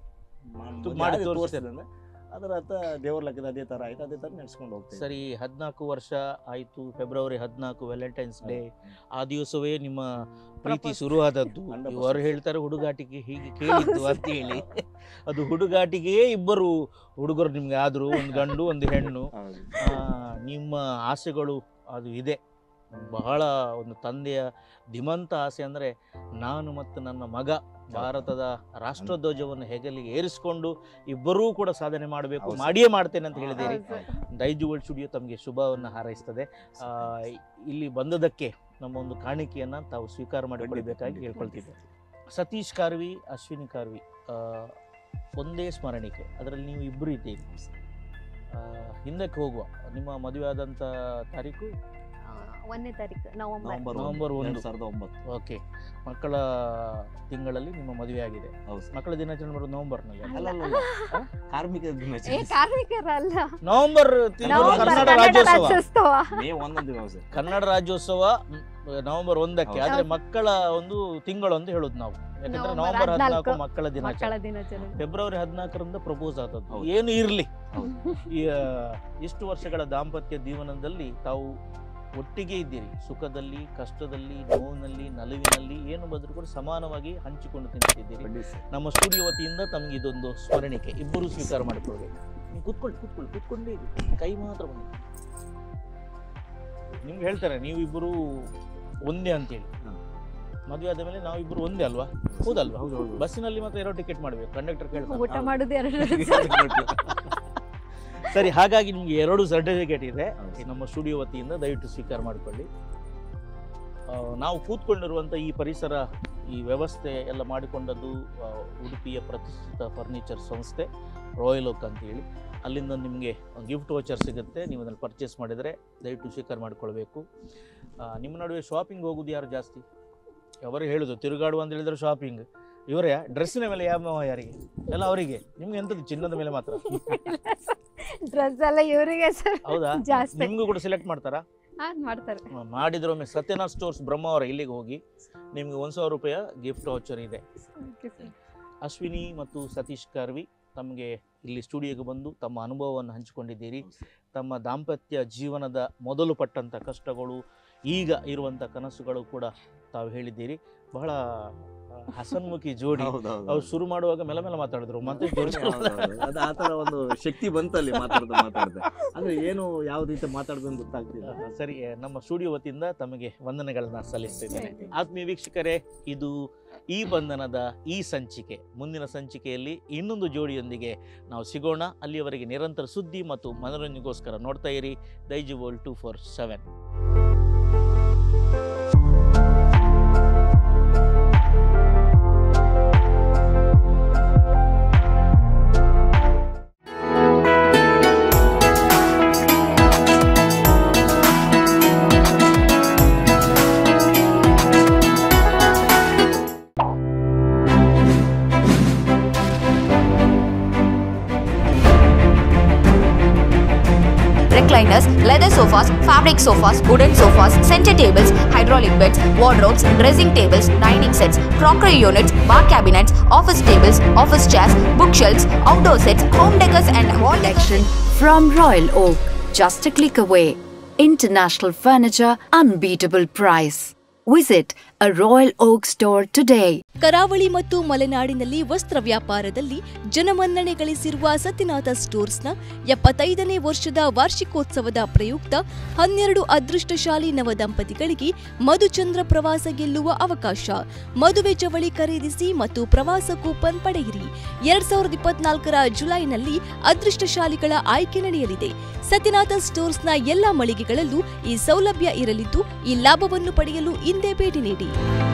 ಮಾಡಿ ತೋರಿಸ್ತೇನೆ, ಅದರ ಅರ್ಥ ದೇವ್ರ ಲೆಕ್ಕದ ಅದೇ ತರ ಆಯ್ತು, ಅದೇ ತರ ನಡೆಸ್ಕೊಂಡು ಹೋಗ್ತೀವಿ. ಸರಿ, ಹದಿನಾಲ್ಕು ವರ್ಷ ಆಯ್ತು, ಫೆಬ್ರವರಿ ಹದಿನಾಲ್ಕು ವ್ಯಾಲೆಂಟೈನ್ಸ್ ಡೇ, ಆ ದಿವಸವೇ ನಿಮ್ಮ ಪ್ರೀತಿ ಶುರುವಾದದ್ದು. ಇವರು ಹೇಳ್ತಾರೆ ಹುಡುಗಾಟಿಗೆ ಹೀಗೆ ಕೇಳಿದ್ದು ಅಂತ ಹೇಳಿ, ಅದು ಹುಡುಗಾಟಿಗೆಯೇ ಇಬ್ಬರು ಹುಡುಗರು ನಿಮ್ಗೆ ಆದ್ರು, ಒಂದು ಗಂಡು ಒಂದು ಹೆಣ್ಣು. ನಿಮ್ಮ ಆಸೆಗಳು ಅದು ಇದೆ, ಬಹಳ ಒಂದು ತಂದೆಯ ಧೀಮಂತ ಆಸೆ ಅಂದರೆ ನಾನು ಮತ್ತು ನನ್ನ ಮಗ ಭಾರತದ ರಾಷ್ಟ್ರಧ್ವಜವನ್ನು ಹೆಗಲಿಗೆ ಏರಿಸಿಕೊಂಡು ಇಬ್ಬರೂ ಕೂಡ ಸಾಧನೆ ಮಾಡಬೇಕು, ಮಾಡಿಯೇ ಮಾಡ್ತೇನೆ ಅಂತ ಹೇಳಿದ್ದೀರಿ. ದೈಜ್ ವರ್ಲ್ಡ್ ಸ್ಟುಡಿಯೋ ತಮಗೆ ಶುಭವನ್ನು ಹಾರೈಸ್ತದೆ. ಇಲ್ಲಿ ಬಂದದಕ್ಕೆ ನಮ್ಮ ಒಂದು ಕಾಣಿಕೆಯನ್ನು ತಾವು ಸ್ವೀಕಾರ ಮಾಡಿಕೊಳ್ಳಬೇಕಾಗಿ ಹೇಳ್ಕೊಳ್ತಿದ್ದೆ. ಸತೀಶ್ ಕಾರ್ವಿ, ಅಶ್ವಿನಿ ಕಾರ್ವಿ, ಒಂದೇ ಸ್ಮರಣಿಕೆ, ಅದರಲ್ಲಿ ನೀವು ಇಬ್ಬರು ಇದ್ದೀರಿ. ಹಿಂದಕ್ಕೆ ಹೋಗುವ, ನಿಮ್ಮ ಮದುವೆ ಆದಂಥ ತಾರೀಕು ಒಂದನೇ ತಾರೀಕು ನವೆಂಬರ್ ನವೆಂಬರ್ ಒಂದು ಸಾವಿರದ ಒಂಬತ್ತು. ಓಕೆ, ಮಕ್ಕಳ ತಿಂಗಳಲ್ಲಿ ನಿಮ್ಮ ಮದುವೆ ಆಗಿದೆ. ಮಕ್ಕಳ ದಿನಾಚರಣೆ ಬರೋದು ನವೆಂಬರ್ನಲ್ಲಿ, ಕಾರ್ಮಿಕ ದಿನಾಚರಣೆ, ಕಾರ್ಮಿಕರಲ್ಲ, ನವೆಂಬರ್ ತಿಂಗಳು ಕನ್ನಡ ರಾಜ್ಯೋತ್ಸವ, ಮೇ ಒಂದೊಂದು ದಿವಸ ಕನ್ನಡ ರಾಜ್ಯೋತ್ಸವ ನವೆಂಬರ್ ಒಂದಕ್ಕೆ. ಆದ್ರೆ ಮಕ್ಕಳ ಒಂದು ತಿಂಗಳು ಅಂತ ಹೇಳುದು ನಾವು, ಯಾಕಂದ್ರೆ ನವೆಂಬರ್ ಹದಿನಾಲ್ಕು ಮಕ್ಕಳ ದಿನಾಚರಣೆ, ಫೆಬ್ರವರಿ ಹದಿನಾಲ್ಕರಿಂದ ಪ್ರಪೋಸ್ ಆದದ್ದು. ಏನು ಇರ್ಲಿ, ಇಷ್ಟು ವರ್ಷಗಳ ದಾಂಪತ್ಯ ಜೀವನದಲ್ಲಿ ತಾವು ಒಟ್ಟಿಗೆ ಇದ್ದೀರಿ, ಸುಖದಲ್ಲಿ, ಕಷ್ಟದಲ್ಲಿ, ನೋವಿನಲ್ಲಿ, ನಲಿವಿನಲ್ಲಿ ಏನು ಬಂದರೂ ಕೂಡ ಸಮಾನವಾಗಿ ಹಂಚಿಕೊಂಡು ತಿಂತಿದ್ದೀರಿ. ನಮ್ಮ ಸ್ಟುಡಿಯೋ ವತಿಯಿಂದ ತಮಗೆ ಇದೊಂದು ಸ್ಮರಣಿಕೆ, ಇಬ್ಬರು ಸ್ವೀಕಾರ ಮಾಡಿಕೊಳ್ಬೇಕು. ನೀವು ಕೂತ್ಕೊಳ್ಳಿ ಕೂತ್ಕೊಳ್ಳಿ ಕೂತ್ಕೊಂಡೇ ಇರಿ, ಕೈ ಮಾತ್ರ ಬಂದು ನಿಮ್ಗೆ ಹೇಳ್ತಾರೆ ನೀವು ಇಬ್ಬರು ಒಂದೇ ಅಂತೇಳಿ. ಮದುವೆ ಆದ ಮೇಲೆ ನಾವು ಇಬ್ಬರು ಒಂದೇ ಅಲ್ವಾ? ಹೌದಲ್ವಾ? ಬಸ್ಸಿನಲ್ಲಿ ಮಾತ್ರ ಎರಡು ಟಿಕೆಟ್ ಮಾಡಬೇಕು, ಕಂಡಕ್ಟರ್ ಕೇಳ್ತಾರೆ ಊಟ ಮಾಡೋದು ಎರಡು. ಸರಿ, ಹಾಗಾಗಿ ನಿಮ್ಗೆ ಎರಡು ಸರ್ಟಿಫಿಕೇಟ್ ಇದೆ ನಮ್ಮ ಸ್ಟುಡಿಯೋ ವತಿಯಿಂದ, ದಯವಿಟ್ಟು ಸ್ವೀಕಾರ ಮಾಡಿಕೊಳ್ಳಿ. ನಾವು ಕೂತ್ಕೊಂಡಿರುವಂಥ ಈ ಪರಿಸರ, ಈ ವ್ಯವಸ್ಥೆ ಎಲ್ಲ ಮಾಡಿಕೊಂಡದ್ದು ಉಡುಪಿಯ ಪ್ರತಿಷ್ಠಿತ ಫರ್ನಿಚರ್ ಸಂಸ್ಥೆ ರಾಯಲ್ ಓಕ್ ಅಂತೇಳಿ. ಅಲ್ಲಿಂದ ನಿಮಗೆ ಗಿಫ್ಟ್ ವೋಚರ್ ಸಿಗುತ್ತೆ, ನೀವು ಅದನ್ನು ಪರ್ಚೇಸ್ ಮಾಡಿದರೆ ದಯವಿಟ್ಟು ಸ್ವೀಕಾರ ಮಾಡಿಕೊಳ್ಬೇಕು. ನಿಮ್ಮ ನಡುವೆ ಶಾಪಿಂಗ್ ಹೋಗೋದು ಯಾರು ಜಾಸ್ತಿ? ಅವರು ಹೇಳೋದು ತಿರುಗಾಡುವ ಅಂತ ಹೇಳಿದ್ರೆ ಶಾಪಿಂಗ್, ಇವರೇ ಡ್ರೆಸ್ಸಿನ ಮೇಲೆ ಯಾವ ಯಾರಿಗೆ ಎಲ್ಲ ಅವರಿಗೆ, ನಿಮ್ಗೆ ಎಂಥದ್ದು ಚಿನ್ನದ ಮೇಲೆ ಮಾತ್ರ ಡ್ರೆಸ್ ಎಲ್ಲ ಇವರಿಗೆ ಸರ್. ಹೌದಾ? ನಿಮ್ಗೂ ಕೂಡ ಸೆಲೆಕ್ಟ್ ಮಾಡ್ತಾರಾ? ಮಾಡ್ತಾರೆ. ಮಾಡಿದ್ರೆ ಒಮ್ಮೆ ಸತ್ಯನಾಥ್ ಸ್ಟೋರ್ಸ್ ಬ್ರಹ್ಮಾವರ ಇಲ್ಲಿಗೆ ಹೋಗಿ, ನಿಮ್ಗೆ ಒಂದು ಸಾವಿರ ರೂಪಾಯಿ ಗಿಫ್ಟ್ ವೌಚರ್ ಇದೆ. ಅಶ್ವಿನಿ ಮತ್ತು ಸತೀಶ್ ಕಾರ್ವಿ ತಮಗೆ ಇಲ್ಲಿ ಸ್ಟುಡಿಯೋಗೆ ಬಂದು ತಮ್ಮ ಅನುಭವವನ್ನು ಹಂಚಿಕೊಂಡಿದ್ದೀರಿ. ತಮ್ಮ ದಾಂಪತ್ಯ ಜೀವನದ ಮೊದಲು ಪಟ್ಟಂಥ ಕಷ್ಟಗಳು, ಈಗ ಇರುವಂಥ ಕನಸುಗಳು ಕೂಡ ತಾವು ಹೇಳಿದ್ದೀರಿ. ಬಹಳ ಹಸನ್ಮುಖಿ ಜೋಡಿ. ಅವ್ರು ಶುರು ಮಾಡುವಾಗ ಮೆಲ್ಲ ಮೆಲ್ಲ ಮಾತಾಡಿದ್ರು, ಮತ್ತೆ ಅದು ಆ ಥರ ಒಂದು ಶಕ್ತಿ ಬಂತಲ್ಲಿ ಮಾತಾಡ್ತಾ ಮಾತಾಡ್ದೆ, ಅಂದ್ರೆ ಏನು ಯಾವ ರೀತಿ ಮಾತಾಡ್ಬೇಕು ಗೊತ್ತಾಗ್ತಿಲ್ಲ. ಸರಿ, ನಮ್ಮ ಸ್ಟುಡಿಯೋ ವತಿಯಿಂದ ತಮಗೆ ವಂದನೆಗಳನ್ನ ಸಲ್ಲಿಸ್ತಿದ್ದೇನೆ. ಆತ್ಮೀಯ ವೀಕ್ಷಕರೇ, ಇದು ಈ ಬಂಧನದ ಈ ಸಂಚಿಕೆ. ಮುಂದಿನ ಸಂಚಿಕೆಯಲ್ಲಿ ಇನ್ನೊಂದು ಜೋಡಿಯೊಂದಿಗೆ ನಾವು ಸಿಗೋಣ. ಅಲ್ಲಿಯವರೆಗೆ ನಿರಂತರ ಸುದ್ದಿ ಮತ್ತು ಮನೋರಂಜನೆಗೋಸ್ಕರ ನೋಡ್ತಾ ಇರಿ Daiji world two four seven. recliners, leather sofas, fabric sofas, wooden sofas, center tables, hydraulic beds, wardrobes, dressing tables, dining sets, crockery units, bar cabinets, office tables, office chairs, bookshelves, outdoor sets, home decors and wall Collection from Royal Oak, just a click away. International furniture, unbeatable price. Visit a Royal Oak store today. ಕರಾವಳಿ ಮತ್ತು ಮಲೆನಾಡಿನಲ್ಲಿ ವಸ್ತ್ರ ವ್ಯಾಪಾರದಲ್ಲಿ ಜನಮನ್ನಣೆ ಗಳಿಸಿರುವ ಸತ್ಯನಾಥ ಸ್ಟೋರ್ಸ್ನ ಎಪ್ಪತ್ತೈದನೇ ವರ್ಷದ ವಾರ್ಷಿಕೋತ್ಸವದ ಪ್ರಯುಕ್ತ ಹನ್ನೆರಡು ಅದೃಷ್ಟಶಾಲಿ ನವ ದಂಪತಿಗಳಿಗೆ ಮಧುಚಂದ್ರ ಪ್ರವಾಸ ಗೆಲ್ಲುವ ಅವಕಾಶ. ಮದುವೆ ಚವಳಿ ಖರೀದಿಸಿ ಮತ್ತು ಪ್ರವಾಸ ಕೂಪನ್ ಪಡೆಯಿರಿ. ಎರಡ್ ಸಾವಿರದ ಇಪ್ಪತ್ನಾಲ್ಕರ ಜುಲೈನಲ್ಲಿ ಅದೃಷ್ಟಶಾಲಿಗಳ ಆಯ್ಕೆ ನಡೆಯಲಿದೆ. ಸತ್ಯನಾಥ ಸ್ಟೋರ್ಸ್ನ ಎಲ್ಲಾ ಮಳಿಗೆಗಳಲ್ಲೂ ಈ ಸೌಲಭ್ಯ ಇರಲಿದ್ದು, ಈ ಲಾಭವನ್ನು ಪಡೆಯಲು ಇಂದೇ ಭೇಟಿ ನೀಡಿ.